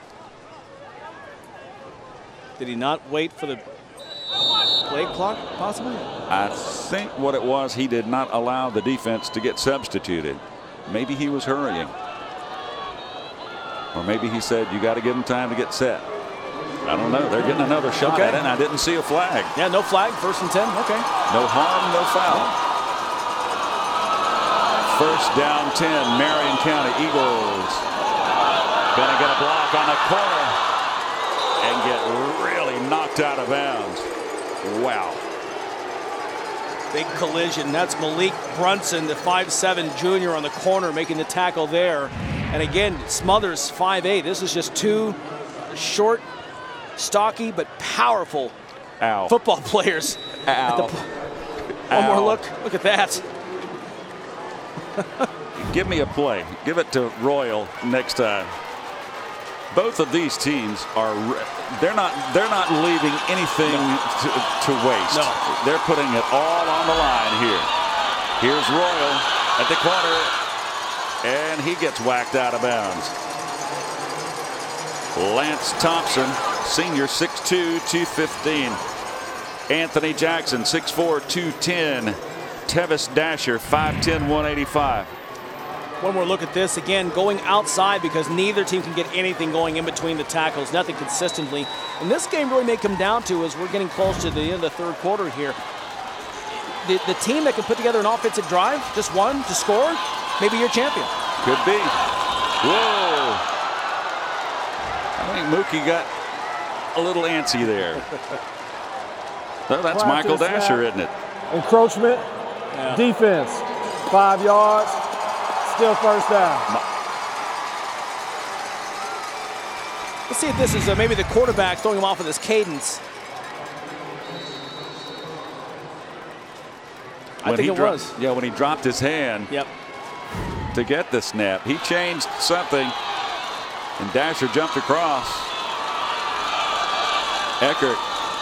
Did he not wait for the play clock, possibly? I think what it was, he did not allow the defense to get substituted. Maybe he was hurrying. Or maybe he said, you got to give him time to get set. I don't know. They're getting another shot okay. at it, and I didn't see a flag. Yeah, no flag. First and ten. Okay. No harm, no foul. First down ten, Marion County Eagles. Gonna get a block on the corner and get really knocked out of bounds. Wow. Big collision. That's Malik Brunson, the five seven junior on the corner, making the tackle there. And again, Smothers five eight. This is just two short, stocky, but powerful Ow. football players. Ow. One Ow. more look. Look at that. Give me a play. Give it to Royal next time. Both of these teams are they're not they're not leaving anything no. to, to waste. No. They're putting it all on the line here. Here's Royal at the corner, and he gets whacked out of bounds. Lance Thompson, senior, six two, two fifteen. Anthony Jackson, six four, two ten. Tevis Dasher, five ten, one eighty-five. One more look at this. Again, going outside because neither team can get anything going in between the tackles, nothing consistently. And this game really may come down to, as we're getting close to the end of the third quarter here, the, the team that can put together an offensive drive, just one, to score, maybe your champion. Could be. Whoa. I think Mookie got a little antsy there. No, that's Practice Michael Dasher, snap. isn't it? Encroachment, yeah. defense, five yards, still first down. Let's see if this is uh, maybe the quarterback throwing him off with his cadence. I When think he it dro- was. Yeah, when he dropped his hand yep. to get the snap, he changed something, and Dasher jumped across. Eckert.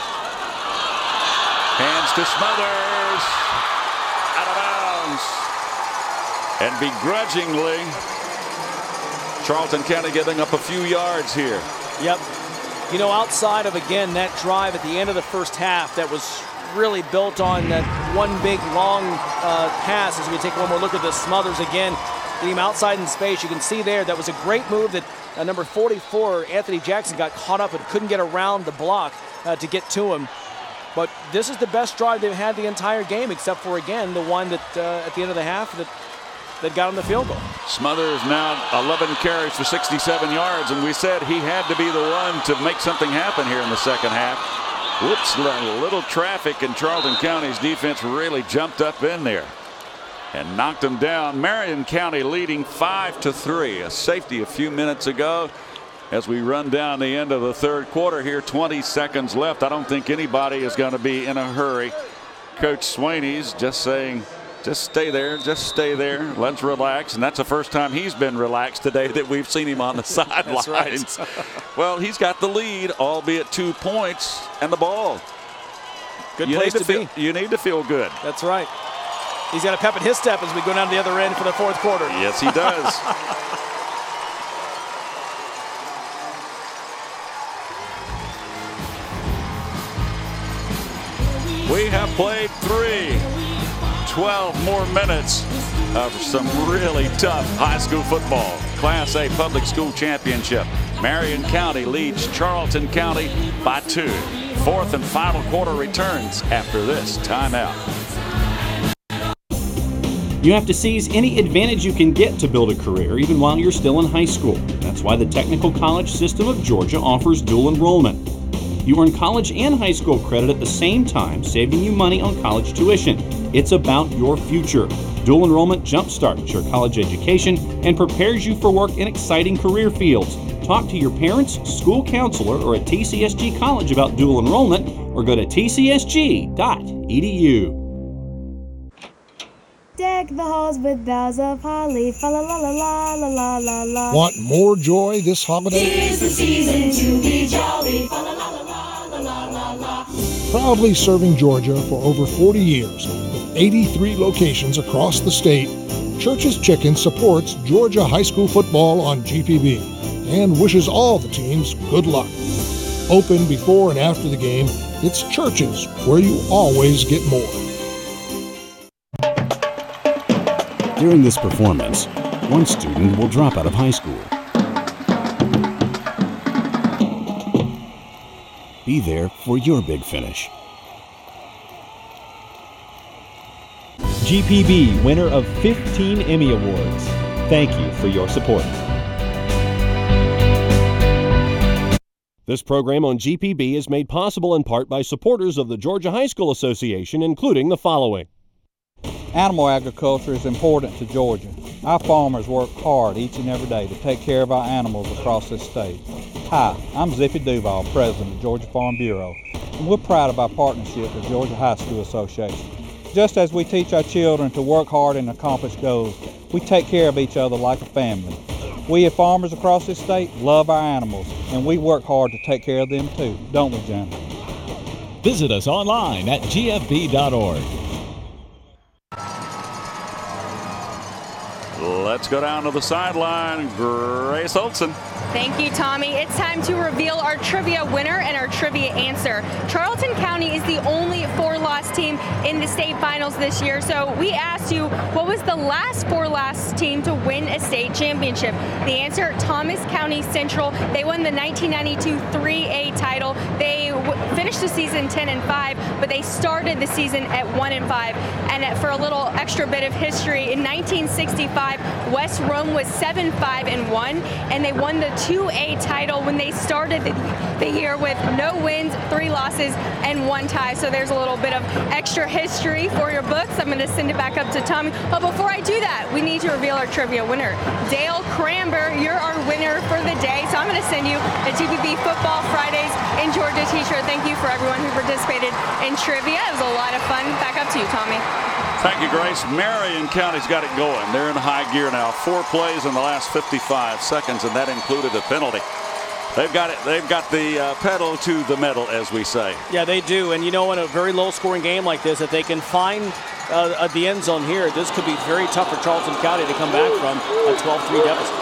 Hands to Smothers. Out of bounds. And begrudgingly, Charlton County giving up a few yards here. Yep. You know, outside of, again, that drive at the end of the first half that was really built on that one big long uh, pass, as we take one more look at this. Smothers again, getting him outside in space. You can see there, that was a great move that uh, number forty-four, Anthony Jackson, got caught up and couldn't get around the block uh, to get to him. But this is the best drive they've had the entire game, except for, again, the one that uh, at the end of the half that, that got him the field goal. Smothers now eleven carries for sixty-seven yards, and we said he had to be the one to make something happen here in the second half. Whoops, a little traffic, and Charlton County's defense really jumped up in there and knocked him down. Marion County leading five to three. A safety a few minutes ago. As we run down the end of the third quarter here, twenty seconds left. I don't think anybody is going to be in a hurry. Coach Sweeney's just saying, just stay there, just stay there. Let's relax. And that's the first time he's been relaxed today that we've seen him on the sidelines. That's right. Well, he's got the lead, albeit two points, and the ball. Good you place need to, to be. Feel, you need to feel good. That's right. He's got a pep in his step as we go down to the other end for the fourth quarter. Yes, he does. We have played three twelve more minutes of some really tough high school football. Class A Public School Championship. Marion County leads Charlton County by two. Fourth and final quarter returns after this timeout. You have to seize any advantage you can get to build a career, even while you're still in high school. That's why the Technical College System of Georgia offers dual enrollment. You earn college and high school credit at the same time, saving you money on college tuition. It's about your future. Dual enrollment jumpstarts your college education and prepares you for work in exciting career fields. Talk to your parents, school counselor, or at T C S G College about dual enrollment, or go to T C S G dot E D U. Deck the halls with boughs of holly, fa la la la la la la la. Want more joy this holiday? Tis the season to be jolly, fa la la la la la la la. Proudly serving Georgia for over forty years, with eighty-three locations across the state, Church's Chicken supports Georgia high school football on G P B and wishes all the teams good luck. Open before and after the game, it's Church's, where you always get more. During this performance, one student will drop out of high school. Be there for your big finish. G P B, winner of fifteen Emmy Awards. Thank you for your support. This program on G P B is made possible in part by supporters of the Georgia High School Association, including the following. Animal agriculture is important to Georgia. Our farmers work hard each and every day to take care of our animals across this state. Hi, I'm Zippy Duval, President of Georgia Farm Bureau, and we're proud of our partnership with Georgia High School Association. Just as we teach our children to work hard and accomplish goals, we take care of each other like a family. We as farmers across this state love our animals, and we work hard to take care of them too, don't we, Jen? Visit us online at G F B dot org. Let's go down to the sideline. Grace Olson. Thank you, Tommy. It's time to reveal our trivia winner and our trivia answer. Charlton County is the only four-loss team in the state finals this year. So we asked you, what was the last four-loss team to win a state championship? The answer, Thomas County Central. They won the nineteen ninety-two three A title. They w- finished the season ten and five, but they started the season at one and five. And for a little extra bit of history, in nineteen sixty-five, West Rome was seven five and one, and they won the two A title when they started the, the year with no wins, three losses, and one tie. So there's a little bit of extra history for your books. I'm going to send it back up to Tommy. But before I do that, we need to reveal our trivia winner. Dale Cramber, you're our winner for the day. So I'm going to send you a G P B Football Fridays in Georgia t-shirt. Thank you for everyone who participated in trivia. It was a lot of fun. Back up to you, Tommy. Thank you, Grace. Marion County's got it going. They're in high gear now. Four plays in the last fifty-five seconds, and that included a penalty. They've got it. They've got the uh, pedal to the metal, as we say. Yeah, they do. And you know, in a very low-scoring game like this, if they can find uh, at the end zone here, this could be very tough for Charlton County to come back from a twelve three deficit.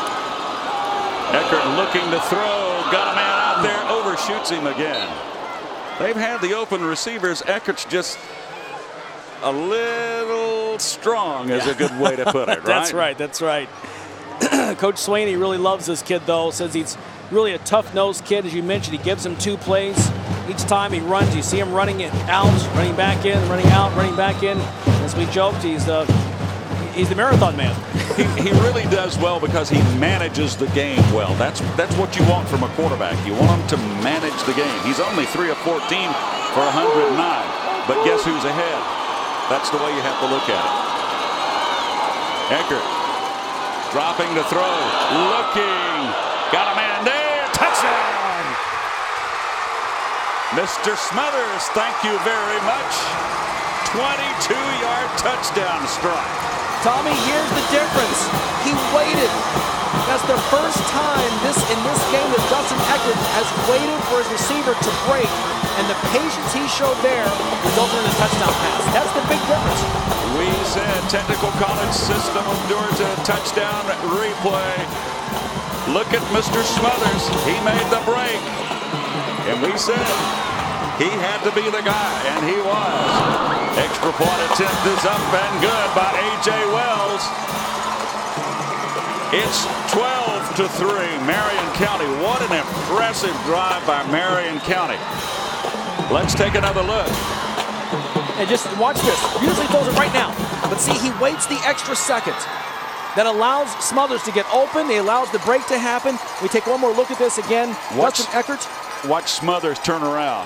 Eckert looking to throw. Got a man out there. Overshoots him again. They've had the open receivers. Eckert's just a little strong is a good way to put it, right? That's right. That's right. Coach Swaney really loves this kid, though. Says he's really a tough-nosed kid. As you mentioned, he gives him two plays. Each time he runs, you see him running it out, running back in, running out, running back in. As we joked, he's the he's the marathon man. he, he really does well because he manages the game well. That's that's what you want from a quarterback. You want him to manage the game. He's only three of fourteen for one hundred nine. But guess who's ahead? That's the way you have to look at it. Eckert dropping to throw, looking, got a man there, touchdown! Mister Smothers, thank you very much. twenty-two yard touchdown strike. Tommy, here's the difference. He waited. That's the first time this in this game that Justin Eckert has waited for his receiver to break, and the patience he showed there resulted in a touchdown pass. That's the big difference. We said Technical College System of Georgia touchdown replay. Look at Mister Smothers. He made the break. And we said he had to be the guy, and he was. Extra point attempt is up and good by A J Wells. It's twelve to three. Marion County. What an impressive drive by Marion County. Let's take another look. And just watch this. Usually throws it right now. But see, he waits the extra second. That allows Smothers to get open. He allows the break to happen. We take one more look at this again. Watch, Justin Eckert. Watch Smothers turn around.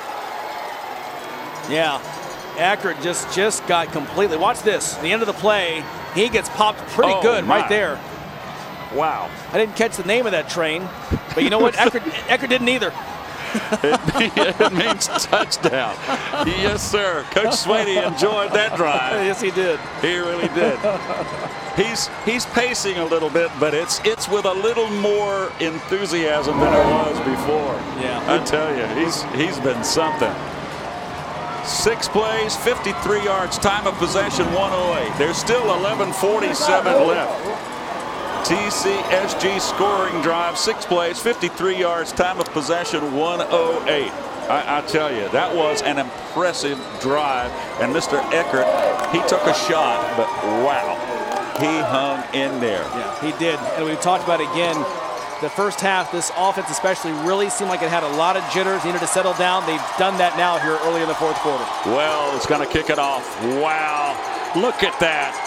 Yeah. Eckert just, just got completely. Watch this. The end of the play, he gets popped pretty oh, good my. right there. Wow. I didn't catch the name of that train. But you know what? Eckert, Eckert didn't either. it, it means touchdown. Yes, sir. Coach Sweeney enjoyed that drive. Yes, he did. He really did. He's he's pacing a little bit, but it's it's with a little more enthusiasm than it was before. Yeah. I tell you, he's he's been something. Six plays, fifty-three yards, time of possession one oh eight. There's still eleven forty-seven left. T C S G scoring drive, six plays, fifty-three yards, time of possession one oh eight. I, I tell you, that was an impressive drive. And Mister Eckert, he took a shot, but wow, he hung in there. Yeah, he did. And we've talked about it again. The first half, this offense especially really seemed like it had a lot of jitters, needed to settle down. They've done that now here early in the fourth quarter. Well, it's going to kick it off. Wow, look at that.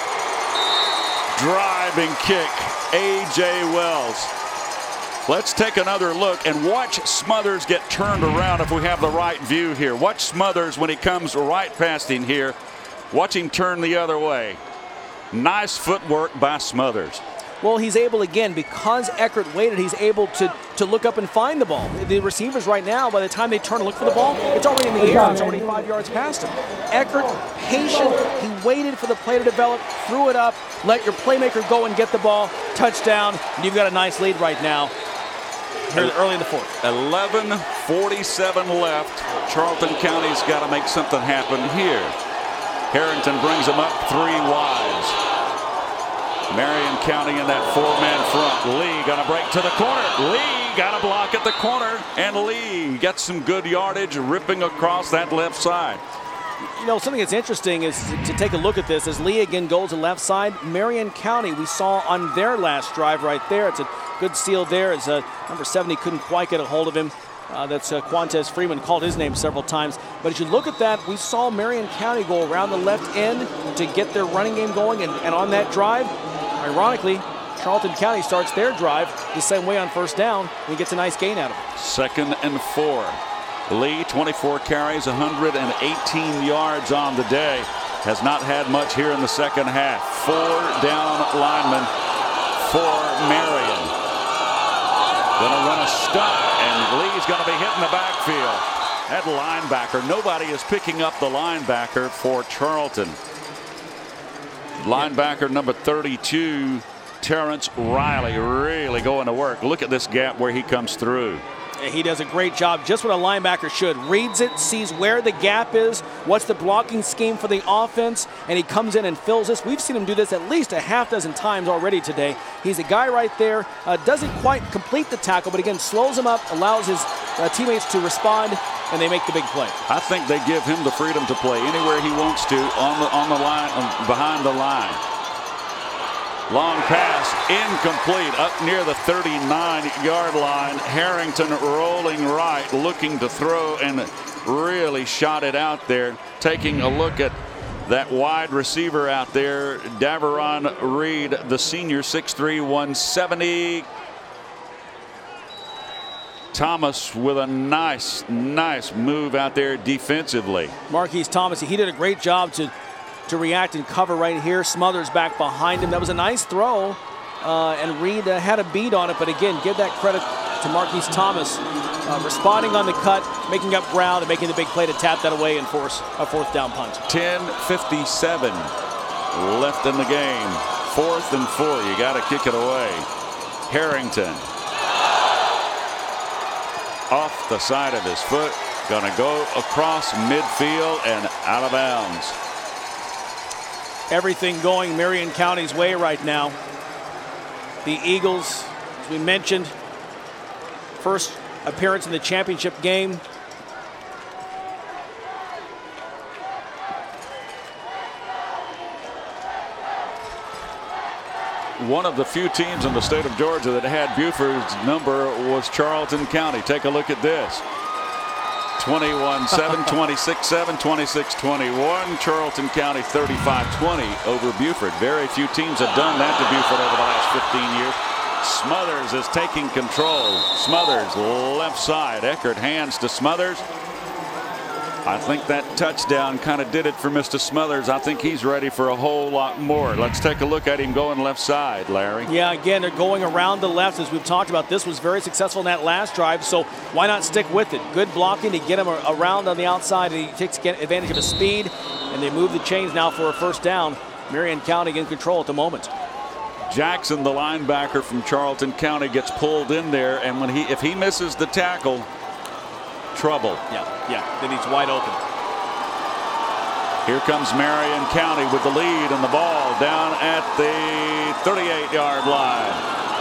Driving kick, A J Wells. Let's take another look and watch Smothers get turned around if we have the right view here. Watch Smothers when he comes right past him here. Watch him turn the other way. Nice footwork by Smothers. Well, he's able, again, because Eckert waited, he's able to, to look up and find the ball. The receivers right now, by the time they turn and look for the ball, it's already in the air. It's already five yards past him. Eckert, patient, he waited for the play to develop, threw it up, let your playmaker go and get the ball, touchdown, and you've got a nice lead right now here early in the fourth. eleven forty-seven left. Charlton County's got to make something happen here. Harrington brings them up three wides. Marion County in that four-man front. Lee got a break to the corner. Lee got a block at the corner, and Lee gets some good yardage ripping across that left side. You know, something that's interesting is to take a look at this as Lee again goes to left side. Marion County, we saw on their last drive right there. It's a good steal there as uh, number seventy couldn't quite get a hold of him. Uh, that's uh, Quantez Freeman, called his name several times. But as you look at that, we saw Marion County go around the left end to get their running game going. And, and on that drive, ironically, Charlton County starts their drive the same way on first down and he gets a nice gain out of it. Second and four. Lee, twenty-four carries, one hundred eighteen yards on the day. Has not had much here in the second half. Four down linemen for Marion. Gonna run a stunt, and Lee's gonna be hitting the backfield. That linebacker, nobody is picking up the linebacker for Charlton. Linebacker number thirty-two, Terrence Riley, really going to work. Look at this gap where he comes through. He does a great job, just what a linebacker should. Reads it, sees where the gap is, what's the blocking scheme for the offense, and he comes in and fills this. We've seen him do this at least a half dozen times already today. He's a guy right there, uh, doesn't quite complete the tackle, but again, slows him up, allows his uh, teammates to respond, and they make the big play. I think they give him the freedom to play anywhere he wants to on the on the line, um, behind the line. Long pass, incomplete, up near the thirty-nine yard line. Harrington rolling right, looking to throw, and really shot it out there. Taking a look at that wide receiver out there, Daveron Reed, the senior, six three, one seventy. Thomas with a nice, nice move out there defensively. Marquise Thomas, he did a great job to to react and cover right here. Smothers back behind him. That was a nice throw, uh, and Reed uh, had a beat on it, but again, give that credit to Marquise Thomas, uh, responding on the cut, making up ground, and making the big play to tap that away and force a fourth down punt. ten fifty-seven left in the game. Fourth and four. You got to kick it away. Harrington off the side of his foot, gonna go across midfield and out of bounds. Everything going Marion County's way right now. The Eagles, as we mentioned, first appearance in the championship game. one of the few teams in the state of Georgia that had Buford's number was Charlton County. Take a look at this. twenty-one seven, twenty-six seven, twenty-six twenty-one. Charlton County thirty-five twenty over Buford. Very few teams have done that to Buford over the last fifteen years. Smothers is taking control. Smothers left side. Eckert hands to Smothers. I think that touchdown kind of did it for Mister Smothers. I think he's ready for a whole lot more. Let's take a look at him going left side, Larry. Yeah, again, they're going around the left, as we've talked about. This was very successful in that last drive, so why not stick with it? Good blocking to get him around on the outside, and he takes advantage of his speed, and they move the chains now for a first down. Marion County in control at the moment. Jackson, the linebacker from Charlton County, gets pulled in there, and when he if he misses the tackle, trouble. Yeah, yeah, then he's wide open. Here comes Marion County with the lead and the ball down at the thirty-eight yard line.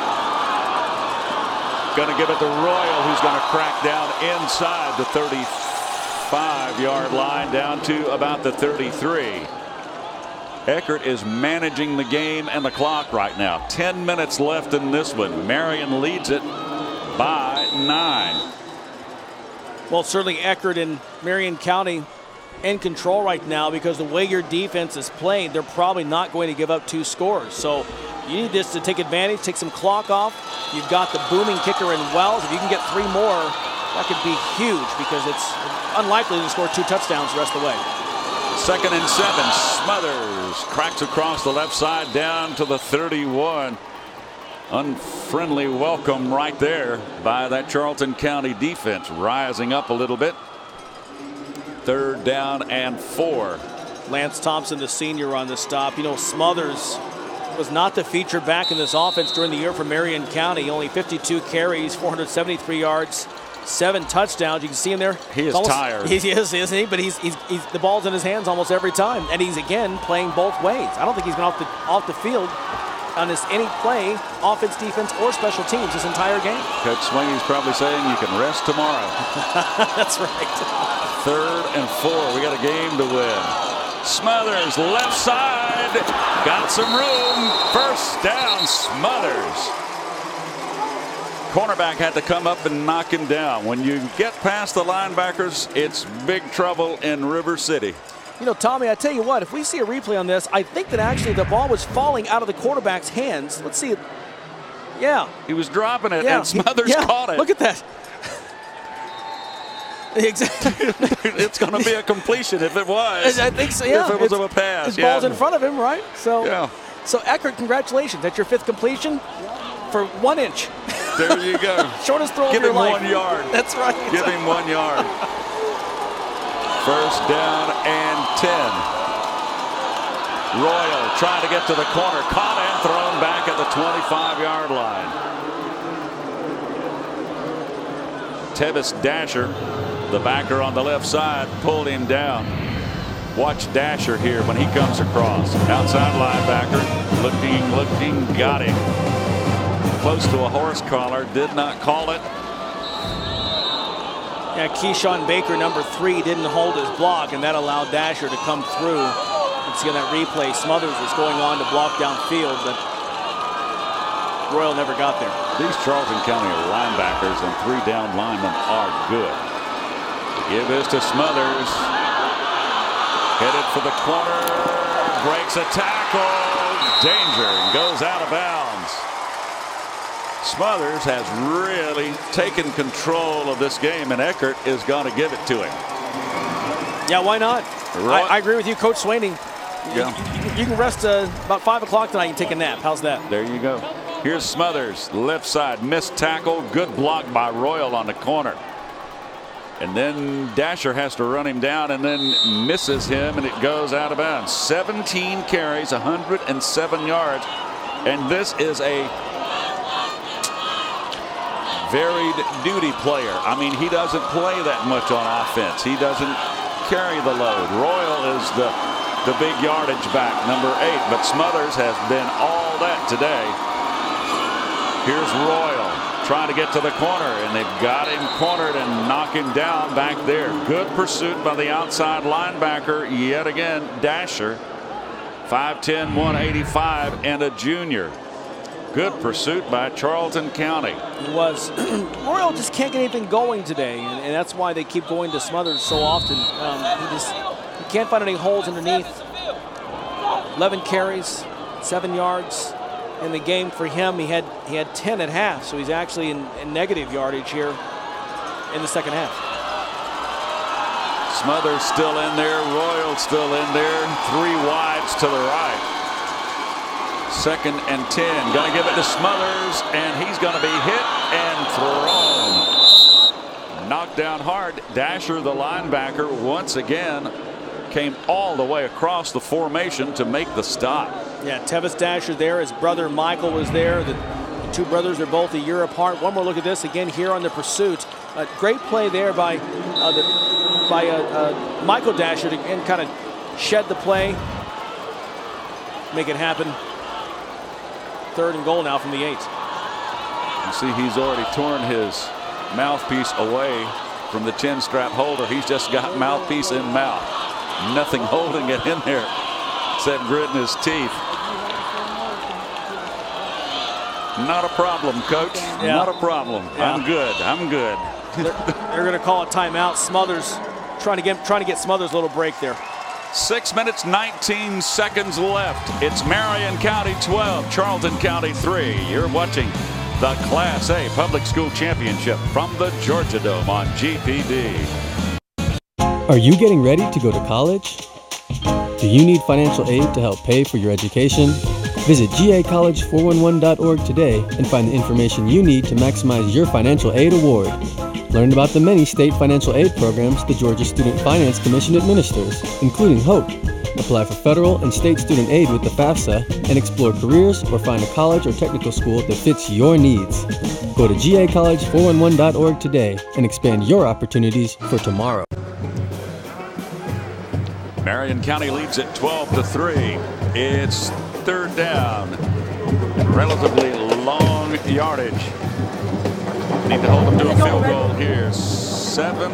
Going to give it to Royal, who's going to crack down inside the thirty-five yard line down to about the thirty-three. Eckert is managing the game and the clock right now. ten minutes left in this one. Marion leads it by nine. Well, certainly Eckert and Marion County in control right now, because the way your defense is playing, they're probably not going to give up two scores. So you need this to take advantage, take some clock off. You've got the booming kicker in Wells. If you can get three more, that could be huge, because it's unlikely to score two touchdowns the rest of the way. Second and seven. Smothers cracks across the left side down to the thirty-one. Unfriendly welcome right there by that Charlton County defense, rising up a little bit. Third down and four. Lance Thompson, the senior, on the stop. You know, Smothers was not the feature back in this offense during the year for Marion County. Only fifty-two carries, four hundred seventy-three yards, seven touchdowns. You can see him there. He is almost, tired. He is, isn't he? But he's, he's, he's the ball's in his hands almost every time, and he's again playing both ways. I don't think he's been off the off the field on this any play, offense, defense, or special teams this entire game. Coach Sweeney's probably saying you can rest tomorrow. That's right. Third and four. We got a game to win. Smothers left side. Got some room. First down, Smothers. Cornerback had to come up and knock him down. When you get past the linebackers, it's big trouble in River City. You know, Tommy, I tell you what, if we see a replay on this, I think that actually the ball was falling out of the quarterback's hands. Let's see it. Yeah. He was dropping it, yeah. and Smothers yeah. caught it. Look at that. Exactly. It's going to be a completion if it was. I think so, yeah. If it was it's, of a pass. His yeah. ball's in front of him, right? So, yeah. So Eckert, congratulations. That's your fifth completion for one inch. There you go. Shortest throw Give of your him life. one yard. That's right. Give him one yard. First down and ten. Royal trying to get to the corner. Caught and thrown back at the twenty-five yard line. Tevis Dasher, the backer on the left side, pulled him down. Watch Dasher here when he comes across. Outside linebacker. Looking, looking, got him. Close to a horse collar. Did not call it. Yeah, Keyshawn Baker, number three, didn't hold his block, and that allowed Dasher to come through. You can see on that replay, Smothers was going on to block downfield, but Royal never got there. These Charlton County linebackers and three down linemen are good. Give this to Smothers. Headed for the corner. Breaks a tackle. Danger. Goes out of bounds. Smothers has really taken control of this game, and Eckert is going to give it to him. Yeah, why not? I, I agree with you, Coach Sweeney. Yeah. You, you, you can rest uh, about five o'clock tonight and take a nap. How's that? There you go. Here's Smothers, left side, missed tackle, good block by Royal on the corner. And then Dasher has to run him down and then misses him, and it goes out of bounds. seventeen carries, one hundred seven yards, and this is a varied duty player. I mean, he doesn't play that much on offense. He doesn't carry the load. Royal is the, the big yardage back, number eight, but Smothers has been all that today. Here's Royal trying to get to the corner, and they've got him cornered and knock him down back there. Good pursuit by the outside linebacker yet again, Dasher. five ten, one eighty-five, and a junior. Good pursuit by Charlton County. It was. Royal just can't get anything going today, and, and that's why they keep going to Smothers so often. Um, he just he can't find any holes underneath. eleven carries, seven yards in the game for him. He had he had ten at half, so he's actually in, in negative yardage here in the second half. Smothers still in there. Royal still in there. Three wides to the right. Second and ten. Going to give it to Smothers, and he's going to be hit and thrown. Knocked down hard. Dasher, the linebacker, once again came all the way across the formation to make the stop. Yeah, Tevis Dasher there. His brother Michael was there. The, the two brothers are both a year apart. One more look at this again here on the pursuit. A great play there by uh, the, by uh, uh, Michael Dasher to again kind of shed the play, make it happen. Third and goal now from the eight. You see he's already torn his mouthpiece away from the chin strap holder. He's just got mouthpiece in mouth. Nothing holding it in there except gritting his teeth. Not a problem, Coach. Yeah. Not a problem. Yeah. I'm good. I'm good. They're, they're going to call a timeout. Smothers trying to get trying to get Smothers a little break there. Six minutes, nineteen seconds left. It's Marion County twelve, Charlton County three. You're watching the Class A Public School Championship from the Georgia Dome on G P B. Are you getting ready to go to college? Do you need financial aid to help pay for your education? Visit G A college four one one dot org today and find the information you need to maximize your financial aid award. Learn about the many state financial aid programs the Georgia Student Finance Commission administers, including HOPE. Apply for federal and state student aid with the FAFSA and explore careers or find a college or technical school that fits your needs. Go to G A college four one one dot org today and expand your opportunities for tomorrow. Marion County leads at twelve to three. It's third down. Relatively long yardage. Need to hold them to a field goal here. Seven.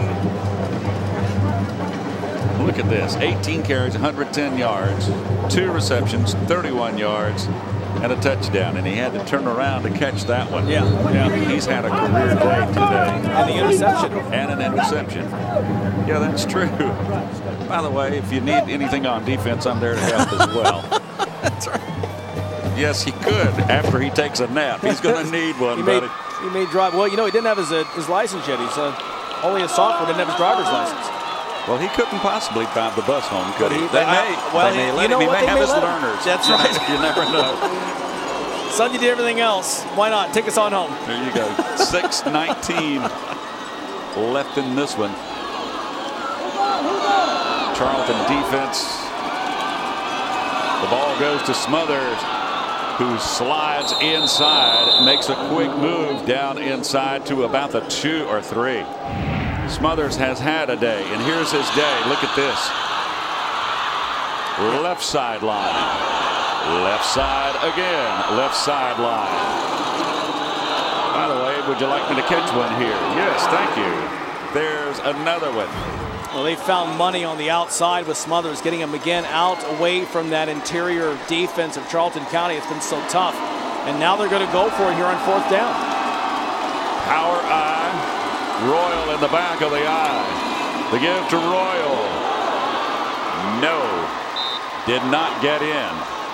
Look at this. eighteen carries, one hundred ten yards, two receptions, thirty-one yards, and a touchdown. And he had to turn around to catch that one. Yeah, yeah. He's had a career day today. And the interception. And an interception. Yeah, that's true. By the way, if you need anything on defense, I'm there to help as well. That's right. Yes, he could. After he takes a nap, he's going to need one, he buddy. May, he may drive. Well, you know, he didn't have his uh, his license yet. He's uh, only a sophomore. Didn't have his driver's license. Well, he couldn't possibly drive the bus home, could he? he They I, may. Well, they may he, let you know him. He what? may They have may his let him. learners. That's you right. Know, you never know. Son, you did everything else. Why not? Take us on home. There you go. six nineteen left in this one. Charlton defense. The ball goes to Smothers, who slides inside, makes a quick move down inside to about the two or three. Smothers has had a day, and here's his day. Look at this. Left sideline. Left side again. Left sideline. By the way, would you like me to catch one here? Yes, thank you. There's another one. Well, they found money on the outside with Smothers, getting him again out away from that interior defense of Charlton County. It's been so tough. And now they're going to go for it here on fourth down. Power eye. Royal in the back of the eye. The give to Royal. No. Did not get in.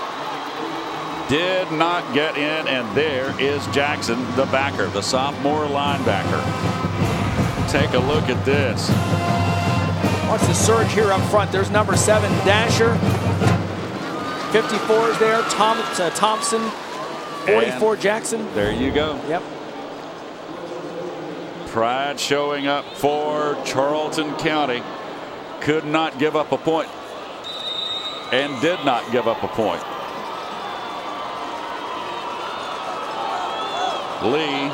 Did not get in. And there is Jackson, the backer, the sophomore linebacker. Take a look at this. Watch the surge here up front. There's number seven, Dasher. fifty-four is there. Tom, uh, Thompson. forty-four, and Jackson. There you go. Yep. Pride showing up for Charlton County. Could not give up a point. And did not give up a point. Lee.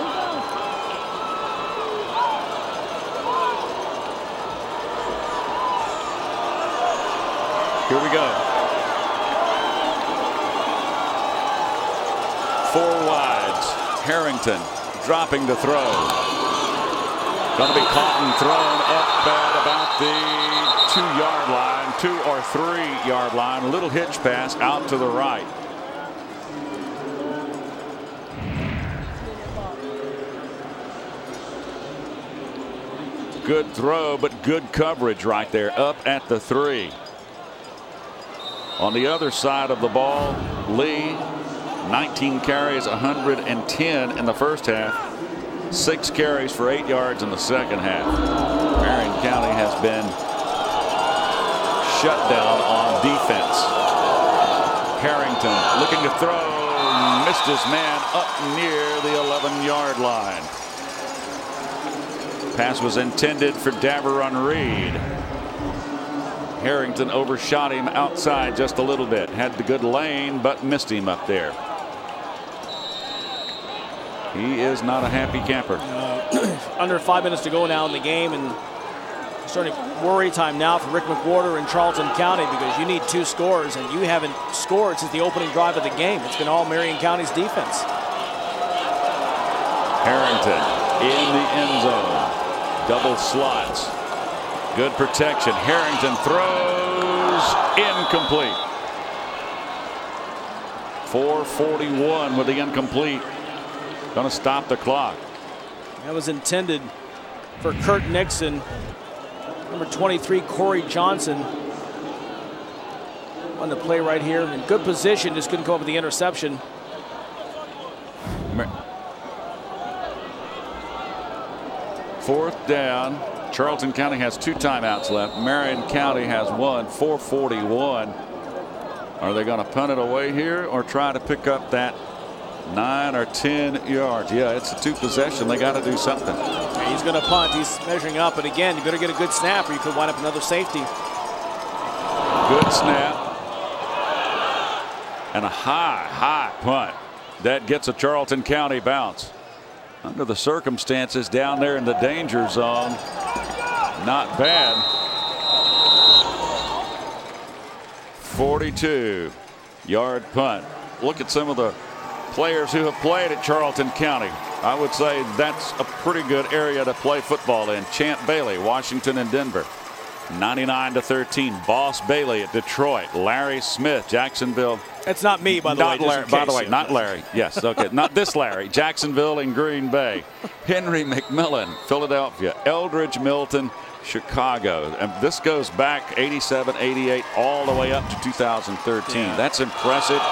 Here we go. Four wides. Harrington dropping to throw. Going to be caught and thrown up at about the two-yard line, two or three-yard line. A little hitch pass out to the right. good throw, but good coverage right there up at the three. On the other side of the ball, Lee, nineteen carries, one hundred ten in the first half, six carries for eight yards in the second half. Marion County has been shut down on defense. Harrington looking to throw, missed his man up near the eleven yard line. Pass was intended for Daveron Reed. Harrington overshot him outside just a little bit. Had the good lane, but missed him up there. He is not a happy camper. Uh, under five minutes to go now in the game, and starting worry time now for Rick McWhorter in Charlton County, because you need two scores, and you haven't scored since the opening drive of the game. It's been all Marion County's defense. Harrington in the end zone. Double slots. Good protection. Harrington throws incomplete. four forty-one with the incomplete. Going to stop the clock. That was intended for Kurt Nixon. Number twenty-three, Corey Johnson on the play right here. In good position, just couldn't come up with the interception. Fourth down. Charlton County has two timeouts left. Marion County has one. four forty-one. Are they going to punt it away here or try to pick up that nine or ten yards? Yeah, it's a two possession. They got to do something. Yeah, he's going to punt. He's measuring up, but again, you better get a good snap or you could wind up another safety. Good snap. And a high, high punt. That gets a Charlton County bounce. Under the circumstances down there in the danger zone, not bad. forty-two yard punt. Look at some of the players who have played at Charlton County. I would say that's a pretty good area to play football in. Champ Bailey, Washington and Denver. ninety-nine to thirteen. Boss Bailey at Detroit. Larry Smith, Jacksonville. It's not me, by the not way. Larry, by the way, not Larry. Yes, okay. Not this Larry. Jacksonville and Green Bay. Henry McMillan, Philadelphia. Eldridge Milton, Chicago. And this goes back eighty-seven, eighty-eight, all the way up to two thousand thirteen. Yeah. That's impressive.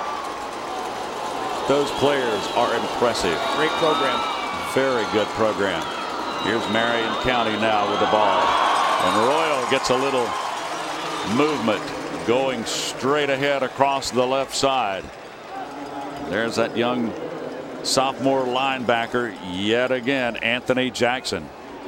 Those players are impressive. Great program. Very good program. Here's Marion County now with the ball. And Royal gets a little movement going straight ahead across the left side. There's that young sophomore linebacker yet again, Anthony Jackson.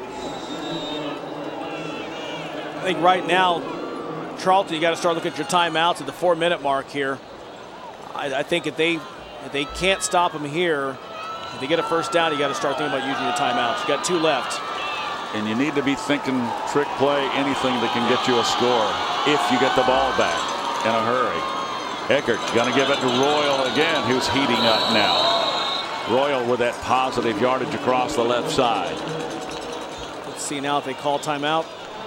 I think right now, Charlton, you got to start looking at your timeouts at the four minute mark here. I, I think if they if they can't stop them here, if they get a first down, you got to start thinking about using your timeouts. You got two left. And you need to be thinking trick play, anything that can get you a score if you get the ball back in a hurry. Eckert going to give it to Royal again, who's heating up now. Royal with that positive yardage across the left side. Let's see now if they call timeout.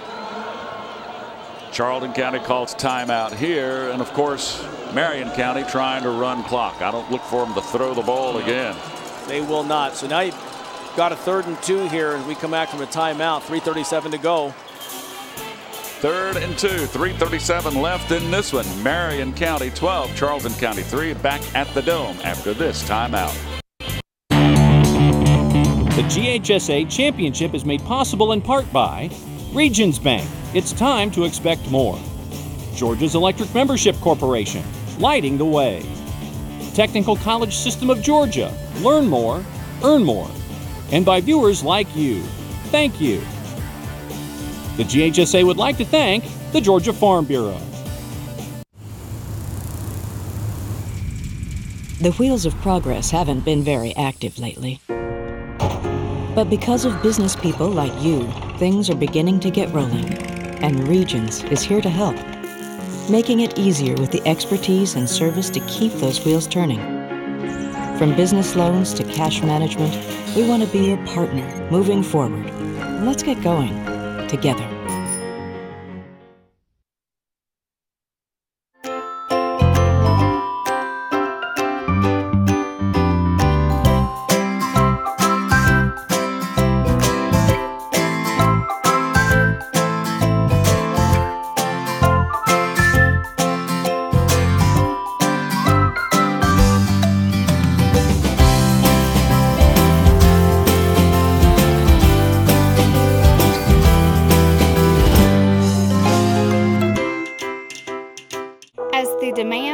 Charlton County calls timeout here, and of course Marion County trying to run clock. I don't look for them to throw the ball again. They will not. So now you've got a third and two here as we come back from a timeout. three thirty-seven to go. Third and two, three thirty-seven left in this one. Marion County twelve, Charlton County three, back at the Dome after this timeout. The G H S A Championship is made possible in part by Regions Bank. It's time to expect more. Georgia's Electric Membership Corporation, lighting the way. Technical College System of Georgia, learn more, earn more. And by viewers like you, thank you. The G H S A would like to thank the Georgia Farm Bureau. The wheels of progress haven't been very active lately. But because of business people like you, things are beginning to get rolling. And Regions is here to help, making it easier with the expertise and service to keep those wheels turning. From business loans to cash management, we want to be your partner moving forward. Let's get going together.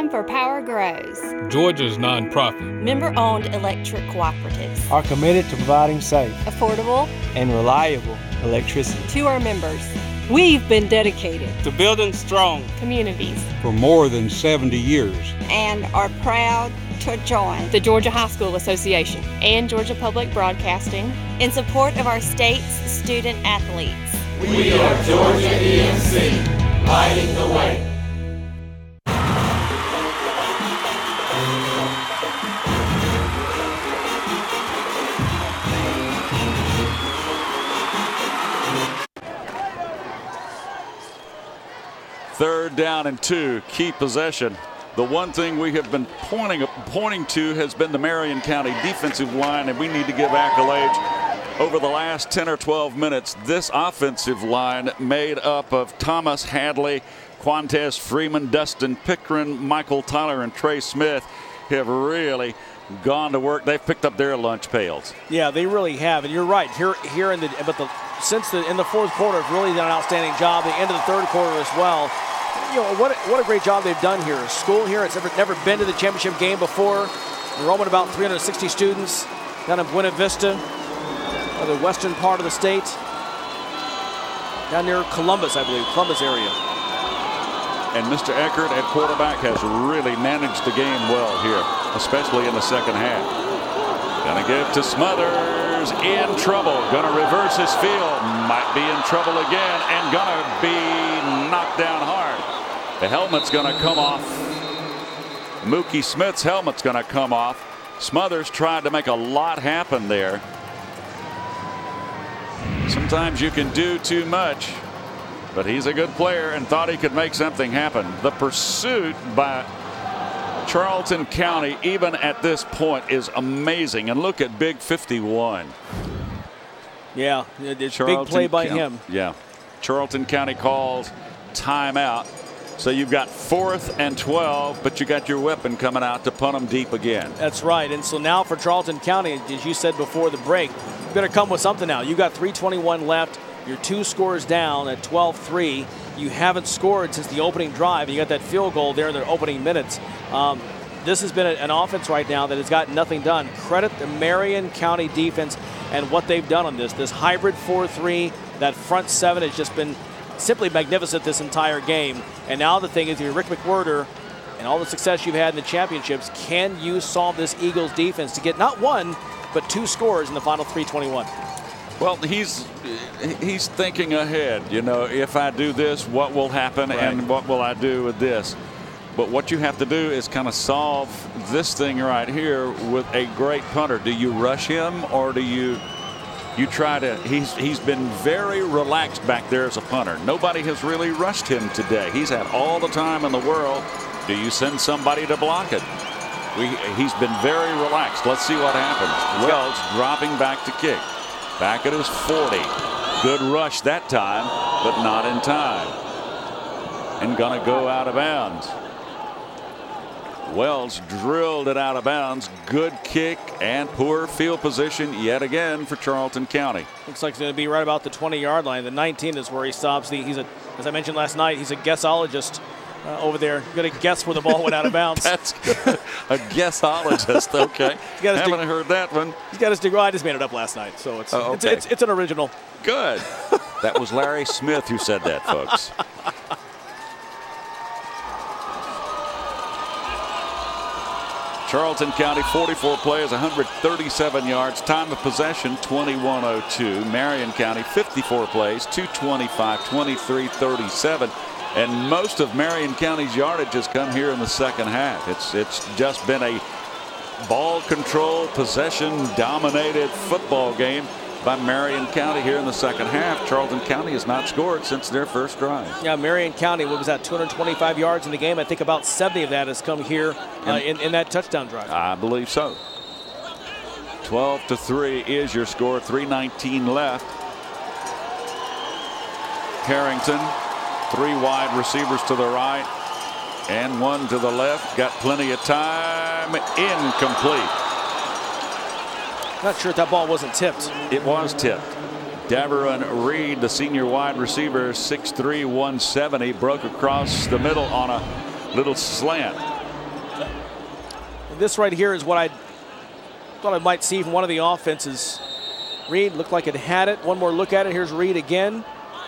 stand for Power Grows. Georgia's nonprofit. Member-owned electric cooperatives are committed to providing safe, affordable, and reliable electricity to our members. We've been dedicated to building strong communities for more than seventy years and are proud to join the Georgia High School Association and Georgia Public Broadcasting in support of our state's student athletes. We are Georgia E M C, lighting the way. Third down and two, key possession. The one thing we have been pointing pointing to has been the Marion County defensive line, and we need to give accolades. Over the last ten or twelve minutes, this offensive line, made up of Thomas Hadley, Quantez Freeman, Dustin Pickren, Michael Tyler, and Trey Smith, have really gone to work. They've picked up their lunch pails. Yeah, they really have, and you're right. Here, here in the but the since the in the fourth quarter, have really done an outstanding job. The end of the third quarter as well. You know what? What a great job they've done here. School here, it's never never been to the championship game before. Enrollment about three hundred sixty students down in Buena Vista, the western part of the state, down near Columbus, I believe, Columbus area. And Mister Eckert at quarterback has really managed the game well here, especially in the second half. Gonna give to Smothers, in trouble. Gonna reverse his field, might be in trouble again, and gonna be knocked down hard. The helmet's gonna come off. Mookie Smith's helmet's gonna come off. Smothers tried to make a lot happen there. Sometimes you can do too much, but he's a good player and thought he could make something happen. The pursuit by Charlton County, even at this point, is amazing. And look at Big fifty-one. Yeah, it's a Charlton big play by County, him. Yeah. Charlton County calls timeout. So you've got fourth and twelve, but you got your weapon coming out to punt them deep again. That's right. And so now for Charlton County, as you said before the break, you better come with something now. You got three twenty-one left. You're two scores down at twelve three. You haven't scored since the opening drive. You got that field goal there in the opening minutes. Um, this has been a, an offense right now that has got nothing done. Credit the Marion County defense and what they've done on this. This hybrid four three, that front seven has just been simply magnificent this entire game. And now the thing is, you're Rick McWhirter and all the success you've had in the championships, can you solve this Eagles defense to get not one, but two scores in the final three twenty-one? Well, he's he's thinking ahead. You know, if I do this, what will happen, Right. and what will I do with this? But what you have to do is kind of solve this thing right here with a great punter. Do you rush him, or do you you try to? He's he's been very relaxed back there as a punter. Nobody has really rushed him today. He's had all the time in the world. Do you send somebody to block it? We, he's been very relaxed. Let's see what happens. Wells dropping back to kick. Back at his forty. Good rush that time, but not in time. And gonna go out of bounds. Wells drilled it out of bounds. Good kick and poor field position yet again for Charlton County. Looks like it's going to be right about the twenty yard line. The nineteen is where he stops. The, he's a, as I mentioned last night, he's a guessologist uh, over there. Going to guess where the ball went out of bounds. That's good. A guessologist. Okay. Haven't dig- heard that one. He's got his degree. I just made it up last night, so it's Oh, it's, okay. it's it's an original. Good. That was Larry Smith who said that, folks. Charlton County, forty-four plays, one hundred thirty-seven yards. Time of possession, twenty-one oh two. Marion County, fifty-four plays, two twenty-five, twenty-three thirty-seven. And most of Marion County's yardage has come here in the second half. It's, it's just been a ball control, possession dominated football game by Marion County here in the second half. Charlton County has not scored since their first drive. Yeah, Marion County, what was that, two hundred twenty-five yards in the game? I think about seventy of that has come here uh, in, in that touchdown drive. I believe so. twelve to three is your score. three nineteen left. Harrington, three wide receivers to the right and one to the left. Got plenty of time. Incomplete. Not sure if that ball wasn't tipped. It was tipped. Daveron Reed, the senior wide receiver, six three, one seventy, broke across the middle on a little slant. This right here is what I thought I might see from one of the offenses. Reed looked like it had it. One more look at it. Here's Reed again.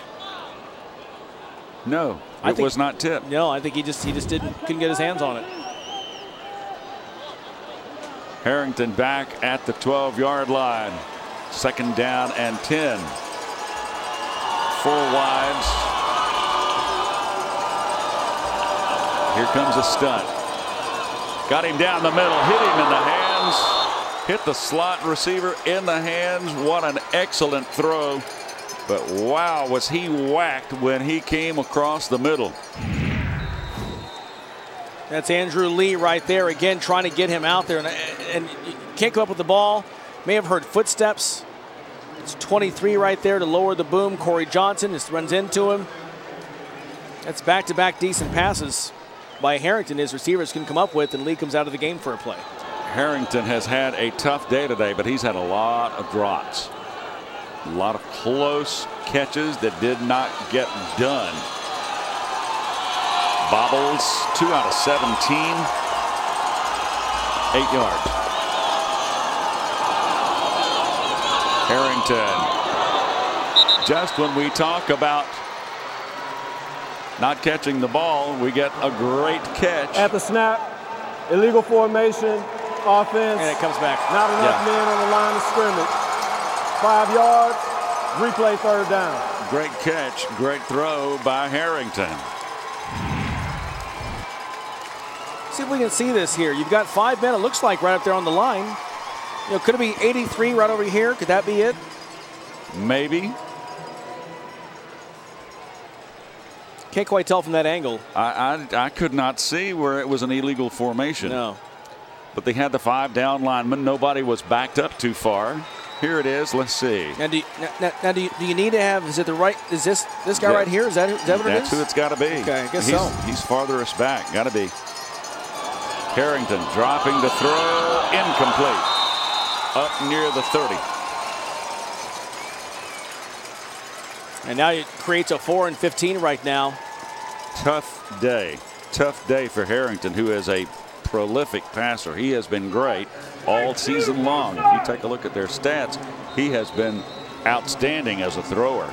No, I it think, was not tipped. No, I think he just he just didn't couldn't get his hands on it. Harrington back at the twelve-yard line. Second down and ten. Four wides. Here comes a stunt. Got him down the middle, hit him in the hands, hit the slot receiver in the hands. What an excellent throw. But wow, was he whacked when he came across the middle. That's Andrew Lee right there again, trying to get him out there, and, and can't come up with the ball. May have heard footsteps. It's twenty-three right there to lower the boom. Corey Johnson just runs into him. That's back-to-back decent passes by Harrington his receivers can come up with, and Lee comes out of the game for a play. Harrington has had a tough day today, but he's had a lot of drops. A lot of close catches that did not get done. Bobbles, two out of seventeen. Eight yards. Harrington. Just when we talk about not catching the ball, we get a great catch. At the snap, illegal formation, offense. And it comes back. Not enough yeah. men on the line of scrimmage. Five yards, replay third down. Great catch, great throw by Harrington. See if we can see this here. You've got five men, it looks like, right up there on the line. You know, could it be eighty-three right over here? Could that be it? Maybe. Can't quite tell from that angle. I, I, I could not see where it was an illegal formation. No. But they had the five down linemen. Nobody was backed up too far. Here it is. Let's see. Now, do you, now, now do, you, do you need to have, is it the right, is this this guy yeah. right here? Is that, is that what That's it is? who it's got to be. Okay, I guess he's, so. He's farthest back. Got to be. Harrington dropping the throw. Incomplete. Up near the thirty. And now it creates a four and fifteen right now. Tough day. Tough day for Harrington, who is a prolific passer. He has been great all season long. If you take a look at their stats, he has been outstanding as a thrower.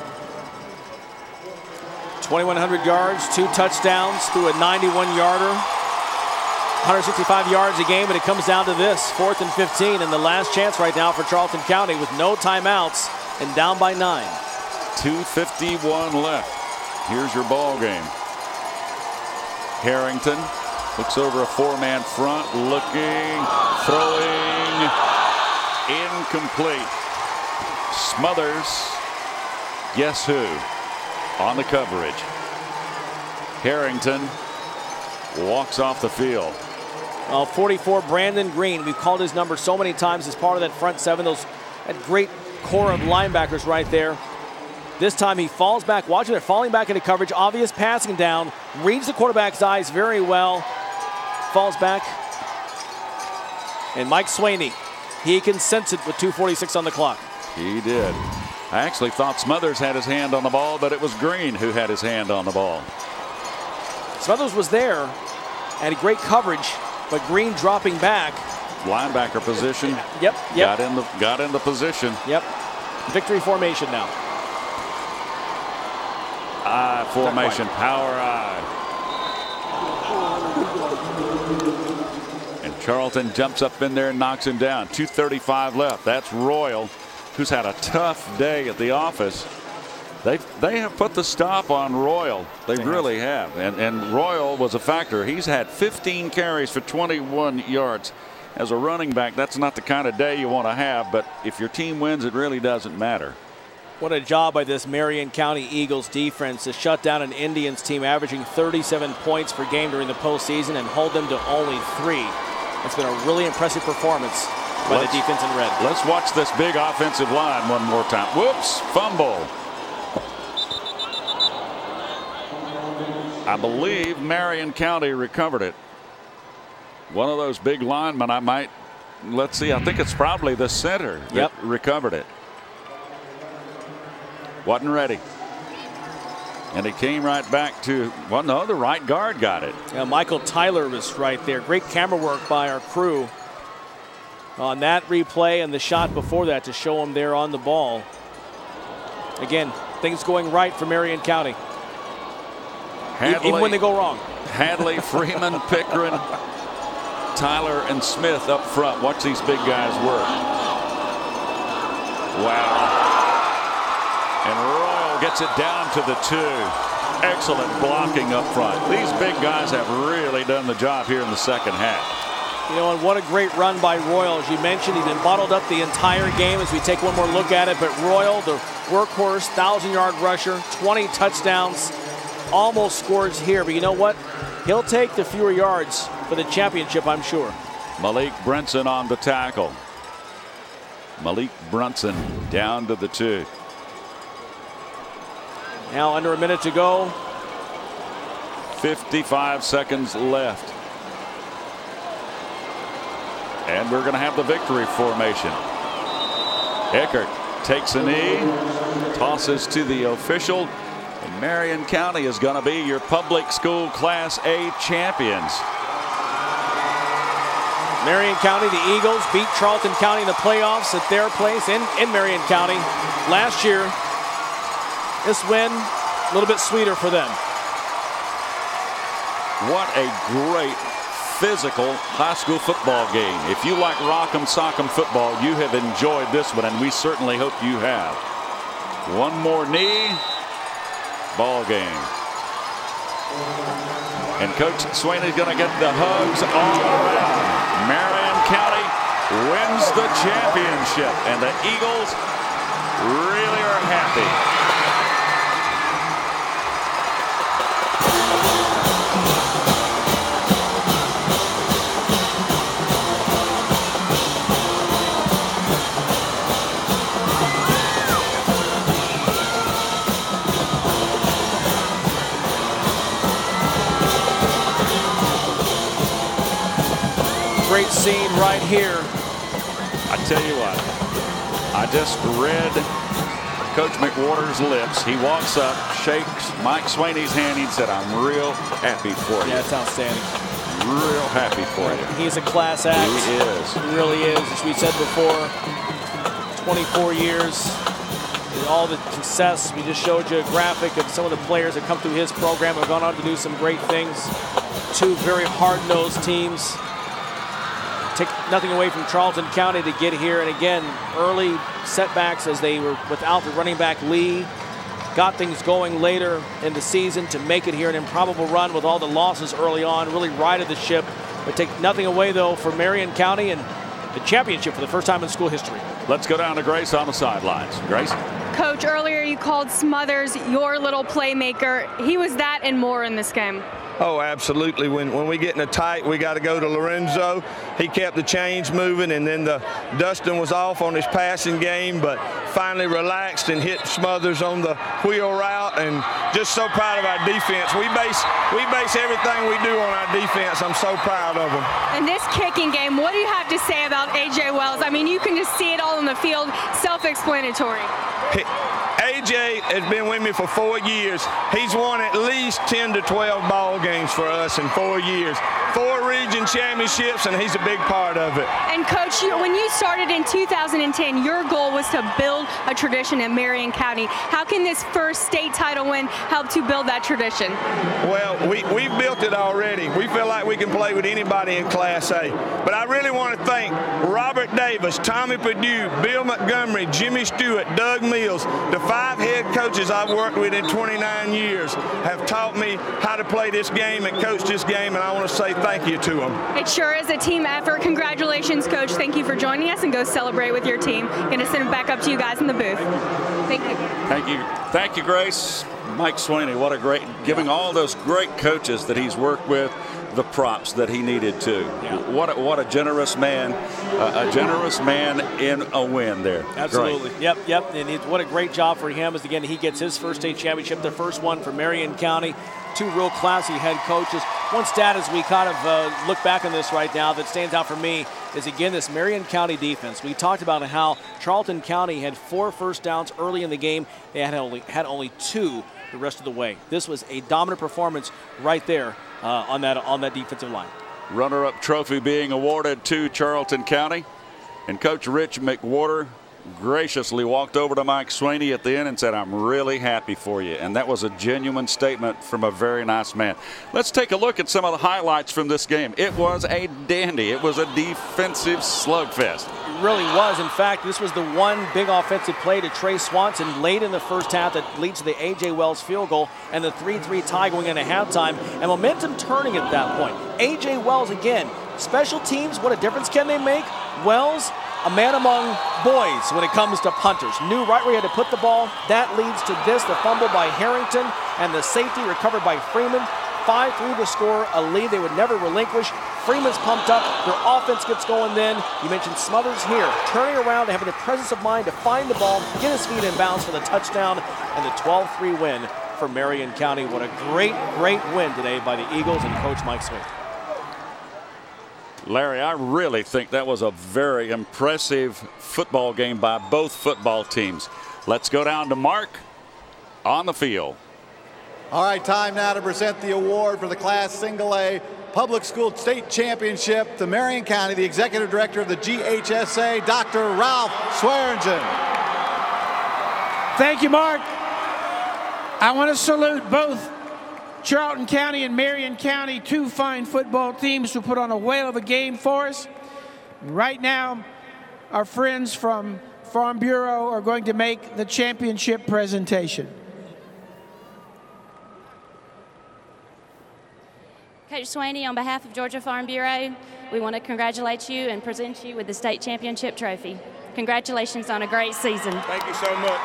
twenty-one hundred yards, two touchdowns, through a ninety-one yarder. one hundred sixty-five yards a game, but it comes down to this, fourth and fifteen, and the last chance right now for Charlton County with no timeouts and down by nine. two fifty-one left. Here's your ball game. Harrington looks over a four-man front, looking, throwing, incomplete. Smothers, guess who? On the coverage. Harrington walks off the field. Uh, forty-four, Brandon Green. We've called his number so many times as part of that front seven. Those that great core of linebackers right there. This time he falls back. Watch it, they're falling back into coverage. Obvious passing down. Reads the quarterback's eyes very well. Falls back. And Mike Swaney, he can sense it with two forty-six on the clock. He did. I actually thought Smothers had his hand on the ball, but it was Green who had his hand on the ball. Smothers was there and great coverage, but Green dropping back. Linebacker position. Yep, yep. Got in the got in the position. Yep. Victory formation now. I formation, power I. And Charlton jumps up in there and knocks him down. two thirty-five left. That's Royal, who's had a tough day at the office. They they have put the stop on Royal. They, they really have. have. And, and Royal was a factor. He's had fifteen carries for twenty-one yards. As a running back, that's not the kind of day you want to have. But if your team wins, it really doesn't matter. What a job by this Marion County Eagles defense to shut down an Indians team averaging thirty-seven points per game during the postseason and hold them to only three. It's been a really impressive performance by let's, the defense in red. Let's watch this big offensive line one more time. Whoops, fumble. I believe Marion County recovered it. One of those big linemen, I might, let's see, I think it's probably the center that yep. recovered it. Wasn't ready. And it came right back to, well, no, the right guard got it. Yeah, Michael Tyler was right there. Great camera work by our crew on that replay and the shot before that to show him there on the ball. Again, things going right for Marion County. Hadley, even when they go wrong. Hadley, Freeman, Pickering, Tyler, and Smith up front. Watch these big guys work. Wow. And Royal gets it down to the two. Excellent blocking up front. These big guys have really done the job here in the second half. You know, and what a great run by Royal. As you mentioned, he's been bottled up the entire game as we take one more look at it. But Royal, the workhorse, thousand-yard rusher, twenty touchdowns, almost scores here. But you know what? He'll take the fewer yards for the championship, I'm sure. Malik Brunson on the tackle. Malik Brunson down to the two. Now under a minute to go. fifty-five seconds left. And we're going to have the victory formation. Eckert takes a knee, tosses to the official, and Marion County is going to be your public school Class A champions. Marion County, the Eagles, beat Charlton County in the playoffs at their place in, in Marion County last year. This win, a little bit sweeter for them. What a great physical high school football game. If you like Rock'em Sock'em football, you have enjoyed this one, and we certainly hope you have. One more knee, ball game. And Coach Swaney's going to get the hugs all around. Marion County wins the championship, and the Eagles really are happy. Great scene right here. I tell you what, I just read Coach McWhorter's lips. He walks up, shakes Mike Swaney's hand. He said, "I'm real happy for you." Yeah, it's outstanding. Real happy for you. He's a class act. He is. He really is. As we said before, twenty-four years, all the success. We just showed you a graphic of some of the players that come through his program have gone on to do some great things. Two very hard-nosed teams. Take nothing away from Charlton County to get here, and again, early setbacks as they were without the running back Lee. Got things going later in the season to make it here, an improbable run with all the losses early on. Really righted the ship, but take nothing away though for Marion County and the championship for the first time in school history. Let's go down to Grace on the sidelines. Grace. Coach, earlier you called Smothers your little playmaker. He was that and more in this game. Oh, absolutely. When when we get in a tight, we got to go to Lorenzo. He kept the chains moving, and then the Dustin was off on his passing game, but finally relaxed and hit Smothers on the wheel route. And just so proud of our defense. We base we base everything we do on our defense. I'm so proud of them. In this kicking game, what do you have to say about A J Wells? I mean, you can just see it all on the field. Self-explanatory. A J has been with me for four years. He's won at least ten to twelve ball games for us in four years. Four region championships, and he's a big part of it. And Coach, you, when you started in two thousand ten, your goal was to build a tradition in Marion County. How can this first state title win help to build that tradition? Well, we, we've built it already. We feel like we can play with anybody in Class A. But I really want to thank Robert Davis, Tommy Perdue, Bill Montgomery, Jimmy Stewart, Doug Mills, the five head coaches I've worked with in twenty-nine years have taught me how to play this game and coach this game, and I want to say thank you to them. It sure is a team effort. Congratulations, Coach. Thank you for joining us, and go celebrate with your team. Going to send it back up to you guys in the booth. Thank you. Thank you. Thank you, Grace. Mike Swaney, what a great, giving all those great coaches that he's worked with the props that he needed to. Yeah. What a, what a generous man, uh, a generous man in a win there. Absolutely. Great. Yep, yep. And it, what a great job for him as, again, he gets his first state championship, the first one for Marion County. Two real classy head coaches. One stat as we kind of uh, look back on this right now that stands out for me is, again, this Marion County defense. We talked about how Charlton County had four first downs early in the game. They had only, had only two the rest of the way. This was a dominant performance right there uh, on that on that defensive line. Runner-up trophy being awarded to Charlton County, and Coach Rich McWhorter graciously walked over to Mike Swaney at the end and said, "I'm really happy for you." And that was a genuine statement from a very nice man. Let's take a look at some of the highlights from this game. It was a dandy. It was a defensive slugfest. It really was. In fact, this was the one big offensive play to Trey Swanson late in the first half that leads to the A J Wells field goal and the three three tie going into halftime, and momentum turning at that point. A J Wells again. Special teams, what a difference can they make? Wells, a man among boys when it comes to punters. Knew right where he had to put the ball. That leads to this, the fumble by Harrington, and the safety recovered by Freeman. five three to score, a lead they would never relinquish. Freeman's pumped up. Their offense gets going then. You mentioned Smothers here, turning around and having the presence of mind to find the ball, get his feet in bounds for the touchdown, and the twelve three win for Marion County. What a great, great win today by the Eagles and Coach Mike Sweet. Larry, I really think that was a very impressive football game by both football teams. Let's go down to Mark on the field. All right, time now to present the award for the Class Single A Public School State Championship to Marion County, the Executive Director of the G H S A, Doctor Ralph Swearingen. Thank you, Mark. I want to salute both Charlton County and Marion County, two fine football teams who put on a whale of a game for us. Right now, our friends from Farm Bureau are going to make the championship presentation. Coach Swaney, on behalf of Georgia Farm Bureau, we want to congratulate you and present you with the state championship trophy. Congratulations on a great season. Thank you so much.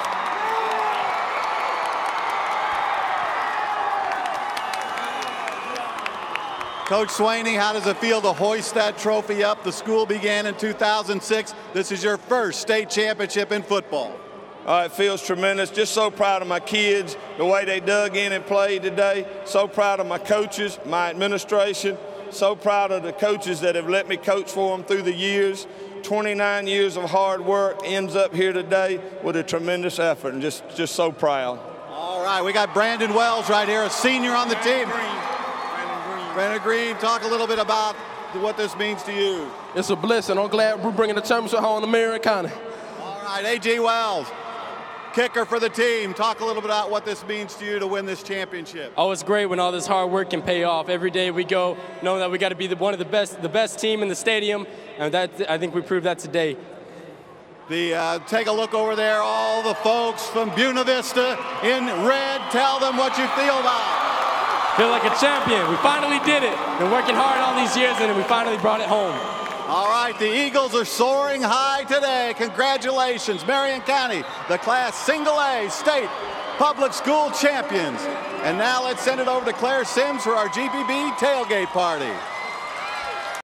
Coach Swaney, how does it feel to hoist that trophy up? The school began in two thousand six. This is your first state championship in football. Uh, it feels tremendous. Just so proud of my kids, the way they dug in and played today. So proud of my coaches, my administration. So proud of the coaches that have let me coach for them through the years. twenty-nine years of hard work ends up here today with a tremendous effort, and just, just so proud. All right, we got Brandon Wells right here, a senior on the team. Brandon Green, talk a little bit about what this means to you. It's a blessing. I'm glad we're bringing the championship home to Marion County. All right, A J Wells, kicker for the team. Talk a little bit about what this means to you to win this championship. Oh, it's great when all this hard work can pay off. Every day we go knowing that we got to be the, one of the best, the best team in the stadium, and that I think we proved that today. The uh, take a look over there, all the folks from Buena Vista in red. Tell them what you feel about. Feel like a champion. We finally did it. Been working hard all these years, and we finally brought it home. All right, the Eagles are soaring high today. Congratulations, Marion County, the Class Single A State Public School Champions. And now let's send it over to Claire Sims for our G P B tailgate party.